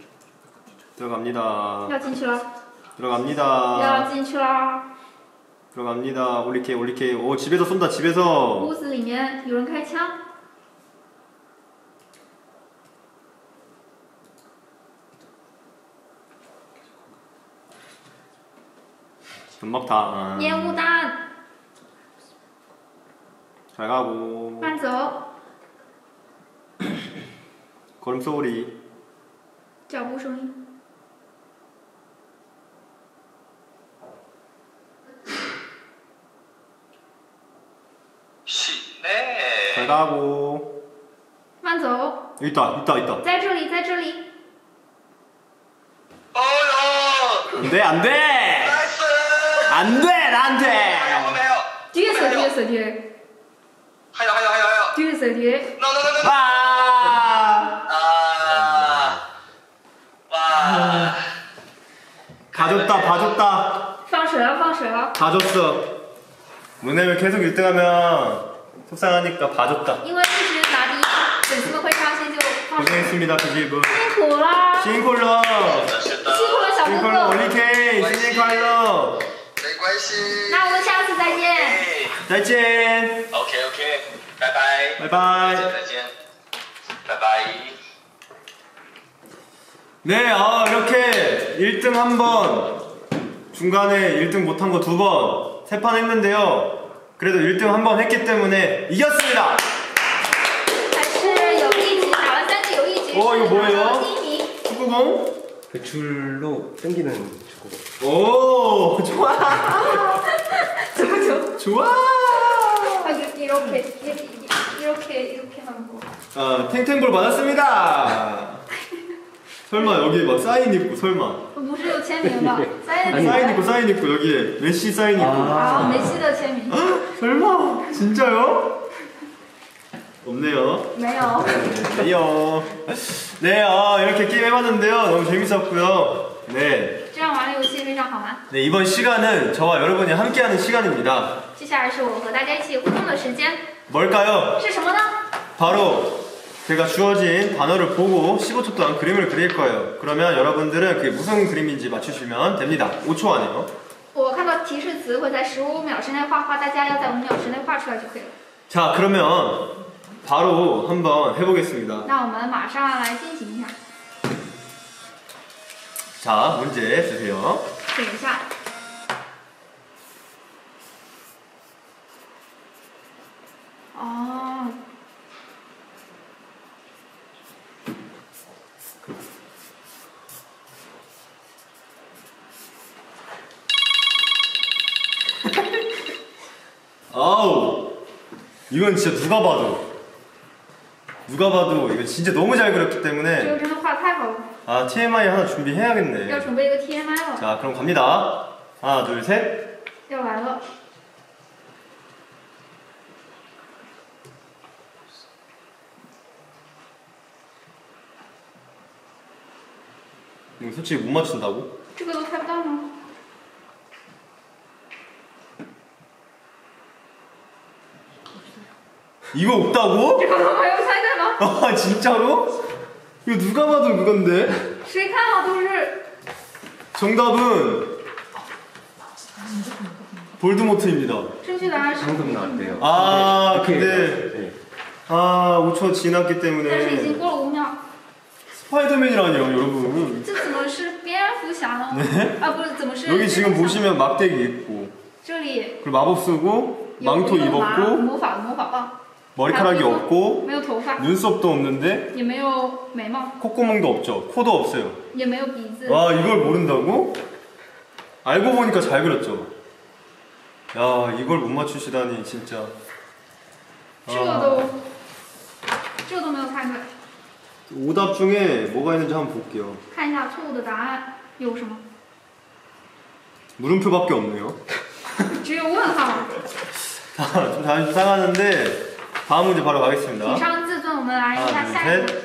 Speaker 1: 들어갑니다.
Speaker 2: 要进去了，
Speaker 1: 들어갑니다.
Speaker 2: 要进去啦。
Speaker 1: 들어갑니다. 올리케이. 오 집에서 쏜다 집에서.
Speaker 2: 屋子里面有人开枪。
Speaker 1: 연막탄.
Speaker 2: 烟雾弹，
Speaker 1: 잘 가고.
Speaker 2: 慢走，
Speaker 1: 걸음 소리.
Speaker 2: 脚步声音。
Speaker 4: 네.
Speaker 1: 잘 가고.
Speaker 2: 慢走，
Speaker 1: 있다.
Speaker 2: 在这里，在这里。
Speaker 4: 어요.
Speaker 1: 안돼.
Speaker 4: 나이스.
Speaker 1: 안돼 나한테.
Speaker 4: 我没有。
Speaker 2: 뒤에서, 뒤에서, 뒤에.
Speaker 4: 还有。
Speaker 2: 뒤에서, 뒤에.
Speaker 4: No.
Speaker 1: 아.
Speaker 4: 와.
Speaker 1: 봐줬다.
Speaker 2: 放水了，放水了。
Speaker 1: 봐줬어. 왜냐면 계속 1등하면 속상하니까 봐줬다.
Speaker 2: 因为一直拿第一，粉丝们会伤心，就放水。
Speaker 1: 고생했습니다, 비지분.
Speaker 2: 辛苦啦，辛苦
Speaker 1: 싱콜러.
Speaker 2: 了，小哥
Speaker 1: 싱콜러
Speaker 2: 哥。
Speaker 1: 올리케이. 신년快乐.
Speaker 4: 没关系。
Speaker 2: 那我们下次再见。
Speaker 1: 再见.
Speaker 4: OK，拜拜。
Speaker 1: 바이바이.
Speaker 4: 再见。拜拜。
Speaker 1: 네, 이렇게 1등 한 번, 중간에 1등 못한 거 2번, 3판 했는데요. 그래도 1등 한 번 했기 때문에 이겼습니다.
Speaker 2: 还是有一局打了3局，有一局
Speaker 1: 이거
Speaker 2: 是拿
Speaker 1: 뭐예요?
Speaker 2: 到第一名。
Speaker 1: 축구공?
Speaker 5: 그 줄로 당기는 축구.
Speaker 1: 오, 좋아. 좋아.
Speaker 2: 이렇게 하는 거.
Speaker 1: 탱탱볼 받았습니다. 설마 여기 막 사인 있고 설마
Speaker 2: 不是有签名吗？
Speaker 1: 사인 있고 여기에 메시 사인 있고
Speaker 2: 啊，梅西的签名。
Speaker 1: 설마 진짜요? 없네요.
Speaker 2: 没有。
Speaker 1: 아니요. 네, 이렇게 게임 해봤는데요. 너무 재밌었고요. 네.
Speaker 2: 这样玩的游戏非常好玩。
Speaker 1: 네, 이번 시간은 저와 여러분이 함께하는 시간입니다.
Speaker 2: 接下来是我和大家一起互动的时间，
Speaker 1: 뭘까요?
Speaker 2: 是什么呢？
Speaker 1: 바로 제가 주어진 단어를 보고 15초 동안 그림을 그릴 거예요. 그러면 여러분들은 그게 무슨 그림인지 맞추시면 됩니다. 5초 안에요.
Speaker 2: 我看到提示词会在15秒之内画画，大家要在5秒之内画出来就可以了。
Speaker 1: 자, 그러면 바로 한번 해보겠습니다.
Speaker 2: 那我们马上来进行一下，
Speaker 1: 자, 문제 주세요.
Speaker 2: 等一下。哦。
Speaker 1: 아우, 이건 진짜 누가 봐도 이건 진짜 너무 잘 그렸기
Speaker 2: 这个
Speaker 1: 때문에
Speaker 2: 真的画的太好了，
Speaker 1: 아, TMI 하나
Speaker 2: 要
Speaker 1: 준비해야겠네.
Speaker 2: 准备一个 TMI 了，
Speaker 1: 자, 그럼 갑니다. 하나, 둘, 셋.
Speaker 2: 要来了。
Speaker 1: 이거 솔직히 못 맞춘다고?
Speaker 2: 这个都猜不到吗？
Speaker 1: 이거 없다고?
Speaker 2: 这个都没有猜对吗？
Speaker 1: 아, 진짜로? 이거 누가 봐도 그건데?
Speaker 2: 谁看好都是
Speaker 1: 정답은 볼드모트입니다.
Speaker 2: 正确答案是
Speaker 5: 방금 나왔대요.
Speaker 1: 아,
Speaker 5: 이렇게
Speaker 1: 근데
Speaker 5: 네.
Speaker 1: 아, 5초 지났기
Speaker 2: 但是已
Speaker 1: 때문에
Speaker 2: 经过了5秒，
Speaker 1: 스파이더맨이라니요, 여러분.
Speaker 2: 这怎么是蝙蝠侠呢？
Speaker 1: 네?
Speaker 2: 啊，不是，怎么是？
Speaker 1: 여기 지금 보시면 막대기 있고
Speaker 2: 这里
Speaker 1: 그리고 마법 쓰고
Speaker 2: 有
Speaker 1: 망토
Speaker 2: 有马
Speaker 1: 입었고
Speaker 2: 魔法的魔法棒，
Speaker 1: 머리카락이 없고
Speaker 2: 没有头发，
Speaker 1: 눈썹도 없는데
Speaker 2: 也没有眉毛，
Speaker 1: 콧구멍도 없죠. 코도 없어요.
Speaker 2: 也没有鼻子。
Speaker 1: 와, 이걸 모른다고? 알고 보니까 잘 그렸죠. 야, 이걸 못 맞추시다니 진짜.
Speaker 2: 这都这都没有猜对。
Speaker 1: 오답 중에 뭐가 있는지 한번 볼게요.
Speaker 2: 看一下错误的答案有什么？
Speaker 1: 물음표밖에 없네요.
Speaker 2: 只只有问号。
Speaker 1: 좀 자존심 상하는데 다음 문제 바로
Speaker 2: 以
Speaker 1: 가겠습니다.
Speaker 2: 上自尊，我们来看
Speaker 1: 하나,
Speaker 2: 下一
Speaker 1: 둘,
Speaker 2: 个。
Speaker 1: 셋.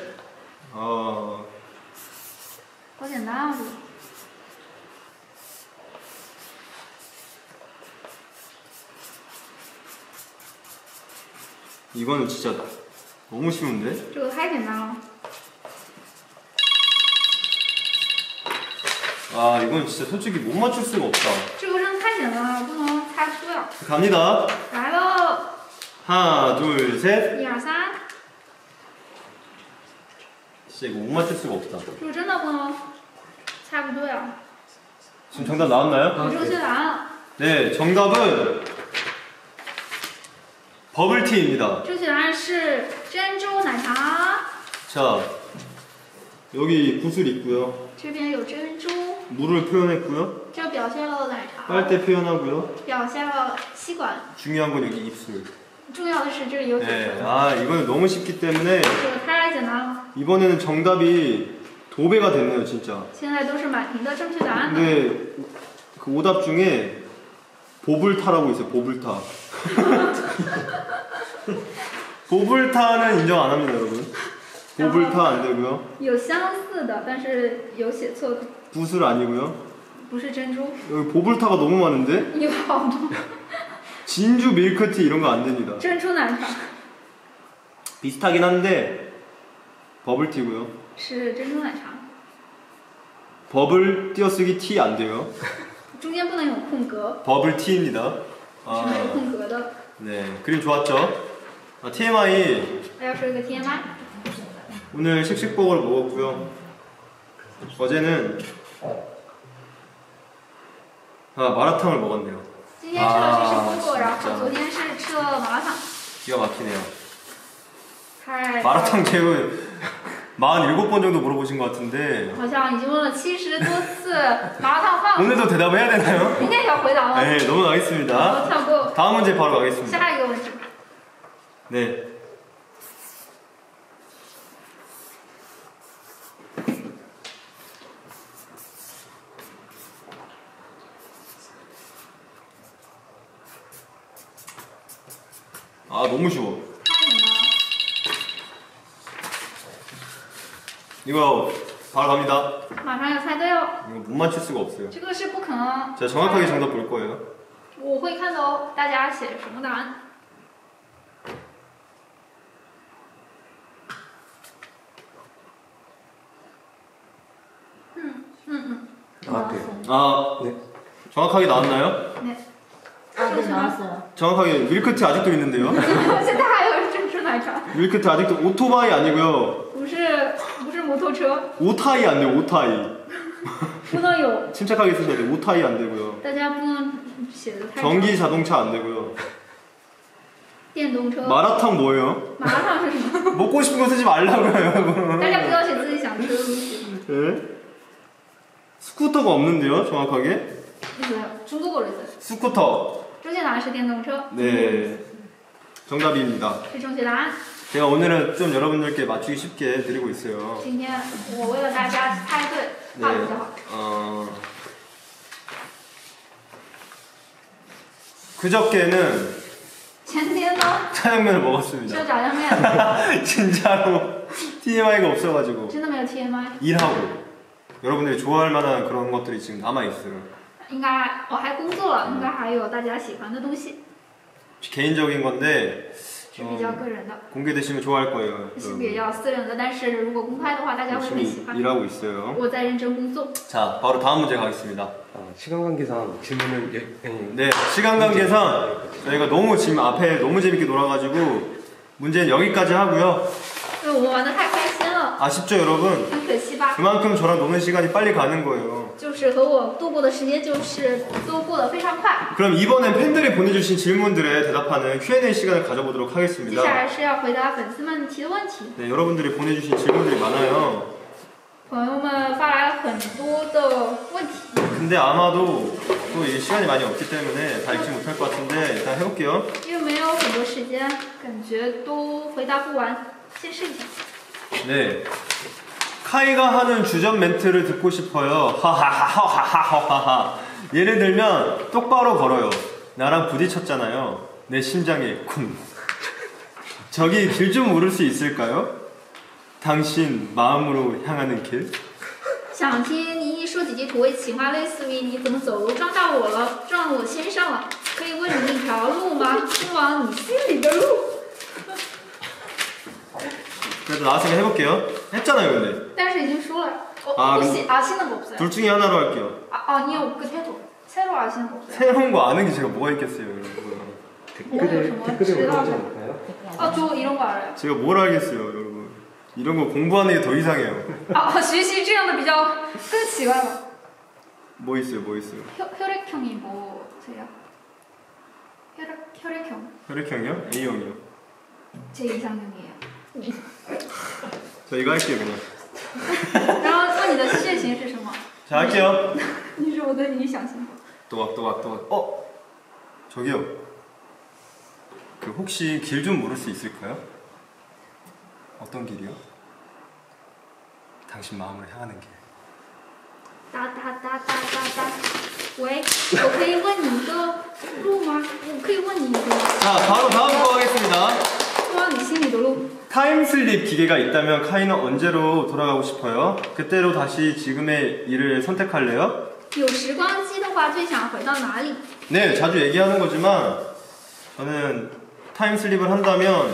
Speaker 2: 好简单啊！这个
Speaker 1: 이거는 진짜 너무 쉬운데?
Speaker 2: 这个太简单了。
Speaker 1: 아, 이건 진짜 솔직히 못 맞출 수가 없다.
Speaker 2: 这个真的太简单了，不能猜出呀。
Speaker 1: 갑니다.
Speaker 2: 来喽，
Speaker 1: 하나, 둘, 셋.
Speaker 2: 1、2、3，
Speaker 1: 진짜 이거 못 맞출 수가 없다.
Speaker 2: 这个真的不能猜不对啊。
Speaker 1: 지금 정답 나왔나요?
Speaker 2: 有正确答案，
Speaker 1: 네, 정답은 버블티입니다.
Speaker 2: 正确答案是珍珠奶茶。
Speaker 1: 자, 여기 구슬 있고요.
Speaker 2: 这边有珍珠，
Speaker 1: 물을 표현했고요.
Speaker 2: 这表现了奶茶，
Speaker 1: 빨대 표현하고요.
Speaker 2: 表现了吸管。
Speaker 1: 중요한 건 여기 입술.
Speaker 2: 重要的是这里有嘴
Speaker 1: 네,
Speaker 2: 唇，
Speaker 1: 아, 이거는 너무 쉽기 때문에
Speaker 2: 这个太简单了。
Speaker 1: 이번에는 정답이 도배가 됐네요, 진짜.
Speaker 2: 现在都是满屏的正确答案的。
Speaker 1: 근데 그 오답 중에 보블타라고 있어요, 보블타. 보블타는 인정 안 합니다, 여러분. 보블타 안 되고요.
Speaker 2: 有相似的，但是有写错的，
Speaker 1: 구슬 아니고요.
Speaker 2: 不是珍珠，
Speaker 1: 여기 보블타가 너무 많은데?
Speaker 2: 有好多
Speaker 1: 진주 밀크티 이런 거 안 됩니다.
Speaker 2: 珍珠奶茶
Speaker 1: 비슷하긴 한데 버블티고요.
Speaker 2: 是珍珠奶茶，
Speaker 1: 버블 띄어쓰기 T 안 돼요.
Speaker 2: 中间不能有空格，
Speaker 1: 버블티입니다.
Speaker 2: 是没有
Speaker 1: 아,
Speaker 2: 空格的。
Speaker 1: 네, 그림 좋았죠? 아, TMI
Speaker 2: 还要说一个 TMI，
Speaker 1: 오늘 씩씩버거를 먹었고요. 어제는 마라탕을 먹었네요.
Speaker 2: 今天吃了芝士饽饽，
Speaker 1: 아
Speaker 2: 然后
Speaker 1: 진짜
Speaker 2: 昨天是吃了麻辣烫，
Speaker 1: 기가 막히네요.
Speaker 2: 太
Speaker 1: 마라탕 제우 47번 정도 물어보신 것 같은데
Speaker 2: 好像已经问了70多次麻辣烫饭，
Speaker 1: 오늘도 대답해야 되나요?
Speaker 2: 明天也要回答吗？
Speaker 1: 네,
Speaker 2: 我
Speaker 1: 넘어가겠습니다.
Speaker 2: 跳过
Speaker 1: 다음 문제 바로 가겠습니다.
Speaker 2: 下一个问题。
Speaker 1: 네. 아, 너무 쉬워.
Speaker 2: 太简单了，
Speaker 1: 이거 바로 갑니다.
Speaker 2: 马上要猜对哦，
Speaker 1: 이거 못 맞출 수가 없어요.
Speaker 2: 这个是不可能。
Speaker 1: 제가 정확하게 정답 볼 거예요.
Speaker 2: 我会看的哦，大家写什么答案？
Speaker 5: 아, 네.
Speaker 1: 아,
Speaker 5: 네.
Speaker 1: 정확하게 나왔나요?
Speaker 2: 네，
Speaker 3: 아, 네, 나왔어요.
Speaker 1: 정확하게 밀크티 아직도 있는데요.
Speaker 2: 现在还有珍珠奶茶，
Speaker 1: 밀크티 아직도 오토바이 아니고요.
Speaker 2: 不是摩托车，
Speaker 1: 오타이 안 돼요. 오타이.
Speaker 2: 不能有，
Speaker 1: 침착하게 쓰셔야 돼요. 오타이 안 되고요.
Speaker 2: 大家不能写的太长。
Speaker 1: 전기 자동차 안 되고요.
Speaker 2: 电动车，
Speaker 1: 마라탕 뭐예요?
Speaker 2: 麻辣烫是什么？
Speaker 1: 먹고 싶은 거 쓰지 말라고요, 여러분.
Speaker 2: 大家不要写自己想吃的东西。
Speaker 1: 네? 스쿠터가 없는데요, 정확하게?
Speaker 2: 있어요. 중국어로 있어요.
Speaker 1: 스쿠터.
Speaker 2: 正确答案是电动车，
Speaker 1: 네. 정답입니다.
Speaker 2: 是正确答案。
Speaker 1: 제가 오늘은 좀 여러분들께 맞추기 쉽게 드리고 있어요.
Speaker 2: 今天我为了大家猜对，画的比较好。
Speaker 1: 그저께는
Speaker 2: 前天呢，
Speaker 1: 짜장면을
Speaker 2: 吃
Speaker 1: 먹었습니다.
Speaker 2: 了炸酱面，
Speaker 1: 진짜로 TMI가 없어가지고
Speaker 2: 真的没有 TMI。
Speaker 1: 일하고 여러분들이 좋아할 만한 그런 것들이 지금 남아있어요.
Speaker 2: 应该我还工作了，应该还有大家喜欢的东西，
Speaker 1: 개인적인 건데
Speaker 2: 是比较个人的，
Speaker 1: 공개되시면 좋아할 거예요.
Speaker 2: 是比较私人的。但是如果公开的话，大家会很喜
Speaker 1: 열심히
Speaker 2: 欢。
Speaker 1: 일하고 있어요.
Speaker 2: 我在认真工作。
Speaker 1: 자, 바로 다음 문제 가겠습니다.
Speaker 5: 아, 시간 관계상 질문은
Speaker 1: 네, 시간 관계상 저희가 너무 지금 앞에 너무 재밌게 놀아가지고 문제는 여기까지 하고요.
Speaker 2: 因为我们玩的太开心了，
Speaker 1: 아쉽죠, 여러분?
Speaker 2: 很可惜吧？
Speaker 1: 그만큼 저랑 노는 시간이 빨리 가는 거예요.
Speaker 2: 就是和我度过的时间就是都过得非常快。
Speaker 1: 그럼 이번엔 팬들이 보내주신 질문들에 대답하는 Q&A 시간을 가져보도록
Speaker 2: 接
Speaker 1: 하겠습니다.
Speaker 2: 下来是要回答粉丝们提的问题。
Speaker 1: 네, 여러분들이 보내주신 질문들이 많아요.
Speaker 2: 朋友们发来了很多的问题，
Speaker 1: 근데 아마도 또 이게 시간이 많이 없기 때문에 다 읽지 못할 것 같은데 일단 해볼게요.
Speaker 2: 因为没有很多时间，感觉都回答不完，先试一下。
Speaker 1: 네. 카이가 하는 주전 멘트를 듣고 싶어요. 하하하하하하하. 예를 들면 똑바로 걸어요. 나랑 부딪혔잖아요. 내 심장에 쿵. 저기 길 좀 물을 수 있을까요? 당신 마음으로 향하는 길?
Speaker 2: 想听你说几句土味情话，类似于你怎么走路撞到我了，撞我身上了，可以问你一条路吗？通往你心里的路。
Speaker 1: 그래도 나왔으니까 해볼게요. 했잖아요, 근데.
Speaker 2: 但是已经输了。
Speaker 1: 아,
Speaker 2: 不行啊，新的我不在。
Speaker 1: 둘 중에 하나로 할게요.
Speaker 2: 你有个贴图，새로 아시는 거 없어요?
Speaker 1: 새로운 거 아는 게 제가 뭐가 있겠어요, 여러분.
Speaker 5: 댓글에 올라오지 않을까요?
Speaker 2: 저 이런 거 알아요.
Speaker 1: 제가 뭘 알겠어요, 여러분. 이런 거 공부하는 게 더 이상해요.
Speaker 2: 学习这样的比较更奇怪了。
Speaker 1: 뭐 있어요, 뭐 있어요?
Speaker 2: 혈액형이 뭐세요? 혈액형.
Speaker 1: 혈액형이요? A형이요.
Speaker 2: 제 이상형이에요.
Speaker 1: 저 이거 할게요, 그냥.
Speaker 2: 然后问你的血型是什么？
Speaker 1: 자, 할게요.
Speaker 2: 你是我的理想型。
Speaker 1: 또각. 저기요. 그 혹시 길 좀 물을 수 있을까요? 어떤 길이요? 당신 마음을 향하는 길.
Speaker 2: 哒。喂，我可以问你一个路吗？我可以问你一个。
Speaker 1: 자, 바로 다음 거 하겠습니다.
Speaker 2: 通往你心里的路。
Speaker 1: 타임슬립 기계가 있다면 카이는 언제로 돌아가고 싶어요? 그때로 다시 지금의 일을 선택할래요?
Speaker 2: 有时光机的话，最想回到哪里？
Speaker 1: 네, 자주 얘기하는 거지만 저는 타임슬립을 한다면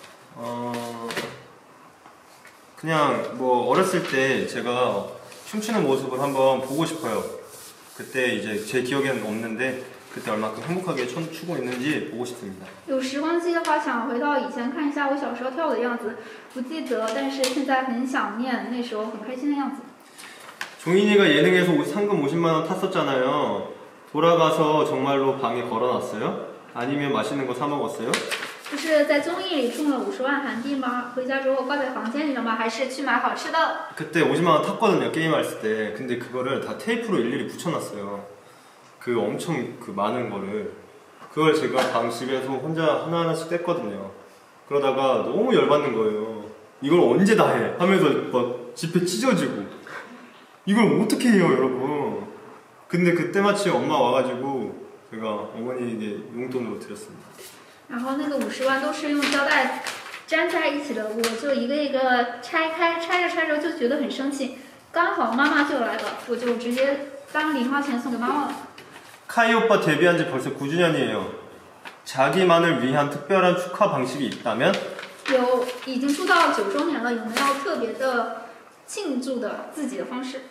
Speaker 1: 그냥 뭐 어렸을 때 제가 춤추는 모습을 한번 보고 싶어요. 그때 이제 제 기억에는 없는데 그때 얼마큼 행복하게 춤추고 있는지 보고 싶습니다.
Speaker 2: 有时光机的话，想回到以前看一下我小时候跳舞的样子，不记得，但是现在很想念那时候很开心的样子。
Speaker 1: 종인이가 예능에서 상금 50만 원 탔었잖아요. 돌아가서 정말로 방에 걸어놨어요? 아니면 맛있는 거 사 먹었어요?
Speaker 2: 不是在综艺里中了50万韩币吗？回家之后挂在房间里了吗？还是去买好吃的？
Speaker 1: 그때 50만 원 탔거든요, 게임할 때. 근데 그거를 다 테이프로 일일이 붙여놨어요. 그 엄청 그 많은 거를. 그걸 제가 방 집에서 혼자 하나하나씩 뗐거든요. 그러다가 너무 열받는 거예요. 이걸 언제 다 해? 하면서 막 지폐 찢어지고. 이걸 어떻게 해요, 여러분? 근데 그때 마침 엄마 와가지고 제가 어머니에게 용돈으로 드렸습니다.
Speaker 2: 然后那个50万都是用胶带粘在一起的，我就一个一个拆开，拆着就觉得很生气。刚好妈妈就来了，我就直接当零花钱送给妈妈了。
Speaker 1: 카이 오빠 데뷔한 지 벌써 9주년이에요. 자기만을 위한 특별한 축하 방식이 있다면?
Speaker 2: 已经出道9周年了，有没有特别的庆祝的自己的方式？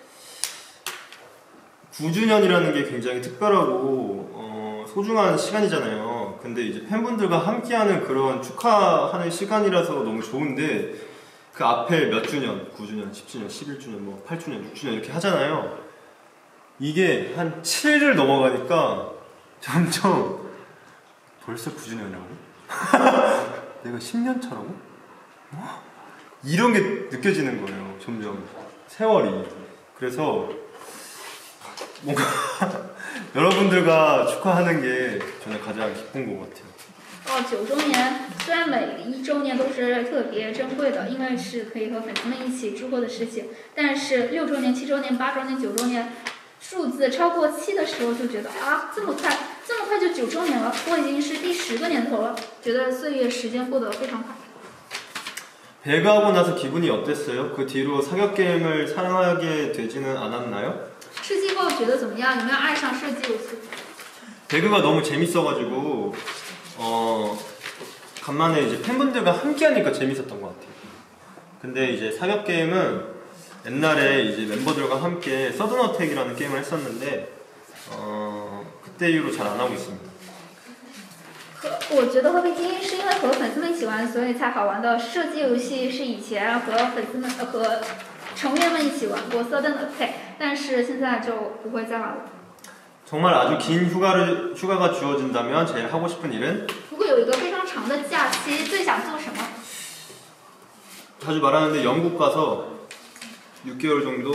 Speaker 1: 9주년이라는 게 굉장히 특별하고 소중한 시간이잖아요. 근데 이제 팬분들과 함께하는 그런 축하하는 시간이라서 너무 좋은데 그 앞에 몇 주년, 9주년, 10주년, 11주년, 뭐 8주년, 6주년 이렇게 하잖아요. 이게 한 7을 넘어가니까 점점 벌써 9주년이라고? 내가 10년 차라고? 이런 게 느껴지는 거예요. 점점 세월이. 그래서 뭔가 여러분들과 축하하는 게 저는 가장 기쁜 것 같아요.
Speaker 2: 9周年，虽然每1周年都是特别珍贵的，因为是可以和粉丝们一起度过的事情，但是6周年、7周年、8周年、9周年，数字超过7的时候，就觉得啊，这么快就9周年了，我已经是第10个年头了，觉得岁月时间过得非常快。
Speaker 1: 배그하고 나서 기분이 어땠어요? 그 뒤로 사격 게임을 사랑하게 되지는 않았나요?
Speaker 2: 吃鸡后觉得怎么样？有没有爱上射击游戏？
Speaker 1: 배그가 너무 재밌어가지고 간만에 이제 팬분들과 함께하니까 재밌었던 것 같아요. 근데 이제 사격 게임은 옛날에 이제 멤버들과 함께 서든어택이라는 게임을 했었는데 그때 이후로 잘 안 하고 있습니다.
Speaker 2: 我觉得和平精英是因为和粉丝们一起玩，所以才好玩的。射击游戏是以前和粉丝们和成员们一起玩过 Sudden Attack， 但是现在就不会再玩了。
Speaker 1: 정말 아주 긴 휴가가 주어진다면 제일 하고 싶은 일은?
Speaker 2: 如果有一个非常长的假期，最想做什么？
Speaker 1: 자주 말하는데 영국 가서 6개월 정도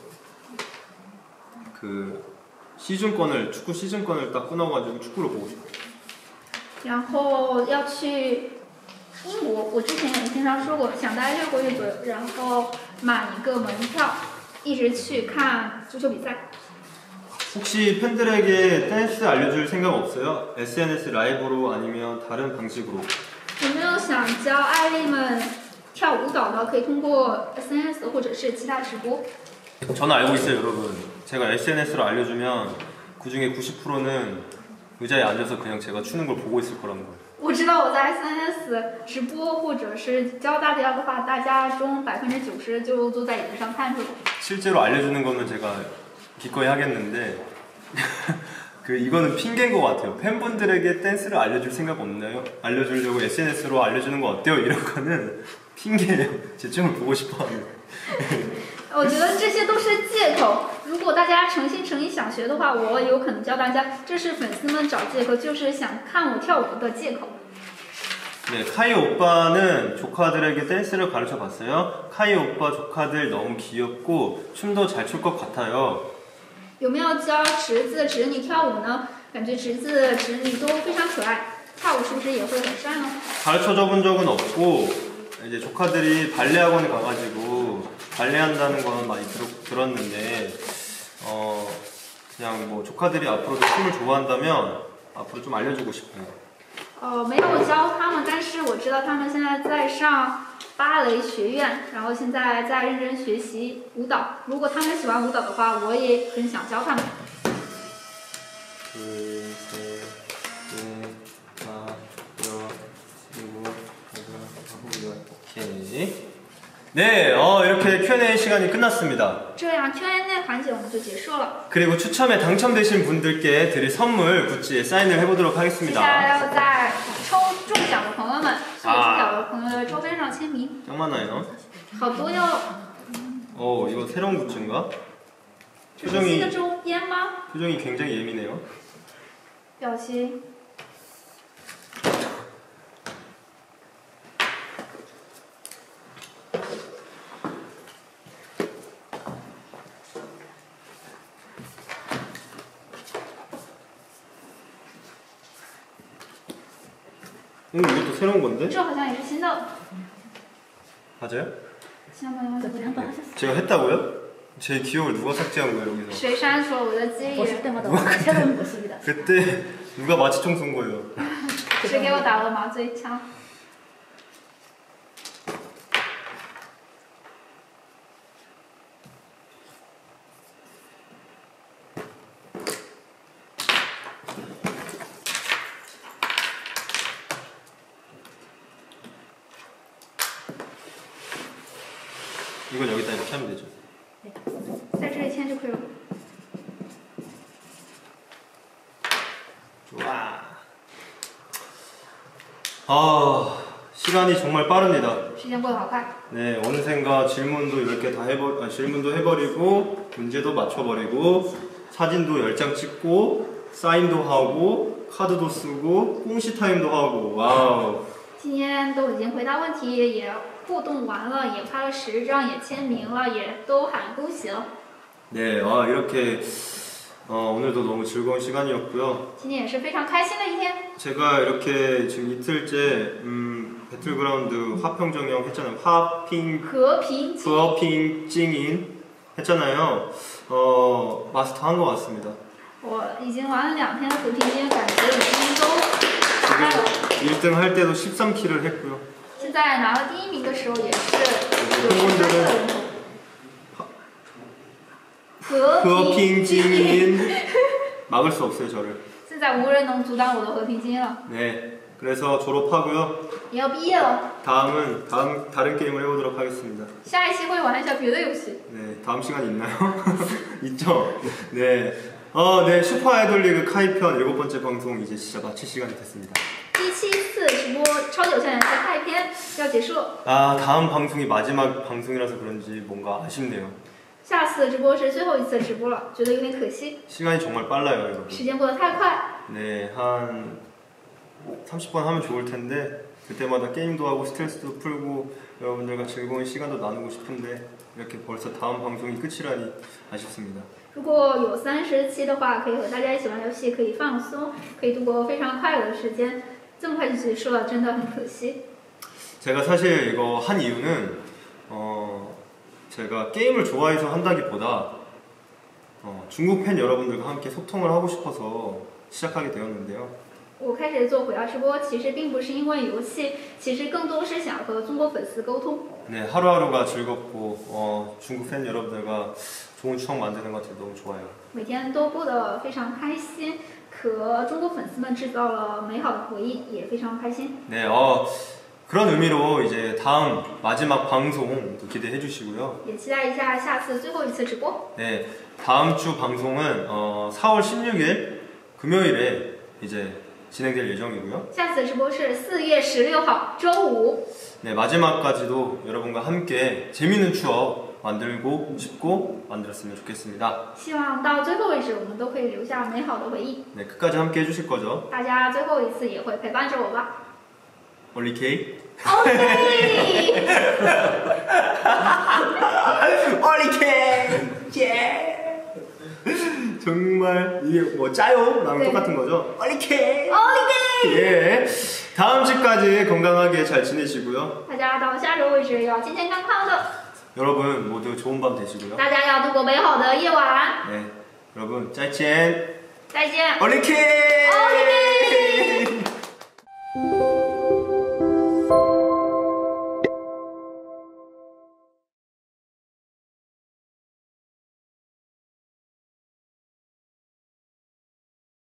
Speaker 1: 그 축구 시즌권을 딱 끊어가지고 축구를 보고 싶어요.
Speaker 2: 然后要去英国，我之前也经常说过，想待6个月左右，然后买一个门票，一直去看足球比赛。
Speaker 1: 혹시 팬들에게 댄스 알려줄 생각 없어요? SNS 라이브로 아니면 다른 방식으로?
Speaker 2: 有没有想教爱丽们跳舞蹈的？可以通过 SNS 或者是其他直播。
Speaker 1: 저는 알고 있어요, 여러분. 제가 SNS로 알려주면 그 중에 90%는 의자에 앉아서 그냥 제가 추는 걸 보고 있을 거라는 거예요.
Speaker 2: 我知道我在 SNS 直播或者是教大家的话，大家中90%就坐在椅子上看着我。
Speaker 1: 실제로 알려주는 거는 제가 기꺼이 하겠는데 이거는 핑계인 것 같아요. 팬분들에게 댄스를 알려줄 생각 없나요? 알려주려고 SNS로 알려주는 거 어때요? 이런 거는 핑계예요. 제 춤을 보고 싶어하는.
Speaker 2: 我觉得这些都是借口。如果大家诚心诚意想学的话，我有可能教大家，这是粉丝们找借口，就是想看我跳舞的借口。
Speaker 1: 네, 카이 오빠는 조카들에게 댄스를 가르쳐 봤어요. 카이 오빠 조카들 너무 귀엽고 춤도 잘 출 것 같아요.
Speaker 2: 有没有教侄子侄女跳舞呢？感觉侄子侄女都非常可爱，跳舞是不是也会很帅呢？
Speaker 1: 가르쳐줘 본 적은 없고 이제 조카들이 발레 학원에 가가지고 발레 한다는 건 많이 들었는데 그냥 뭐 조카들이 앞으로도 춤을 좋아한다면 앞으로 좀 알려주고 싶어요.
Speaker 2: 没有教他们，但是我知道他们现在在上芭蕾学院，然后现在在认真学习舞蹈。如果他们喜欢舞蹈的話，我也很想教他们。
Speaker 1: 둘, 셋, 넷, 다섯, 일곱, 여덟, 아홉, 오케이. 네, 이렇게 Q&A 시간이 끝났습니다.
Speaker 2: 这样 Q&A 环节我们就结束了。
Speaker 1: 그리고 추첨에 당첨되신 분들께 드릴 선물 굿즈에 사인을 해보도록
Speaker 2: 接下来
Speaker 1: 하겠습니다.
Speaker 2: 要在抽中奖的朋友们，送给中奖的朋友的周边上签名，
Speaker 1: 짱 많아요.
Speaker 2: 好多哟。
Speaker 1: 이거 새로운 굿즈인가?
Speaker 2: 这是新的周边吗？
Speaker 1: 표정이 굉장히 예민해요.
Speaker 2: 表情。
Speaker 1: 이것도 새로운 건데?
Speaker 2: 这好像也是新的。
Speaker 1: 맞아요?
Speaker 2: 新的朋友们，
Speaker 1: 제가 했다고요? 제 기억을 누가 삭제한 거예요 여기서?
Speaker 2: 谁删除了我的记忆？
Speaker 3: 보실 때마다 새로운 모습이다.
Speaker 1: 그때 누가 마취총 쏜 거예요?
Speaker 2: 谁给我打了麻醉枪？
Speaker 1: 이건 여기다 이렇게 하면 되죠.
Speaker 2: 在这里签就可以了。
Speaker 1: 좋아. 시간이 정말 빠릅니다.
Speaker 2: 时间过得好快。
Speaker 1: 네, 어느샌가 질문도 10개 다 질문도 해버리고 문제도 맞춰버리고 사진도 10장 찍고 사인도 하고 카드도 쓰고 꽁시 타임도 하고 와우.
Speaker 2: 今天都已经回答问题，也互动完了，也拍了10张，也签名了，也都喊恭喜了。
Speaker 1: 네, 이렇게 오늘도 너무 즐거운 시간이었고요.
Speaker 2: 今天也是非常开心的一天。
Speaker 1: 제가 이렇게 지금 이틀째 배틀그라운드 화평정령 했잖아요. 화핑
Speaker 2: 和平精
Speaker 1: 부어핑 찡인 했잖아요. 마스터 한 것 같습니다.
Speaker 2: 我已经玩了2天的和平精，感觉已经都打败了。
Speaker 1: 1등 할 때도 13킬을 했고요.
Speaker 2: 现在拿了第1名的时候也是有13个人头。和
Speaker 1: 부어핑
Speaker 2: 平精，
Speaker 1: 찡인 막을 수 없어요 저를.
Speaker 2: 现在无人能阻挡我的和平精了，
Speaker 1: 네, 그래서 졸업하고요.
Speaker 2: 也要毕业了。
Speaker 1: 다른 게임을 해보도록 하겠습니다.
Speaker 2: 下一期会玩一下别的游戏。
Speaker 1: 네, 다음 시간 있나요? 있죠? 네. 네, 슈퍼 아이돌 리그 카이편 7번째 방송 이제 진짜 마칠 시간이 됐습니다.
Speaker 2: 第7次直播超级偶像联赛开篇要结束了，
Speaker 1: 다음 방송이 마지막 방송이라서 그런지 뭔가 아쉽네요.
Speaker 2: 下次直播是最后一次直播了，觉得有点可惜，
Speaker 1: 시간이 정말 빨라요, 여러분.
Speaker 2: 时间过得太快。
Speaker 1: 네, 한 30번 하면 좋을 텐데 그때마다 게임도 하고 스트레스도 풀고 여러분들과 즐거운 시간도 나누고 싶은데 이렇게 벌써 다음 방송이 끝이라니 아쉽습니다.
Speaker 2: 如果有30期的话，可以和大家一起玩游戏，可以放松，可以度过非常快乐的时间。这么快就结束了，真的很可惜。
Speaker 1: 제가 사실 이거 한 이유는 제가 게임을 좋아해서 한다기보다 중국 팬 여러분들과 함께 소통을 하고 싶어서 시작하게 되었는데요.
Speaker 2: 我开始做虎牙直播，其实并不是因为游戏，其实更多是想和中国粉丝沟通。
Speaker 1: 네, 하루하루가 즐겁고 중국 팬 여러분들과 좋은 추억 만드는 것 같아서 너무 좋아요.
Speaker 2: 每天都过得非常开心，和中国粉丝们制造了美好的回忆，也非常开心。
Speaker 1: 네, 그런 의미로 이제 다음 마지막 방송도 기대해 주시고요.
Speaker 2: 也期待一下下次最后一次直播。
Speaker 1: 네, 다음 주 방송은 4월 16일 금요일에 이제 진행될 예정이고요.
Speaker 2: 下次直播是4月16号周五。
Speaker 1: 네, 마지막까지도 여러분과 함께 재밌는 추억 만들고 싶고 만들었으면 좋겠습니다.
Speaker 2: 希望到最后为止，我们都可以留下美好的回忆。
Speaker 1: 네, 끝까지 함께 해주실 거죠?
Speaker 2: 大家最后一次也会陪伴着我吧。
Speaker 1: 올리 K?
Speaker 2: OK。
Speaker 1: 올리 K! 예! 정말 이게 뭐 짜요랑
Speaker 2: 네.
Speaker 1: 똑같은 거죠? 올리 K!
Speaker 2: OK。
Speaker 1: 예. 다음 주까지 건강하게 잘 지내시고요.
Speaker 2: 大家到下周为止要健健康康的，
Speaker 1: 여러분 모두 좋은 밤 되시고요.
Speaker 2: 大家要度过美好的夜晚。
Speaker 1: 네, 여러분 再见.
Speaker 2: 再见。
Speaker 1: 올리 K!
Speaker 2: OK。